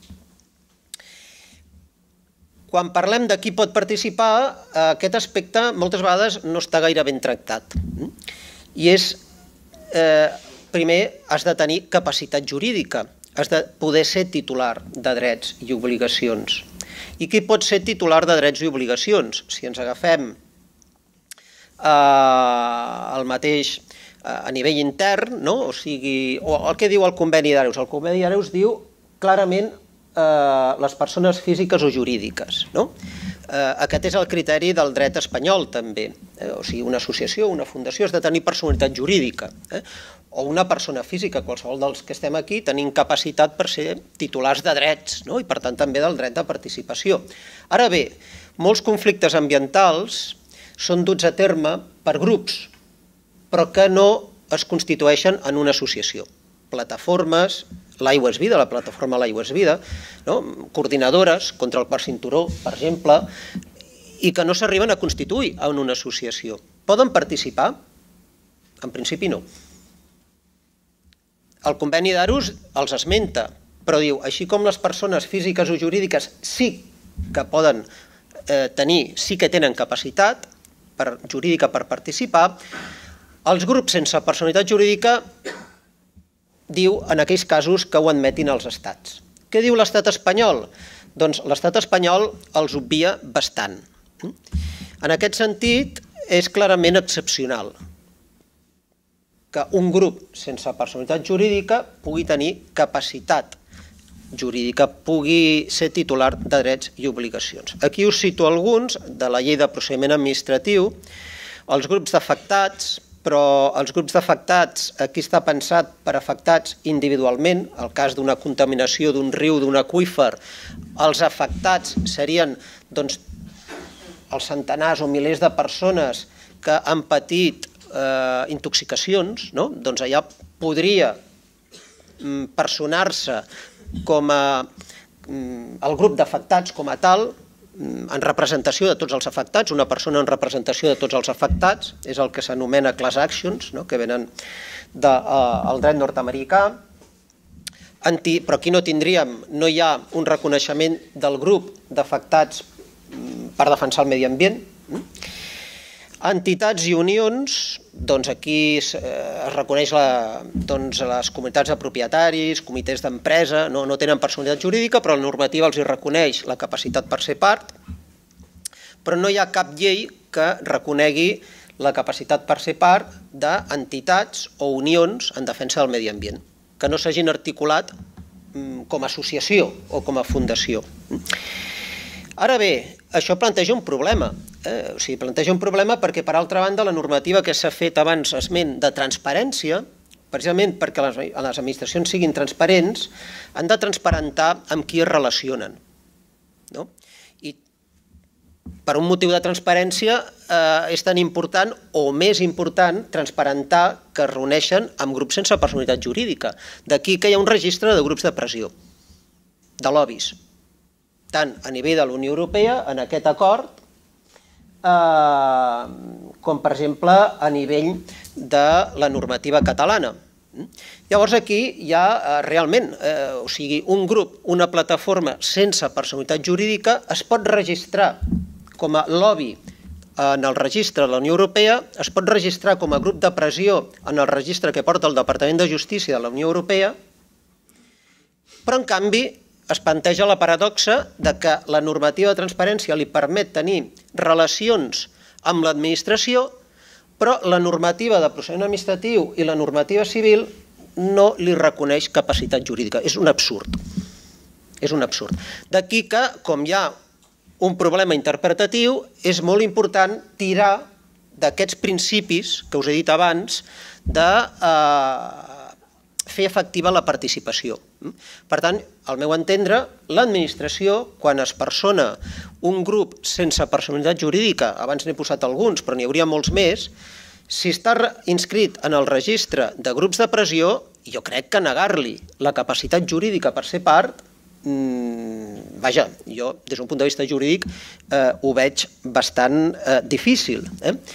Quan parlem de qui pot participar, aquest aspecte moltes vegades no està gaire ben tractat. I és, primer, has de tenir capacitat jurídica, has de poder ser titular de drets i obligacions. I qui pot ser titular de drets i obligacions? Si ens agafem el mateix a nivell intern, o sigui, el que diu el conveni d'Areus. El conveni d'Areus diu clarament les persones físiques o jurídiques. Aquest és el criteri del dret espanyol, també. O sigui, una associació, una fundació, has de tenir personalitat jurídica. O una persona física, qualsevol dels que estem aquí, tenim capacitat per ser titulars de drets, i per tant també del dret de participació. Ara bé, molts conflictes ambientals són duts a terme per grups, però que no es constitueixen en una associació. Plataformes, l'Aigua és Vida, la plataforma l'Aigua és Vida, coordinadores contra el quart cinturó, per exemple, i que no s'arriben a constituir en una associació. Poden participar? En principi no. El conveni d'Aarhus els esmenta, però diu, així com les persones físiques o jurídiques sí que poden tenir, sí que tenen capacitat jurídica per participar, els grups sense personalitat jurídica diu en aquells casos que ho admetin els estats. Què diu l'estat espanyol? Doncs l'estat espanyol els obvia bastant. En aquest sentit, és clarament excepcional que un grup sense personalitat jurídica pugui tenir capacitat jurídica, pugui ser titular de drets i obligacions. Aquí us cito alguns de la llei de procediment administratiu, els grups d'afectats, però els grups d'afectats, aquí està pensat per afectats individualment, el cas d'una contaminació d'un riu, d'un aqüífer, els afectats serien els centenars o milers de persones que han patit intoxicacions, doncs allà podria personar-se com el grup d'afectats com a tal, en representació de tots els afectats, una persona en representació de tots els afectats, és el que s'anomena class actions, que venen del dret nord-americà, però aquí no tindríem, no hi ha un reconeixement del grup d'afectats per defensar el medi ambient. Entitats i unions, doncs aquí es reconeix les comunitats de propietaris, comitès d'empresa, no tenen personalitat jurídica, però la normativa els reconeix la capacitat per ser part, però no hi ha cap llei que reconegui la capacitat per ser part d'entitats o unions en defensa del medi ambient, que no s'hagin articulat com a associació o com a fundació. Ara bé, això planteja un problema. O sigui, planteja un problema perquè, per altra banda, la normativa que s'ha fet abans esment de transparència, precisament perquè les administracions siguin transparents, han de transparentar amb qui es relacionen. I per un motiu de transparència és tan important o més important transparentar que es reuneixen amb grups sense personalitat jurídica. D'aquí que hi ha un registre de grups de pressió, de lobbies, tant a nivell de la Unió Europea, en aquest acord, com per exemple a nivell de la normativa catalana. Llavors aquí hi ha realment, o sigui, un grup, una plataforma sense personalitat jurídica es pot registrar com a lobby en el registre de la Unió Europea, es pot registrar com a grup de pressió en el registre que porta el Departament de Justícia de la Unió Europea, però en canvi es planteja la paradoxa que la normativa de transparència li permet tenir relacions amb l'administració, però la normativa de procediment administratiu i la normativa civil no li reconeix capacitat jurídica. És un absurd. És un absurd. D'aquí que, com hi ha un problema interpretatiu, és molt important tirar d'aquests principis que us he dit abans de fer efectiva la participació. Per tant, al meu entendre, l'administració, quan es persona un grup sense personalitat jurídica, abans n'he posat alguns, però n'hi hauria molts més, si està inscrit en el registre de grups de pressió, jo crec que negar-li la capacitat jurídica per ser part, vaja, jo des d'un punt de vista jurídic ho veig bastant difícil.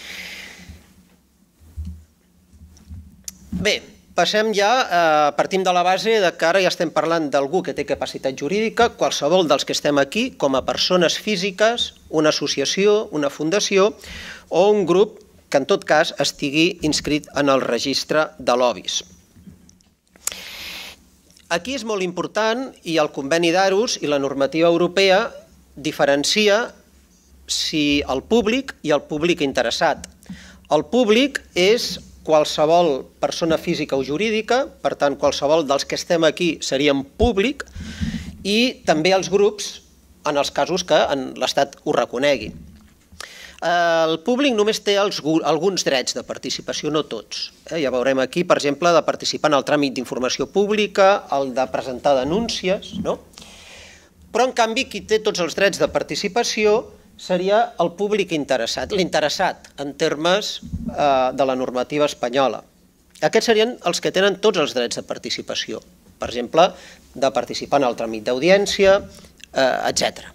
Bé, passem ja, partim de la base que ara ja estem parlant d'algú que té capacitat jurídica, qualsevol dels que estem aquí, com a persones físiques, una associació, una fundació o un grup que en tot cas estigui inscrit en el registre de lobbies. Aquí és molt important, i el conveni d'Aarhus i la normativa europea diferencia si el públic i el públic interessat. El públic és qualsevol persona física o jurídica, per tant, qualsevol dels que estem aquí serien públic, i també els grups en els casos que l'Estat ho reconegui. El públic només té alguns drets de participació, no tots. Ja veurem aquí, per exemple, de participar en el tràmit d'informació pública, el de presentar denúncies, no? Però, en canvi, qui té tots els drets de participació seria el públic interessat, l'interessat en termes de la normativa espanyola. Aquests serien els que tenen tots els drets de participació, per exemple, de participar en el tràmit d'audiència, etcètera.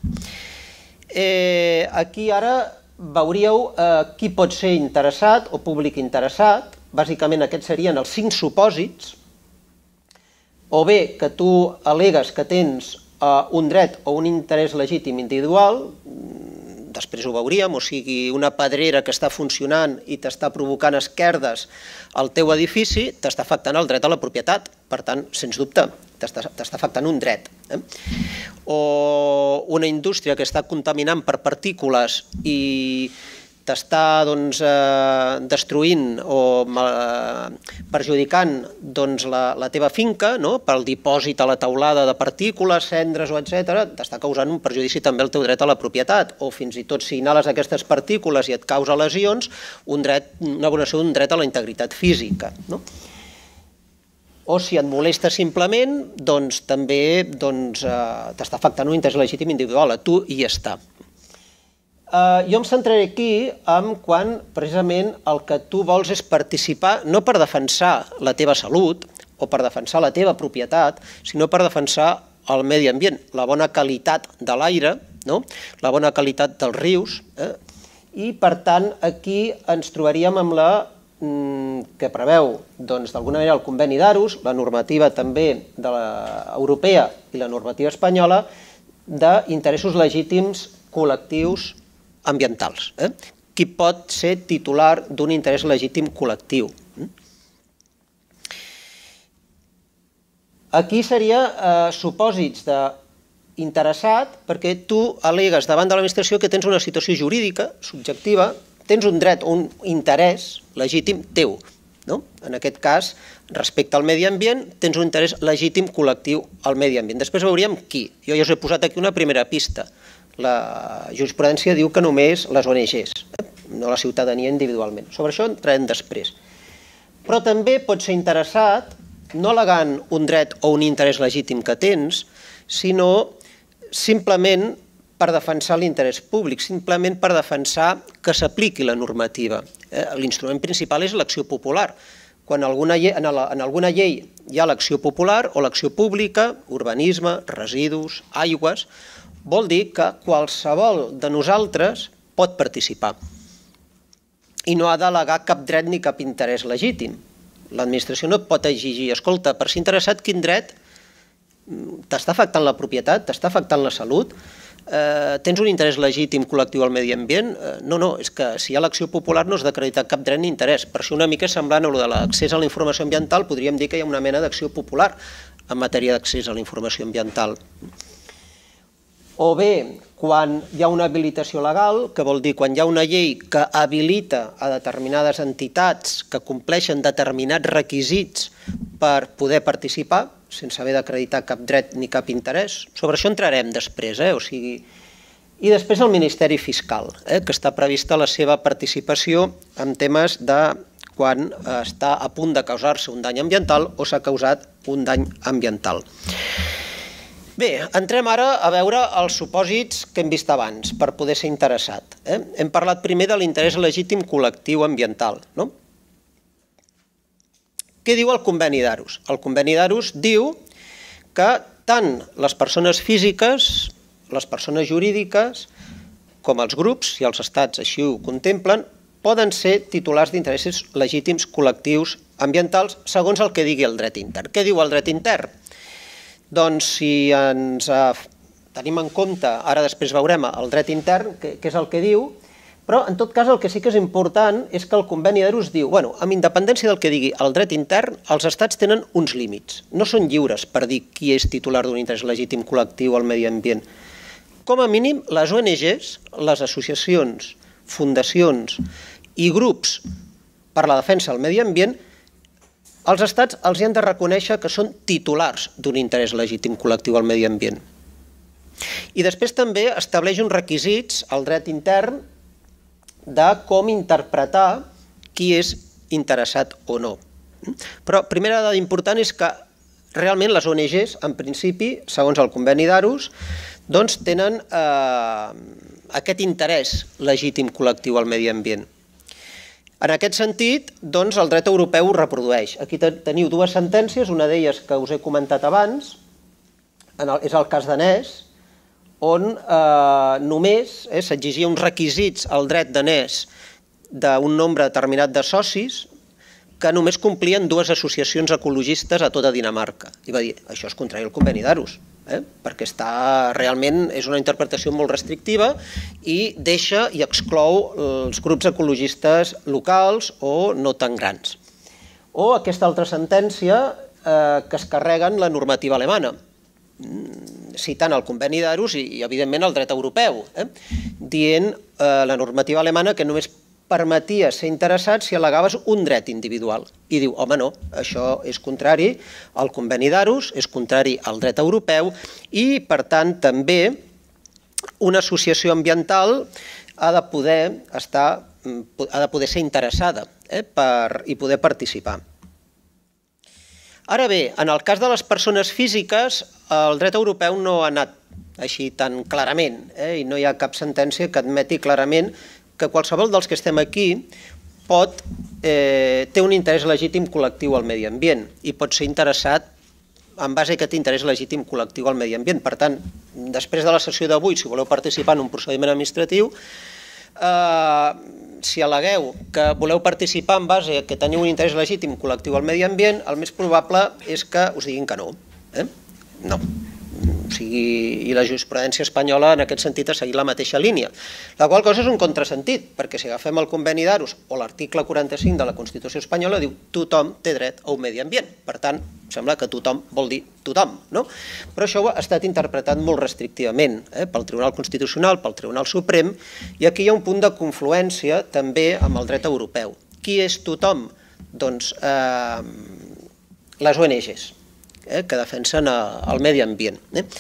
Aquí ara veuríeu qui pot ser interessat o públic interessat. Bàsicament aquests serien els cinc supòsits, o bé que tu al·legues que tens un dret o un interès legítim individual, després ho veuríem, o sigui, una pedrera que està funcionant i t'està provocant esquerdes al teu edifici, t'està afectant el dret a la propietat, per tant, sens dubte, t'està afectant un dret. O una indústria que està contaminant per partícules i t'està destruint o perjudicant la teva finca pel dipòsit a la teulada de partícules, cendres o etcètera, t'està causant un perjudici també al teu dret a la propietat. O fins i tot si inhales aquestes partícules i et causa lesions, una vulneració d'un dret a la integritat física. O si et molesta simplement, doncs també t'està afectant un interès legítim individual, a tu i ja està. Jo em centraré aquí en quan precisament el que tu vols és participar no per defensar la teva salut o per defensar la teva propietat, sinó per defensar el medi ambient, la bona qualitat de l'aire, la bona qualitat dels rius, i per tant aquí ens trobaríem amb la que preveu d'alguna manera el conveni d'Aarhus, la normativa també europea i la normativa espanyola d'interessos legítims col·lectius ambientals. Qui pot ser titular d'un interès legítim col·lectiu? Aquí seria supòsits d'interessat perquè tu al·legues davant de l'administració que tens una situació jurídica subjectiva, tens un dret o un interès legítim teu. En aquest cas, respecte al medi ambient, tens un interès legítim col·lectiu al medi ambient. Després veuríem qui. Jo ja us he posat aquí una primera pista. La jurisprudència diu que només les O N Ges, no la ciutadania individualment. Sobre això entrarem després. Però també pots ser interessat no al·legant un dret o un interès legítim que tens, sinó simplement per defensar l'interès públic, simplement per defensar que s'apliqui la normativa. L'instrument principal és l'acció popular. Quan en alguna llei hi ha l'acció popular o l'acció pública, urbanisme, residus, aigües, vol dir que qualsevol de nosaltres pot participar i no ha d'al·legar cap dret ni cap interès legítim. L'administració no et pot exigir, escolta, per ser interessat, quin dret t'està afectant la propietat, t'està afectant la salut, tens un interès legítim col·lectiu al medi ambient? No, no, és que si hi ha l'acció popular no has d'acreditar cap dret ni interès. Per això una mica semblant a allò de l'accés a la informació ambiental, podríem dir que hi ha una mena d'acció popular en matèria d'accés a la informació ambiental. O bé, quan hi ha una habilitació legal, que vol dir quan hi ha una llei que habilita a determinades entitats que compleixen determinats requisits per poder participar, sense haver d'acreditar cap dret ni cap interès. Sobre això entrarem després, o sigui... I després el Ministeri Fiscal, que està prevista la seva participació en temes de quan està a punt de causar-se un dany ambiental o s'ha causat un dany ambiental. Bé, entrem ara a veure els supòsits que hem vist abans per poder ser interessat. Hem parlat primer de l'interès legítim col·lectiu ambiental. Què diu el conveni d'Aarhus? El conveni d'Aarhus diu que tant les persones físiques, les persones jurídiques, com els grups, si els estats així ho contemplen, poden ser titulars d'interessos legítims col·lectius ambientals segons el que digui el dret intern. Què diu el dret intern? Doncs si ens tenim en compte, ara després veurem el dret intern, què és el que diu, però en tot cas el que sí que és important és que el conveni d'Aarhus diu, bueno, amb independència del que digui el dret intern, els estats tenen uns límits. No són lliures per dir qui és titular d'un interès legítim col·lectiu al medi ambient. Com a mínim, les O N Ges, les associacions, fundacions i grups per la defensa del medi ambient, els estats els han de reconèixer que són titulars d'un interès legítim col·lectiu al medi ambient. I després també estableix uns requisits al dret intern de com interpretar qui és interessat o no. Però primera dada important és que realment les O N Ges, en principi, segons el conveni d'Aarhus, doncs tenen aquest interès legítim col·lectiu al medi ambient. En aquest sentit, doncs, el dret europeu ho reprodueix. Aquí teniu dues sentències, una d'elles que us he comentat abans, és el cas danès, on només s'exigia uns requisits al dret danès d'un nombre determinat de socis que només complien dues associacions ecologistes a tota Dinamarca. I va dir, això és contrari al conveni d'Aarhus, perquè realment és una interpretació molt restrictiva i deixa i exclou els grups ecologistes locals o no tan grans. O aquesta altra sentència que es carreguen la normativa alemana, citant el conveni d'Aarhus i, evidentment, el dret europeu, dient la normativa alemana que només permetia ser interessat si al·legaves un dret individual. I diu, home, no, això és contrari al conveni d'Aarhus, és contrari al dret europeu i, per tant, també una associació ambiental ha de poder estar, ha de poder ser interessada i poder participar. Ara bé, en el cas de les persones físiques, el dret europeu no ha anat així tan clarament i no hi ha cap sentència que admeti clarament que qualsevol dels que estem aquí pot té un interès legítim col·lectiu al medi ambient i pot ser interessat en base a aquest interès legítim col·lectiu al medi ambient. Per tant, després de la sessió d'avui, si voleu participar en un procediment administratiu, si al·legueu que voleu participar en base a que teniu un interès legítim col·lectiu al medi ambient, el més probable és que us diguin que no. No. I la jurisprudència espanyola en aquest sentit ha seguit la mateixa línia. La qual cosa és un contrasentit, perquè si agafem el conveni d'Aarhus o l'article quaranta-cinc de la Constitució espanyola diu tothom té dret a un medi ambient. Per tant, sembla que tothom vol dir tothom, no? Però això ha estat interpretat molt restrictivament pel Tribunal Constitucional, pel Tribunal Suprem, i aquí hi ha un punt de confluència també amb el dret europeu. Qui és tothom? Doncs les O N Ges. Que defensen el medi ambient.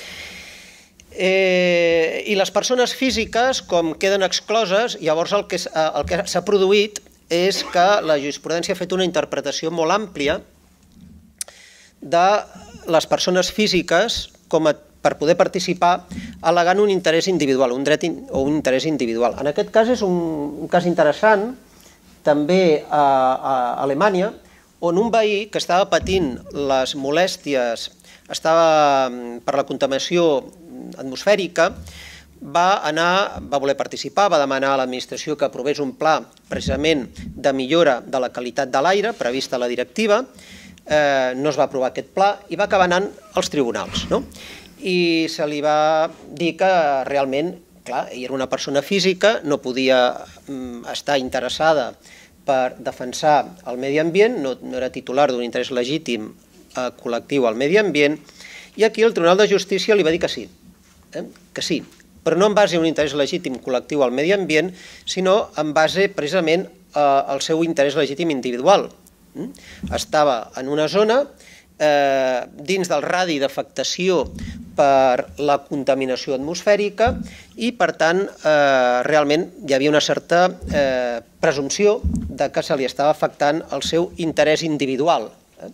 I les persones físiques, com queden excloses, llavors el que s'ha produït és que la jurisprudència ha fet una interpretació molt àmplia de les persones físiques per poder participar al·legant un interès individual, un dret o un interès individual. En aquest cas és un cas interessant, també a Alemanya, on un veí que estava patint les molèsties per la contaminació atmosfèrica va anar, va voler participar, va demanar a l'administració que aprovés un pla precisament de millora de la qualitat de l'aire prevista a la directiva, no es va aprovar aquest pla i va acabar anant als tribunals. I se li va dir que realment, clar, ell era una persona física, no podia estar interessada per defensar el medi ambient, no era titular d'un interès legítim col·lectiu al medi ambient, i aquí el Tribunal de Justícia li va dir que sí, que sí, però no en base a un interès legítim col·lectiu al medi ambient, sinó en base precisament al seu interès legítim individual. Estava en una zona dins del radi d'afectació per la contaminació atmosfèrica i, per tant, realment hi havia una certa presumpció de que se li estava afectant el seu interès individual.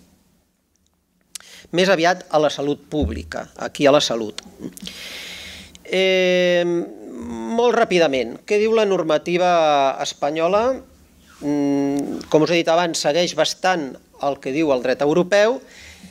Més aviat a la salut pública, aquí a la salut. Molt ràpidament, què diu la normativa espanyola? Com us he dit abans, segueix bastant el que diu el dret europeu.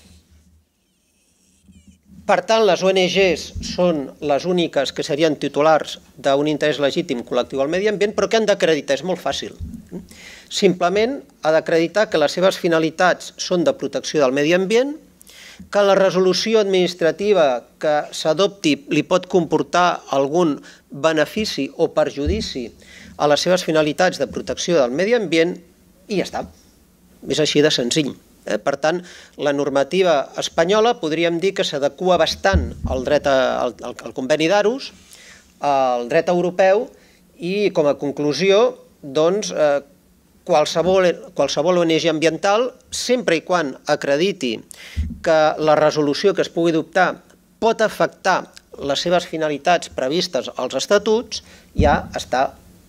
Per tant, les O N Ges són les úniques que serien titulars d'un interès legítim col·lectiu al medi ambient, però què han d'acreditar? És molt fàcil. Simplement ha d'acreditar que les seves finalitats són de protecció del medi ambient, que la resolució administrativa que s'adopti li pot comportar algun benefici o perjudici a les seves finalitats de protecció del medi ambient i ja està. És així de senzill. Per tant, la normativa espanyola podríem dir que s'adequa bastant al conveni d'Aarhus, al dret europeu, i com a conclusió, doncs, qualsevol O N G ambiental, sempre i quan acrediti que la resolució que es pugui adoptar pot afectar les seves finalitats previstes als estatuts, ja està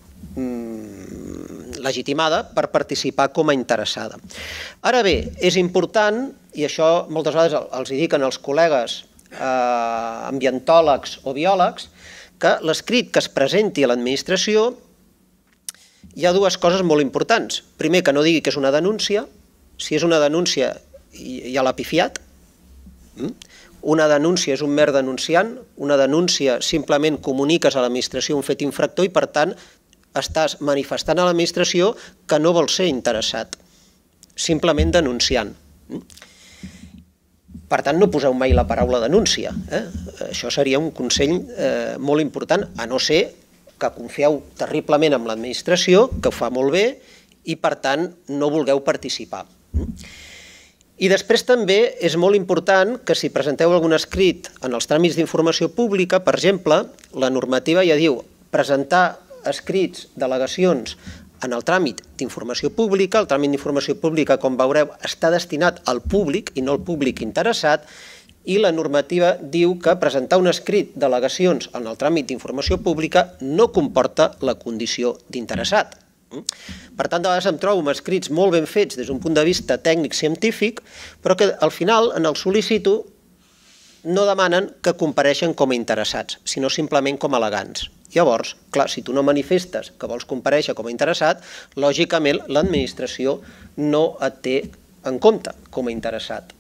legitimada per participar com a interessada. Ara bé, és important, i això moltes vegades els diuen els col·legues ambientòlegs o biòlegs, que l'escrit que es presenti a l'administració hi ha dues coses molt importants. Primer, que no digui que és una denúncia. Si és una denúncia, ja l'ha pifiat. Una denúncia és un mer denunciant. Una denúncia simplement comuniques a l'administració un fet infractor i, per tant, estàs manifestant a l'administració que no vols ser interessat. Simplement denunciant. Per tant, no poseu mai la paraula denúncia. Això seria un consell molt important, a no ser que confieu terriblement en l'administració, que ho fa molt bé, i per tant no vulgueu participar. I després també és molt important que si presenteu algun escrit en els tràmits d'informació pública, per exemple, la normativa ja diu presentar escrits, delegacions, en el tràmit d'informació pública. El tràmit d'informació pública, com veureu, està destinat al públic i no al públic interessat, i la normativa diu que presentar un escrit d'al·legacions en el tràmit d'informació pública no comporta la condició d'interessat. Per tant, de vegades em trobo amb escrits molt ben fets des d'un punt de vista tècnic-científic, però que al final, en el sol·licito, no demanen que compareixen com a interessats, sinó simplement com a al·legants. Llavors, clar, si tu no manifestes que vols comparèixer com a interessat, lògicament l'administració no et té en compte com a interessat.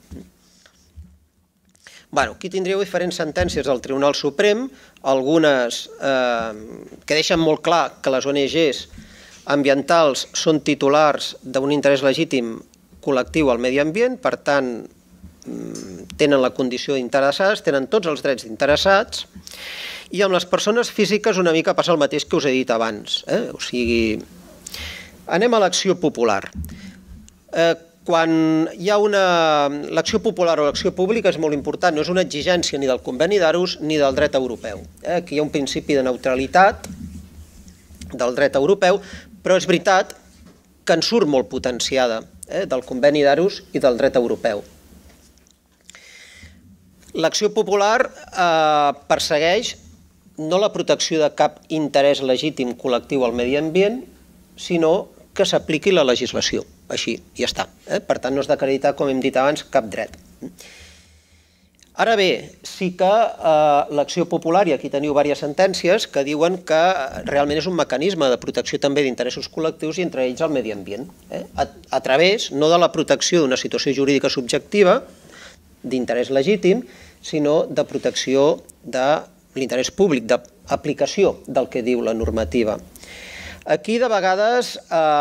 Aquí tindríeu diferents sentències del Tribunal Suprem, algunes que deixen molt clar que les O N Ges ambientals són titulars d'un interès legítim col·lectiu al medi ambient, per tant, tenen la condició d'interessats, tenen tots els drets d'interessats, i amb les persones físiques una mica passa el mateix que us he dit abans. O sigui, anem a l'acció popular. Quan hi ha una... L'acció popular o l'acció pública és molt important, no és una exigència ni del Conveni d'Aarhus ni del dret europeu. Aquí hi ha un principi de neutralitat del dret europeu, però és veritat que en surt molt potenciada del Conveni d'Aarhus i del dret europeu. L'acció popular persegueix no la protecció de cap interès legítim col·lectiu al medi ambient, sinó que s'apliqui la legislació. Així, ja està. Per tant, no és d'acreditar, com hem dit abans, cap dret. Ara bé, sí que l'acció popular, i aquí teniu diverses sentències, que diuen que realment és un mecanisme de protecció també d'interessos col·lectius i entre ells el medi ambient. A través, no de la protecció d'una situació jurídica subjectiva, d'interès legítim, sinó de protecció de l'interès públic, d'aplicació del que diu la normativa. Aquí, de vegades,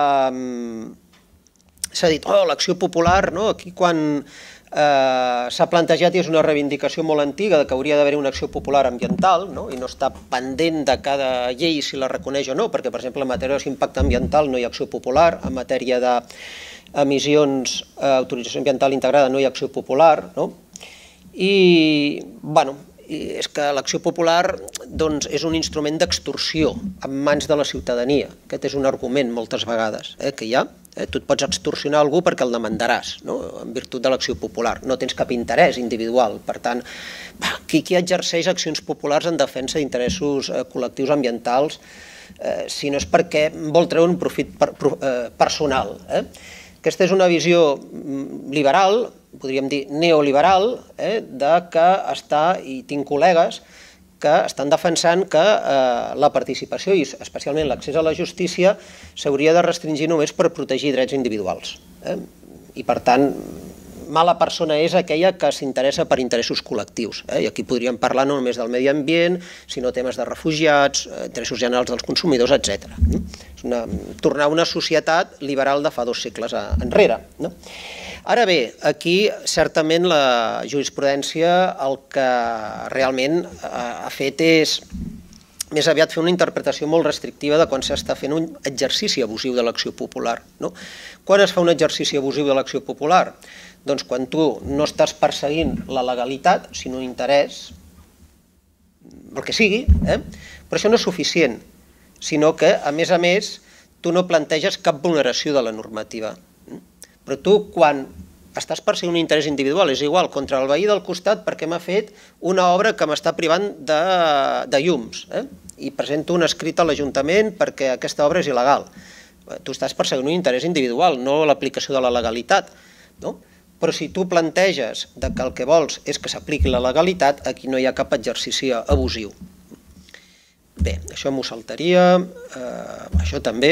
s'ha dit, oh, l'acció popular, aquí quan s'ha plantejat i és una reivindicació molt antiga que hauria d'haver una acció popular ambiental i no està pendent de cada llei si la reconeix o no, perquè, per exemple, en matèria d'impacte ambiental no hi ha acció popular, en matèria d'emissions, autorització ambiental integrada no hi ha acció popular, i, bueno, és que l'acció popular és un instrument d'extorsió en mans de la ciutadania. Aquest és un argument moltes vegades que hi ha. Tu et pots extorsionar algú perquè el demandaràs en virtut de l'acció popular. No tens cap interès individual. Per tant, qui exerceix accions populars en defensa d'interessos col·lectius ambientals si no és perquè vol treure un profit personal. Aquesta és una visió liberal, podríem dir neoliberal, de que està, i tinc col·legues que estan defensant que la participació i especialment l'accés a la justícia s'hauria de restringir només per protegir drets individuals. I per tant, mala persona és aquella que s'interessa per interessos col·lectius. I aquí podríem parlar no només del medi ambient, sinó temes de refugiats, interessos generals dels consumidors, etcètera. És tornar a una societat liberal de fa dos segles enrere. Ara bé, aquí certament la jurisprudència el que realment ha fet és més aviat fer una interpretació molt restrictiva de quan s'està fent un exercici abusiu de l'acció popular. Quan es fa un exercici abusiu de l'acció popular? Doncs quan tu no estàs perseguint la legalitat, sinó un interès, el que sigui, però això no és suficient, sinó que, a més a més, tu no planteges cap vulneració de la normativa. Però tu, quan estàs perseguint un interès individual, és igual, contra el veí del costat perquè m'ha fet una obra que m'està privant de llums, i presento un escrit a l'Ajuntament perquè aquesta obra és il·legal. Tu estàs perseguint un interès individual, no l'aplicació de la legalitat. Però si tu planteges que el que vols és que s'apliqui la legalitat, aquí no hi ha cap exercici abusiu. Bé, això m'ho saltaria, això també.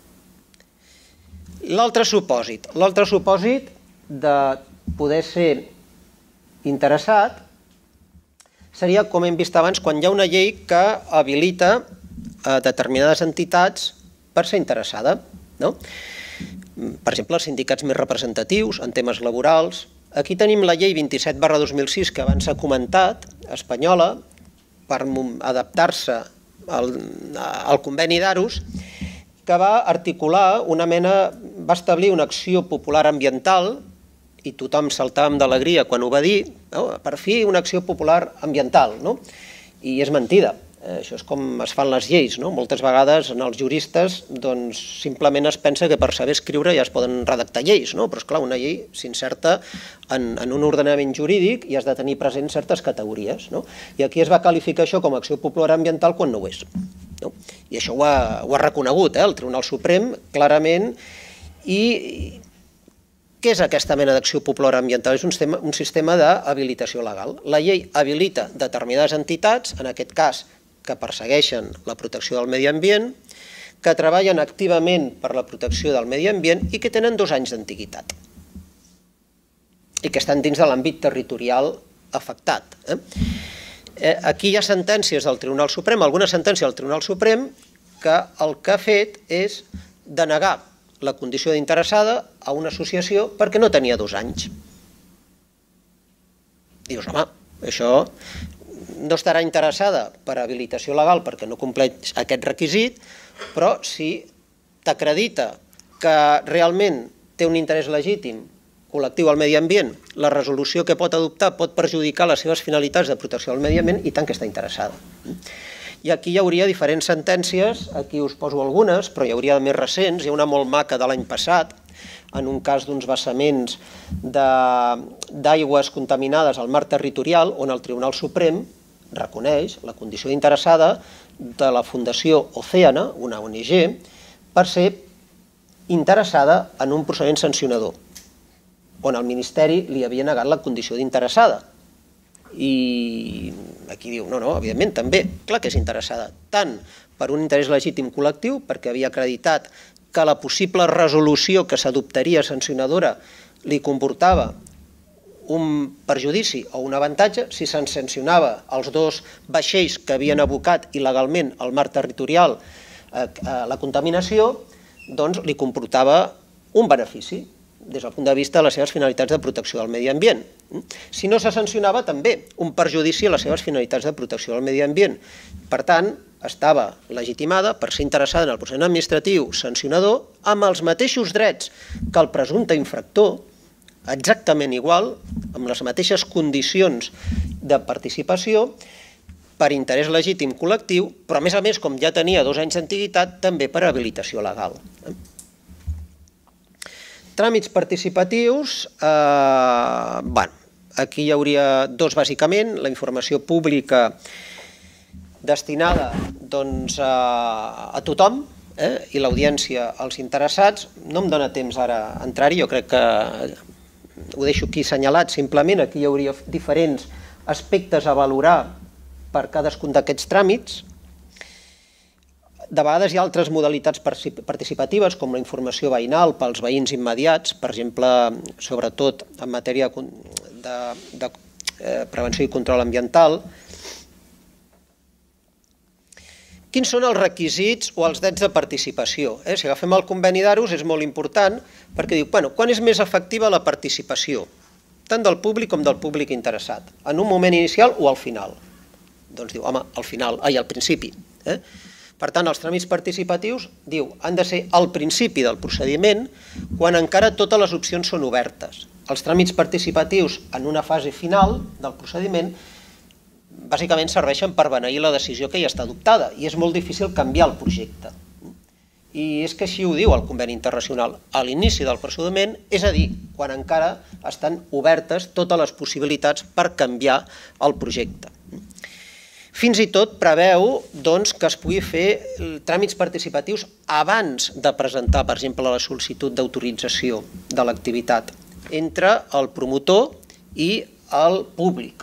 L'altre supòsit, l'altre supòsit de poder ser interessat seria, com hem vist abans, quan hi ha una llei que habilita determinades entitats per ser interessada. Per exemple, els sindicats més representatius en temes laborals. Aquí tenim la llei vint-i-set barra dos mil sis, que abans s'ha comentat, espanyola, per adaptar-se al conveni d'Aarhus, que va articular una mena, va establir una acció popular ambiental, i tothom saltàvem d'alegria quan ho va dir, per fi una acció popular ambiental, i és mentida. Això és com es fan les lleis, moltes vegades els juristes simplement es pensa que per saber escriure ja es poden redactar lleis, però és clar, una llei s'inserta en un ordenament jurídic i has de tenir present certes categories, i aquí es va qualificar això com a acció popular ambiental quan no ho és. I això ho ha reconegut el Tribunal Suprem clarament. I què és aquesta mena d'acció popular ambiental? És un sistema d'habilitació legal. La llei habilita determinades entitats, en aquest cas que persegueixen la protecció del medi ambient, que treballen activament per la protecció del medi ambient i que tenen dos anys d'antiguitat i que estan dins de l'àmbit territorial afectat. Aquí hi ha sentències del Tribunal Suprem, alguna sentència del Tribunal Suprem, que el que ha fet és denegar la condició d'interessada a una associació perquè no tenia dos anys. Dius, home, això no estarà interessada per habilitació legal perquè no compleix aquest requisit, però si t'acredita que realment té un interès legítim col·lectiu al medi ambient, la resolució que pot adoptar pot perjudicar les seves finalitats de protecció del medi ambient, i tant que està interessada. I aquí hi hauria diferents sentències, aquí us poso algunes, però hi hauria més recents, hi ha una molt maca de l'any passat, en un cas d'uns vessaments d'aigües contaminades al mar territorial, on el Tribunal Suprem reconeix la condició d'interessada de la Fundació Océana, una O N G, per ser interessada en un procediment sancionador, on el Ministeri li havia negat la condició d'interessada. I aquí diu, no, no, evidentment, també, clar que és interessada, tant per un interès legítim col·lectiu, perquè havia acreditat que la possible resolució que s'adoptaria sancionadora li comportava un perjudici o un avantatge, si se'n sancionava els dos vaixells que havien abocat il·legalment al mar territorial la contaminació, doncs li comportava un benefici des del punt de vista de les seves finalitats de protecció del medi ambient. Si no se sancionava, també un perjudici a les seves finalitats de protecció del medi ambient. Per tant, estava legitimada per ser interessada en el procediment administratiu sancionador amb els mateixos drets que el presumpte infractor, exactament igual, amb les mateixes condicions de participació, per interès legítim col·lectiu, però a més a més, com ja tenia dos anys d'antiguitat, també per habilitació legal. Tràmits participatius, aquí hi hauria dos bàsicament, la informació pública destinada a tothom i l'audiència als interessats. No em dóna temps ara a entrar-hi, jo crec que ho deixo aquí assenyalat, simplement aquí hi hauria diferents aspectes a valorar per cadascun d'aquests tràmits. De vegades hi ha altres modalitats participatives, com la informació veïnal pels veïns immediats, per exemple, sobretot en matèria de prevenció i control ambiental. Quins són els requisits o els drets de participació? Si agafem el conveni d'Aarhus és molt important perquè diu, bueno, quan és més efectiva la participació, tant del públic com del públic interessat, en un moment inicial o al final? Doncs diu, home, al final, ai, al principi. Per tant, els tràmits participatius, diu, han de ser al principi del procediment quan encara totes les opcions són obertes. Els tràmits participatius en una fase final del procediment bàsicament serveixen per beneir la decisió que ja està adoptada i és molt difícil canviar el projecte. I és que així ho diu el conveni internacional, a l'inici del procediment, és a dir, quan encara estan obertes totes les possibilitats per canviar el projecte. Fins i tot preveu que es pugui fer tràmits participatius abans de presentar, per exemple, la sol·licitud d'autorització de l'activitat entre el promotor i el públic.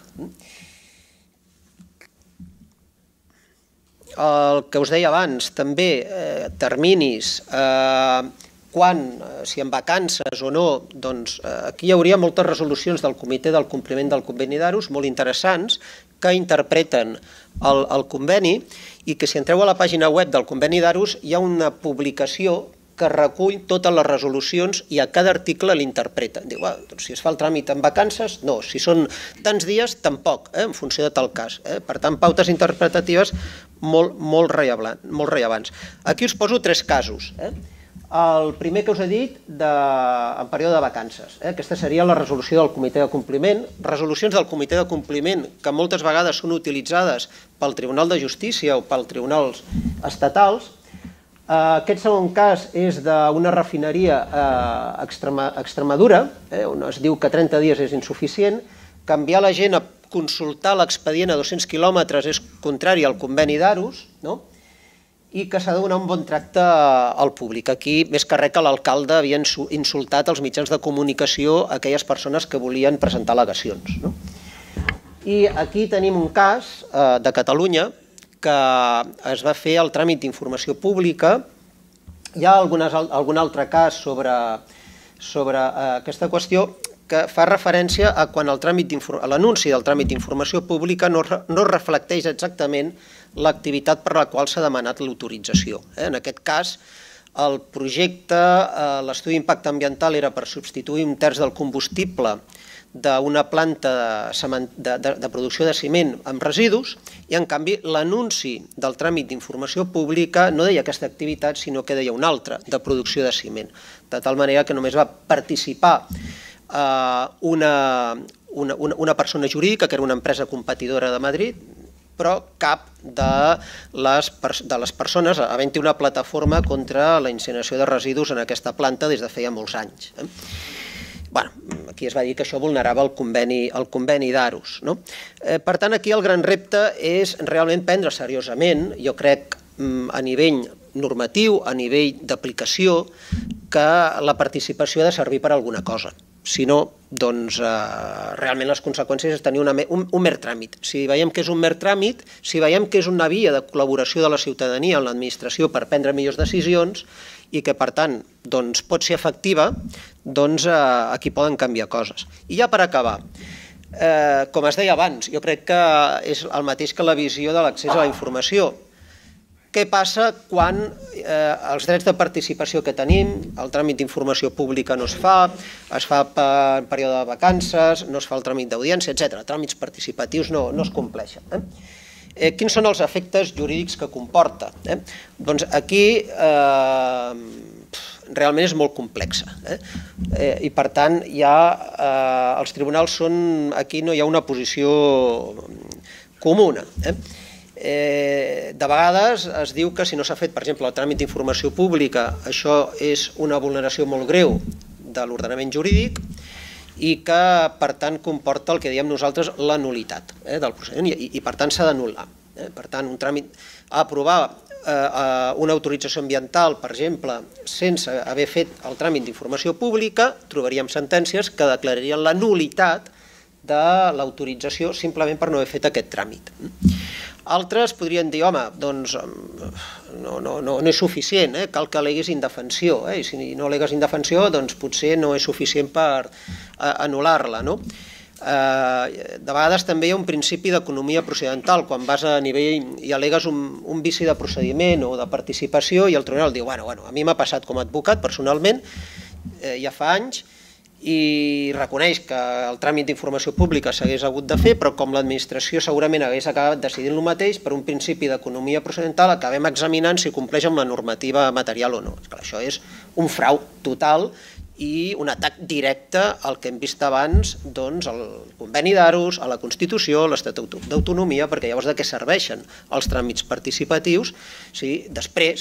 El que us deia abans, també terminis, quan, si en vacances o no, doncs aquí hi hauria moltes resolucions del Comitè del Compliment del Conveni d'Aarhus molt interessants que interpreten el conveni i que si entreu a la pàgina web del Conveni d'Aarhus hi ha una publicació que recull totes les resolucions i a cada article l'interpreta. Diu, si es fa el tràmit en vacances, no. Si són tants dies, tampoc, en funció de tal cas. Per tant, pautes interpretatives molt rellevants. Aquí us poso tres casos. El primer que us he dit en període de vacances. Aquesta seria la resolució del Comitè de Compliment. Resolucions del Comitè de Compliment que moltes vegades són utilitzades pel Tribunal de Justícia o pels tribunals estatals. Aquest segon cas és d'una refineria a Extremadura, on es diu que trenta dies és insuficient. Canviar la gent a consultar l'expedient a dos-cents quilòmetres és contrari al conveni d'Aarhus, i que s'ha de donar un bon tracte al públic. Aquí, més que res que l'alcalde havia insultat els mitjans de comunicació a aquelles persones que volien presentar al·legacions. I aquí tenim un cas de Catalunya que es va fer el tràmit d'informació pública. Hi ha algun altre cas sobre aquesta qüestió que fa referència a quan l'anunci del tràmit d'informació pública no reflecteix exactament l'activitat per la qual s'ha demanat l'autorització. En aquest cas, el projecte, l'estudi d'impacte ambiental era per substituir un terç del combustible d'una planta de producció de ciment amb residus i, en canvi, l'anunci del tràmit d'informació pública no deia aquesta activitat, sinó que deia una altra, de producció de ciment. De tal manera que només va participar una persona jurídica, que era una empresa competidora de Madrid, però cap de les persones, havent-hi una plataforma contra la incineració de residus en aquesta planta des de feia molts anys. Aquí es va dir que això vulnerava el conveni d'Aarhus. Per tant, aquí el gran repte és realment prendre seriosament, jo crec a nivell normatiu, a nivell d'aplicació, que la participació ha de servir per alguna cosa. Si no, doncs realment les conseqüències és tenir un mer tràmit. Si veiem que és un mer tràmit, si veiem que és una via de col·laboració de la ciutadania en l'administració per prendre millors decisions i que, per tant, pot ser efectiva, doncs aquí poden canviar coses. I ja per acabar, com es deia abans, jo crec que és el mateix que la visió de l'accés a la informació. Què passa quan els drets de participació que tenim, el tràmit d'informació pública no es fa, es fa per període de vacances, no es fa el tràmit d'audiència, etcètera. Tràmits participatius no es compleixen. Quins són els efectes jurídics que comporta? Doncs aquí realment és molt complexa i, per tant, els tribunals són... Aquí no hi ha una posició comuna. De vegades es diu que si no s'ha fet, per exemple, el tràmit d'informació pública, això és una vulneració molt greu de l'ordenament jurídic i que, per tant, comporta el que diem nosaltres la nul·litat del procediment i, per tant, s'ha d'anul·lar. Per tant, un tràmit a aprovar una autorització ambiental, per exemple, sense haver fet el tràmit d'informació pública, trobaríem sentències que declararien la nul·litat de l'autorització simplement per no haver fet aquest tràmit. Altres podrien dir, home, doncs no és suficient, cal que al·leguis indefensió, i si no al·legues indefensió, doncs potser no és suficient per anul·lar-la. De vegades també hi ha un principi d'economia procedimental, quan vas a nivell i al·legues un vici de procediment o de participació i el tribunal diu, bueno, a mi m'ha passat com a advocat personalment, ja fa anys, i reconeix que el tràmit d'informació pública s'hagués hagut de fer, però com l'administració segurament hagués acabat decidint el mateix, per un principi d'economia procedimental acabem examinant si compleix amb la normativa material o no. Això és un frau total i un atac directe al que hem vist abans, doncs, al conveni d'Aarhus, a la Constitució, a l'Estatut d'autonomia, perquè llavors de què serveixen els tràmits participatius si després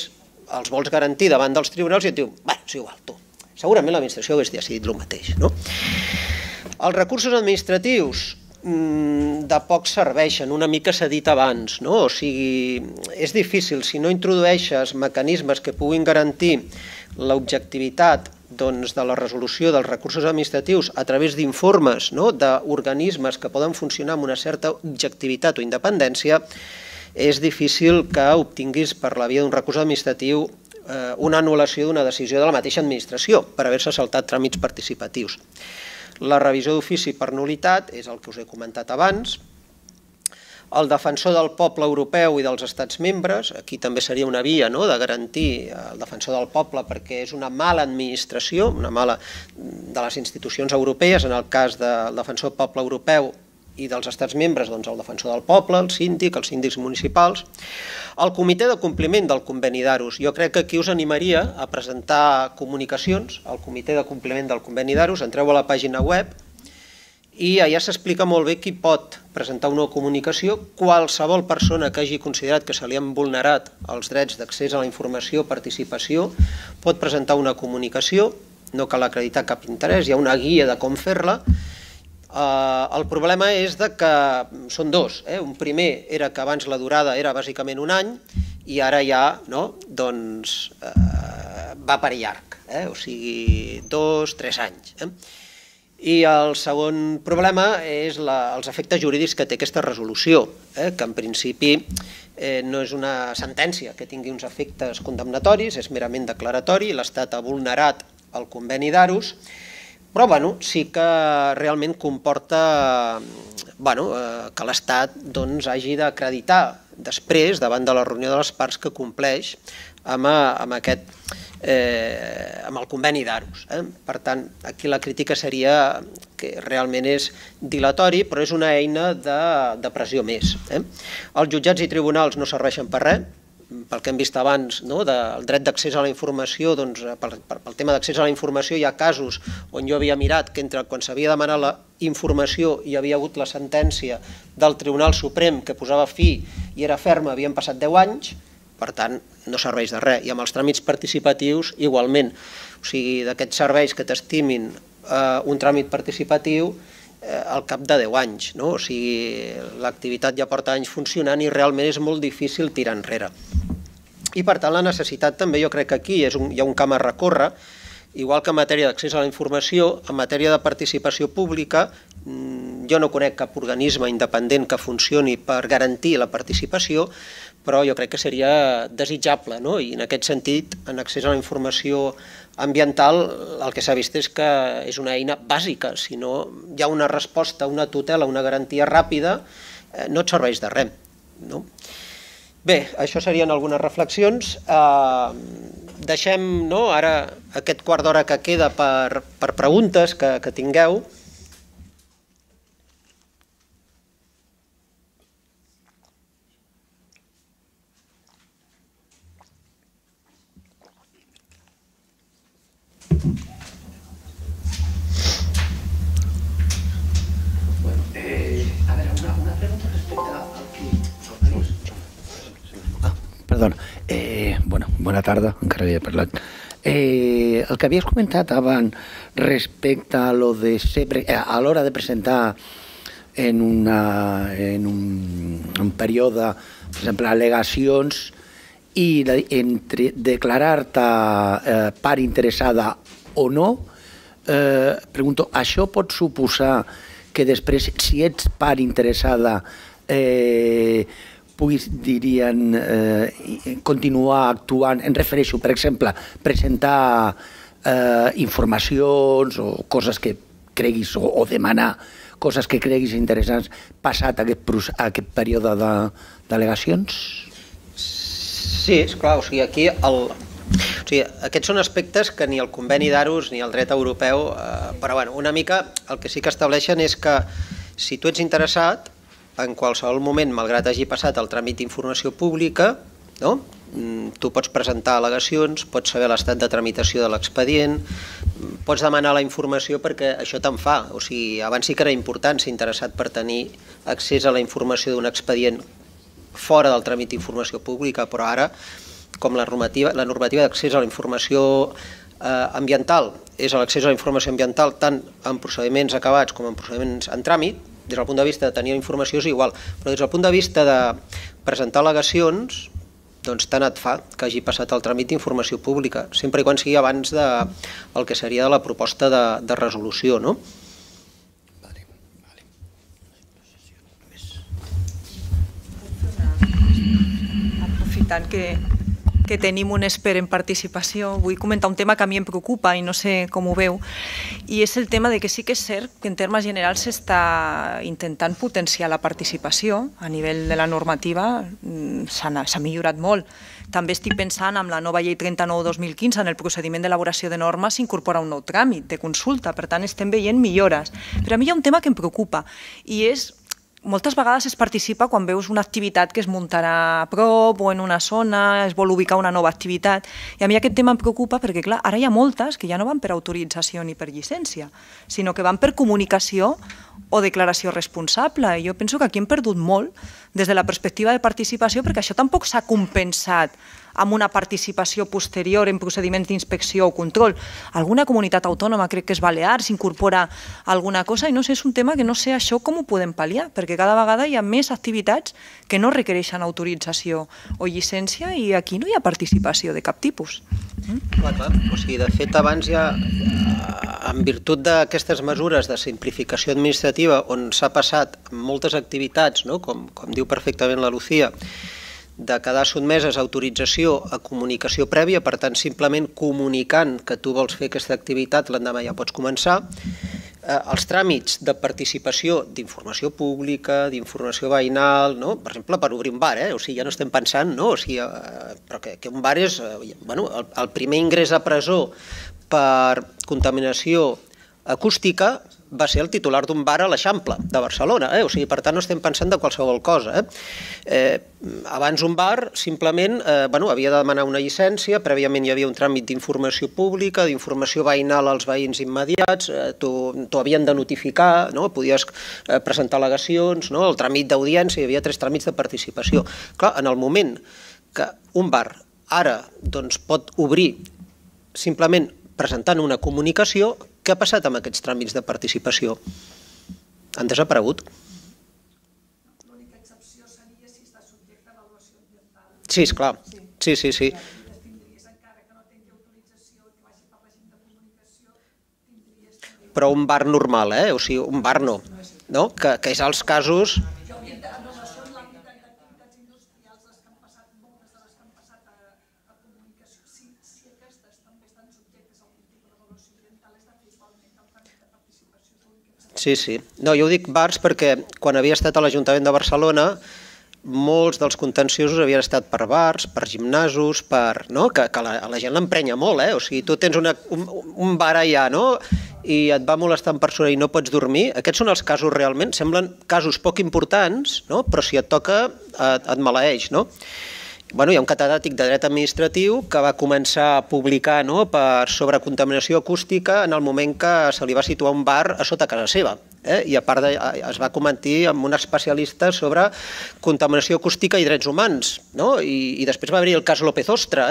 els vols garantir davant dels tribunals i et diu, bé, és igual, tu. Segurament l'administració hagués decidit el mateix. Els recursos administratius de poc serveixen, una mica s'ha dit abans, o sigui, és difícil, si no introdueixes mecanismes que puguin garantir l'objectivitat de la resolució dels recursos administratius a través d'informes d'organismes que poden funcionar amb una certa objectivitat o independència, és difícil que obtinguis per la via d'un recurs administratiu una anul·lació d'una decisió de la mateixa administració per haver-se saltat tràmits participatius. La revisió d'ofici per nul·litat és el que us he comentat abans. El defensor del poble europeu i dels estats membres, aquí també seria una via de garantir el defensor del poble perquè és una mala administració, una mala de les institucions europees, en el cas del defensor del poble europeu i dels estats membres, el defensor del poble, el síndic, els síndics municipals. El comitè de compliment del conveni d'Aarhus. Jo crec que aquí us animaria a presentar comunicacions al comitè de compliment del conveni d'Aarhus. Entreu a la pàgina web i allà s'explica molt bé qui pot presentar una comunicació. Qualsevol persona que hagi considerat que se li han vulnerat els drets d'accés a la informació o participació pot presentar una comunicació, no cal acreditar cap interès, hi ha una guia de com fer-la. El problema és que són dos. Un primer era que abans la durada era bàsicament un any i ara ja va per llarg, o sigui, dos, tres anys. I el segon problema és els efectes jurídics que té aquesta resolució, que en principi no és una sentència que tingui uns efectes condemnatoris, és merament declaratori, l'Estat ha vulnerat el conveni d'Aarhus, però sí que realment comporta que l'Estat hagi d'acreditar després, davant de la reunió de les parts, que compleix amb el conveni d'Aarhus. Per tant, aquí la crítica seria que realment és dilatori, però és una eina de pressió més. Els jutjats i tribunals no serveixen per res, pel que hem vist abans, del dret d'accés a la informació, pel tema d'accés a la informació hi ha casos on jo havia mirat que entre quan s'havia demanat la informació hi havia hagut la sentència del Tribunal Suprem que posava fi i era ferma, havien passat deu anys, per tant no serveix de res. I amb els tràmits participatius igualment, o sigui, d'aquests serveis que t'estimin un tràmit participatiu al cap de deu anys, o sigui, l'activitat ja porta anys funcionant i realment és molt difícil tirar enrere. I per tant la necessitat també jo crec que aquí hi ha un camp a recórrer, igual que en matèria d'accés a la informació, en matèria de participació pública, jo no conec cap organisme independent que funcioni per garantir la participació, però jo crec que seria desitjable, i en aquest sentit, en accés a la informació ambiental, el que s'ha vist és que és una eina bàsica, si no hi ha una resposta, una tutela, una garantia ràpida, no et serveix de res. Bé, això serien algunes reflexions. Deixem ara aquest quart d'hora que queda per preguntes que tingueu. Perdona, eh, bueno, bona tarda, encara havia parlat. Eh, el que havies comentat abans respecte a lo de ser, a l'hora de presentar en, una, en un, un període, per exemple, al·legacions i de, entre declarar-te eh, part interessada o no, eh, pregunto, això pot suposar que després, si ets part interessada, eh, puguis, dirien, eh, continuar actuant, em refereixo, per exemple, presentar eh, informacions o coses que creguis, o, o demanar coses que creguis interessants passat aquest, aquest període d'al·legacions? Sí, esclar, o sigui, aquí el, o sigui, aquests són aspectes que ni el conveni d'Aarhus ni el dret europeu, eh, però bueno, una mica el que sí que estableixen és que si tu ets interessat, en qualsevol moment, malgrat hagi passat el tràmit d'informació pública, tu pots presentar al·legacions, pots saber l'estat de tramitació de l'expedient, pots demanar la informació perquè això te'n fa. O sigui, abans sí que era important ser interessat per tenir accés a la informació d'un expedient fora del tràmit d'informació pública, però ara, com la normativa d'accés a la informació ambiental és l'accés a la informació ambiental tant en procediments acabats com en procediments en tràmit, des del punt de vista de tenir informació és igual, però des del punt de vista de presentar al·legacions, doncs tant et fa que hagi passat el tràmit d'informació pública, sempre i quan sigui abans del que seria de la proposta de resolució, no? Aprofitant que, que tenim un expert en participació, vull comentar un tema que a mi em preocupa i no sé com ho veu, i és el tema de que sí que és cert que en termes generals s'està intentant potenciar la participació a nivell de la normativa, s'ha millorat molt. També estic pensant en la nova llei trenta-nou dos mil quinze, en el procediment d'elaboració de normes s'incorpora un nou tràmit de consulta, per tant estem veient millores. Però a mi hi ha un tema que em preocupa i és moltes vegades es participa quan veus una activitat que es muntarà a prop o en una zona, es vol ubicar una nova activitat. I a mi aquest tema em preocupa perquè, clar, ara hi ha moltes que ja no van per autorització ni per llicència, sinó que van per comunicació o declaració responsable. I jo penso que aquí hem perdut molt des de la perspectiva de participació perquè això tampoc s'ha compensat amb una participació posterior en procediments d'inspecció o control. Alguna comunitat autònoma, crec que és Balears, s'incorpora alguna cosa i no sé, és un tema que no sé això com ho podem pal·liar, perquè cada vegada hi ha més activitats que no requereixen autorització o llicència i aquí no hi ha participació de cap tipus. Clar, clar. O sigui, de fet, abans ja, en virtut d'aquestes mesures de simplificació administrativa on s'ha passat moltes activitats, com diu perfectament la Lucía, de quedar sotmeses a autorització a comunicació prèvia, per tant, simplement comunicant que tu vols fer aquesta activitat, l'endemà ja pots començar. Els tràmits de participació d'informació pública, d'informació veïnal, per exemple, per obrir un bar, o sigui, ja no estem pensant, però que un bar és el primer ingrés a presó per contaminació acústica va ser el titular d'un bar a l'Eixample de Barcelona, o sigui, per tant no estem pensant de qualsevol cosa. Abans un bar simplement havia de demanar una llicència, prèviament hi havia un tràmit d'informació pública, d'informació veïnal als veïns immediats, t'ho havien de notificar, podies presentar al·legacions, el tràmit d'audiència, hi havia tres tràmits de participació. Clar, en el moment que un bar ara pot obrir simplement presentant una comunicació, què ha passat amb aquests tràmits de participació? Han desaparegut. L'única excepció seria si està subjecte a avaluació ambiental. Sí, esclar. Sí, sí, sí. Encara que no tingui autorització i que vagi per l'agent de comunicació, tindries... Però un bar normal, o sigui, un bar no, que és els casos... En relació amb l'àmbit d'activitats industrials, les que han passat, moltes de les que han passat a comunicació, si aquestes també estan subjectes a algun tipus d'avaluació ambiental, és de fer igualment el tràmit de participació. Sí, sí. No, jo ho dic bars perquè quan havia estat a l'Ajuntament de Barcelona molts dels contenciosos havien estat per bars, per gimnasos, per... que la gent l'emprenya molt, o sigui, tu tens un bar allà i et va molestar en persona i no pots dormir, aquests són els casos realment, semblen casos poc importants, però si et toca et maleeix, no? Hi ha un catedràtic de dret administratiu que va començar a publicar per sobrecontaminació acústica en el moment que se li va situar un bar a sota casa seva. I a part es va comentar amb un especialista sobre contaminació acústica i drets humans. I després va haver-hi el cas López Ostra,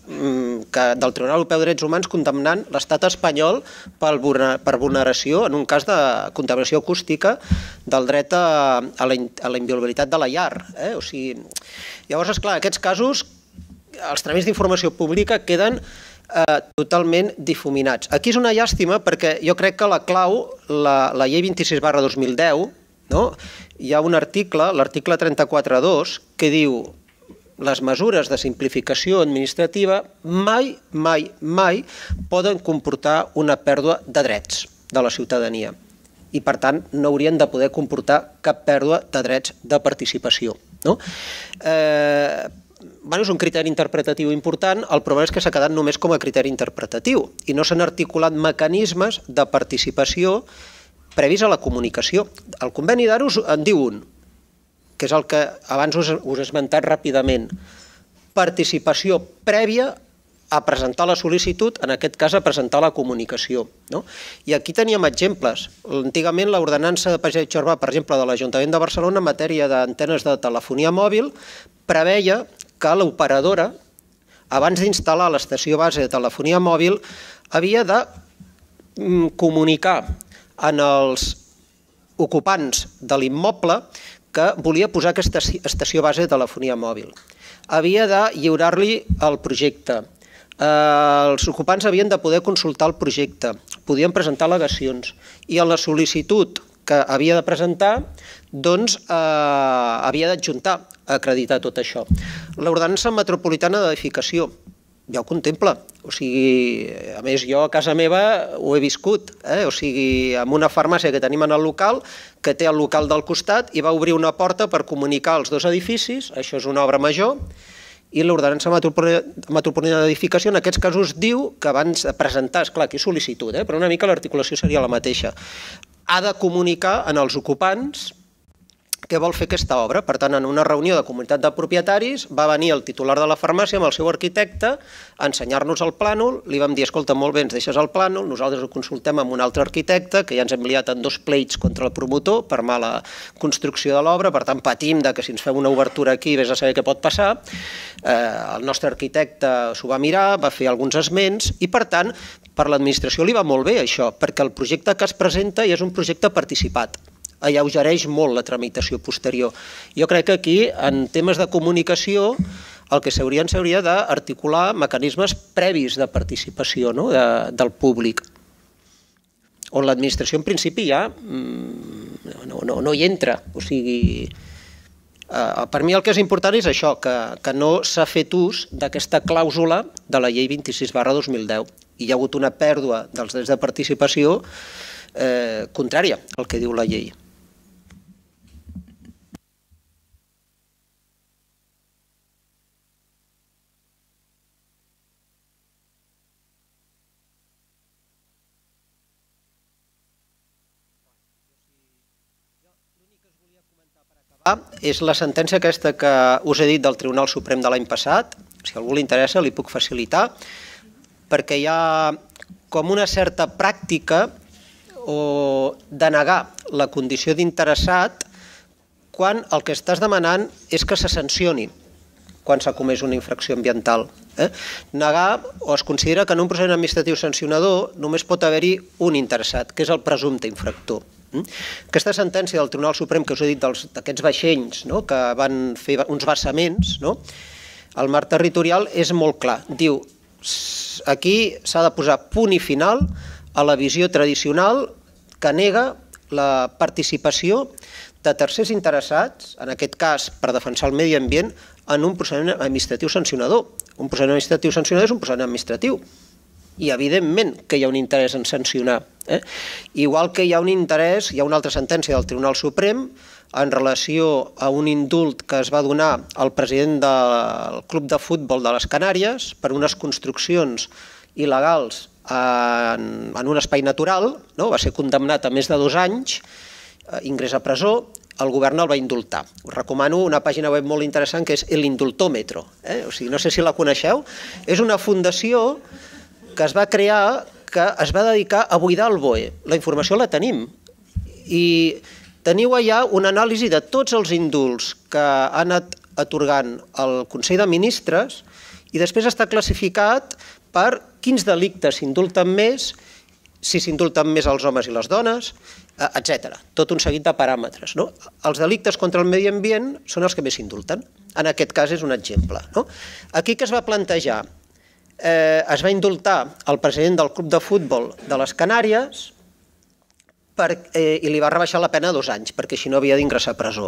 del Tribunal Europeu de Drets Humans condemnant l'estat espanyol per vulneració, en un cas de contaminació acústica, del dret a la inviolabilitat de la llar. Llavors, esclar, aquests casos, els tràmits d'informació pública queden totalment difuminats. Aquí és una llàstima perquè jo crec que la clau, la llei vint-i-sis barra dos mil deu, hi ha un article, l'article trenta-quatre punt dos, que diu les mesures de simplificació administrativa mai, mai, mai poden comportar una pèrdua de drets de la ciutadania i per tant no haurien de poder comportar cap pèrdua de drets de participació. És un criteri interpretatiu important, el problema és que s'ha quedat només com a criteri interpretatiu i no s'han articulat mecanismes de participació previs a la comunicació. El conveni d'Aros en diu un, que és el que abans us he esmentat ràpidament, participació prèvia a presentar la sol·licitud, en aquest cas a presentar la comunicació. I aquí teníem exemples. Antigament l'ordenança de passeig urbà, per exemple, de l'Ajuntament de Barcelona en matèria d'antenes de telefonia mòbil preveia que l'operadora abans d'instal·lar l'estació base de telefonia mòbil, havia de comunicar en els ocupants de l'immoble que volia posar aquesta estació base de telefonia mòbil. Havia de lliurar-li el projecte. Els ocupants havien de poder consultar el projecte, podien presentar al·legacions i en la sol·licitud que havia de presentar doncs havia d'adjuntar a acreditar tot això. L'ordenança metropolitana d'edificació ja ho contempla, o sigui, a més jo a casa meva ho he viscut, o sigui, amb una farmàcia que tenim en el local, que té el local del costat i va obrir una porta per comunicar els dos edificis, això és una obra major, i l'ordenança metropolitana d'edificació en aquests casos diu que abans de presentar, esclar, aquí sol·licitud, però una mica l'articulació seria la mateixa, ha de comunicar en els ocupants què vol fer aquesta obra. Per tant, en una reunió de comunitat de propietaris va venir el titular de la farmàcia amb el seu arquitecte a ensenyar-nos el plànol, li vam dir, escolta, molt bé, ens deixes el plànol, nosaltres ho consultem amb un altre arquitecte, que ja ens hem liat en dos pleits contra el promotor per mala construcció de l'obra, per tant, patim que si ens fem una obertura aquí vés a saber què pot passar. El nostre arquitecte s'ho va mirar, va fer alguns esments i, per tant, per l'administració li va molt bé això, perquè el projecte que es presenta ja és un projecte participat. Alleugereix molt la tramitació posterior. Jo crec que aquí, en temes de comunicació, el que s'haurien s'hauria d'articular mecanismes previs de participació del públic, on l'administració en principi ja no hi entra. O sigui, per mi el que és important és això, que no s'ha fet ús d'aquesta clàusula de la llei vint-i-sis barra dos mil deu i hi ha hagut una pèrdua dels drets de participació contrària al que diu la llei. És la sentència aquesta que us he dit del Tribunal Suprem de l'any passat, si a algú li interessa li puc facilitar, perquè hi ha com una certa pràctica de negar la condició d'interessat quan el que estàs demanant és que se sancioni quan s'ha comès una infracció ambiental. Negar, o es considera que en un procediment administratiu sancionador només pot haver-hi un interessat, que és el presumpte infractor. Aquesta sentència del Tribunal Suprem que us he dit d'aquests vaixells que van fer uns vessaments, el marc territorial és molt clar. Diu, aquí s'ha de posar punt i final a la visió tradicional que nega la participació de tercers interessats, en aquest cas per defensar el medi ambient, en un procediment administratiu sancionador. Un procediment administratiu sancionador és un procediment administratiu. I evidentment que hi ha un interès en sancionar. Igual que hi ha un interès, hi ha una altra sentència del Tribunal Suprem en relació a un indult que es va donar al president del Club de Futbol de les Canàries per unes construccions il·legals en un espai natural, va ser condemnat a més de dos anys, ingrés a presó, el govern el va indultar. Us recomano una pàgina web molt interessant que és l'Indultòmetro, no sé si la coneixeu, és una fundació que es va crear, que es va dedicar a buidar el B O E. La informació la tenim. I teniu allà una anàlisi de tots els indults que ha anat atorgant el Consell de Ministres i després està classificat per quins delictes s'indulten més, si s'indulten més els homes i les dones, etcètera. Tot un seguit de paràmetres. Els delictes contra el medi ambient són els que més s'indulten. En aquest cas és un exemple. Aquí què es va plantejar? Es va indultar el president del Club de Futbol de les Canàries i li va rebaixar la pena a dos anys, perquè així no havia d'ingressar a presó.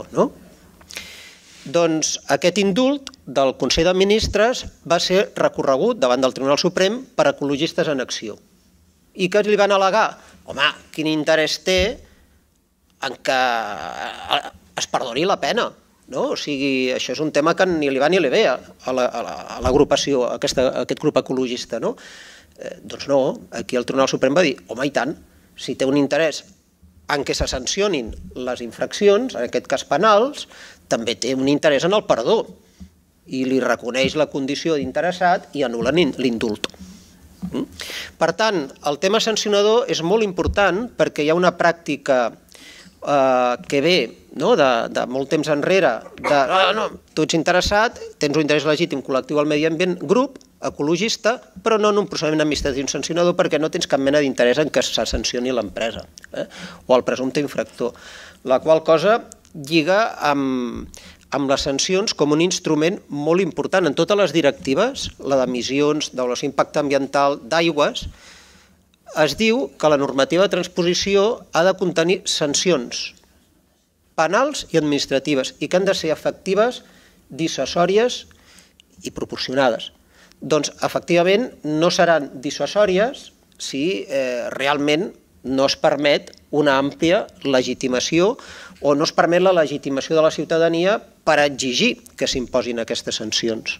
Doncs aquest indult del Consell de Ministres va ser recorregut davant del Tribunal Suprem per ecologistes en acció. I què li van al·legar? Home, quin interès té en que es perdoni la pena. O sigui, això és un tema que ni li va ni li ve a l'agrupació, a aquest grup ecologista. Doncs no, aquí el Tribunal Suprem va dir, home, i tant, si té un interès en què se sancionin les infraccions, en aquest cas penals, també té un interès en el perdó i li reconeix la condició d'interessat i anul·la l'indult. Per tant, el tema sancionador és molt important perquè hi ha una pràctica que ve de molt temps enrere, de tu ets interessat, tens un interès legítim col·lectiu al medi ambient, grup, ecologista, però no en un procediment administratiu sancionador perquè no tens cap mena d'interès en que se sancioni l'empresa o el presumpte infractor. La qual cosa lliga amb, amb les sancions com un instrument molt important. En totes les directives, la d'emissions, d'avaluació d'impacte ambiental, d'aigües, es diu que la normativa de transposició ha de contenir sancions penals i administratives i que han de ser efectives, dissuasòries i proporcionades. Doncs, efectivament, no seran dissuasòries si eh, realment no es permet una àmplia legitimació o no es permet la legitimació de la ciutadania per exigir que s'imposin aquestes sancions.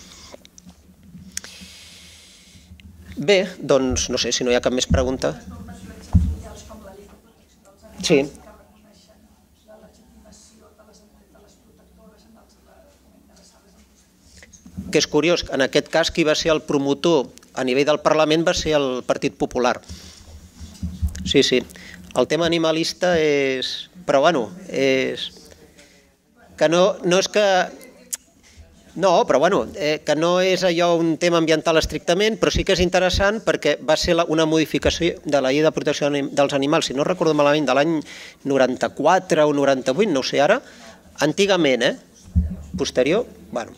Bé, doncs, no sé si no hi ha cap més pregunta. Sí. Que és curiós, en aquest cas qui va ser el promotor a nivell del Parlament va ser el Partit Popular. Sí, sí. El tema animalista és... Però bueno, és... Que no, no és que... No, però bueno, eh, que no és allò un tema ambiental estrictament, però sí que és interessant perquè va ser una modificació de la llei de protecció dels animals, si no recordo malament, de l'any noranta-quatre o noranta-vuit, no ho sé ara, antigament, eh? Posterior, bueno...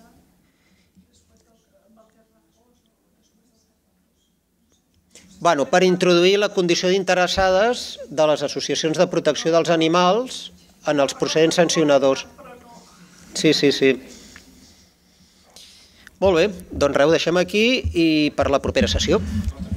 Bueno, per introduir la condició d'interessades de les associacions de protecció dels animals en els procediments sancionadors. Sí, sí, sí. Molt bé, doncs res, ho deixem aquí i per la propera sessió.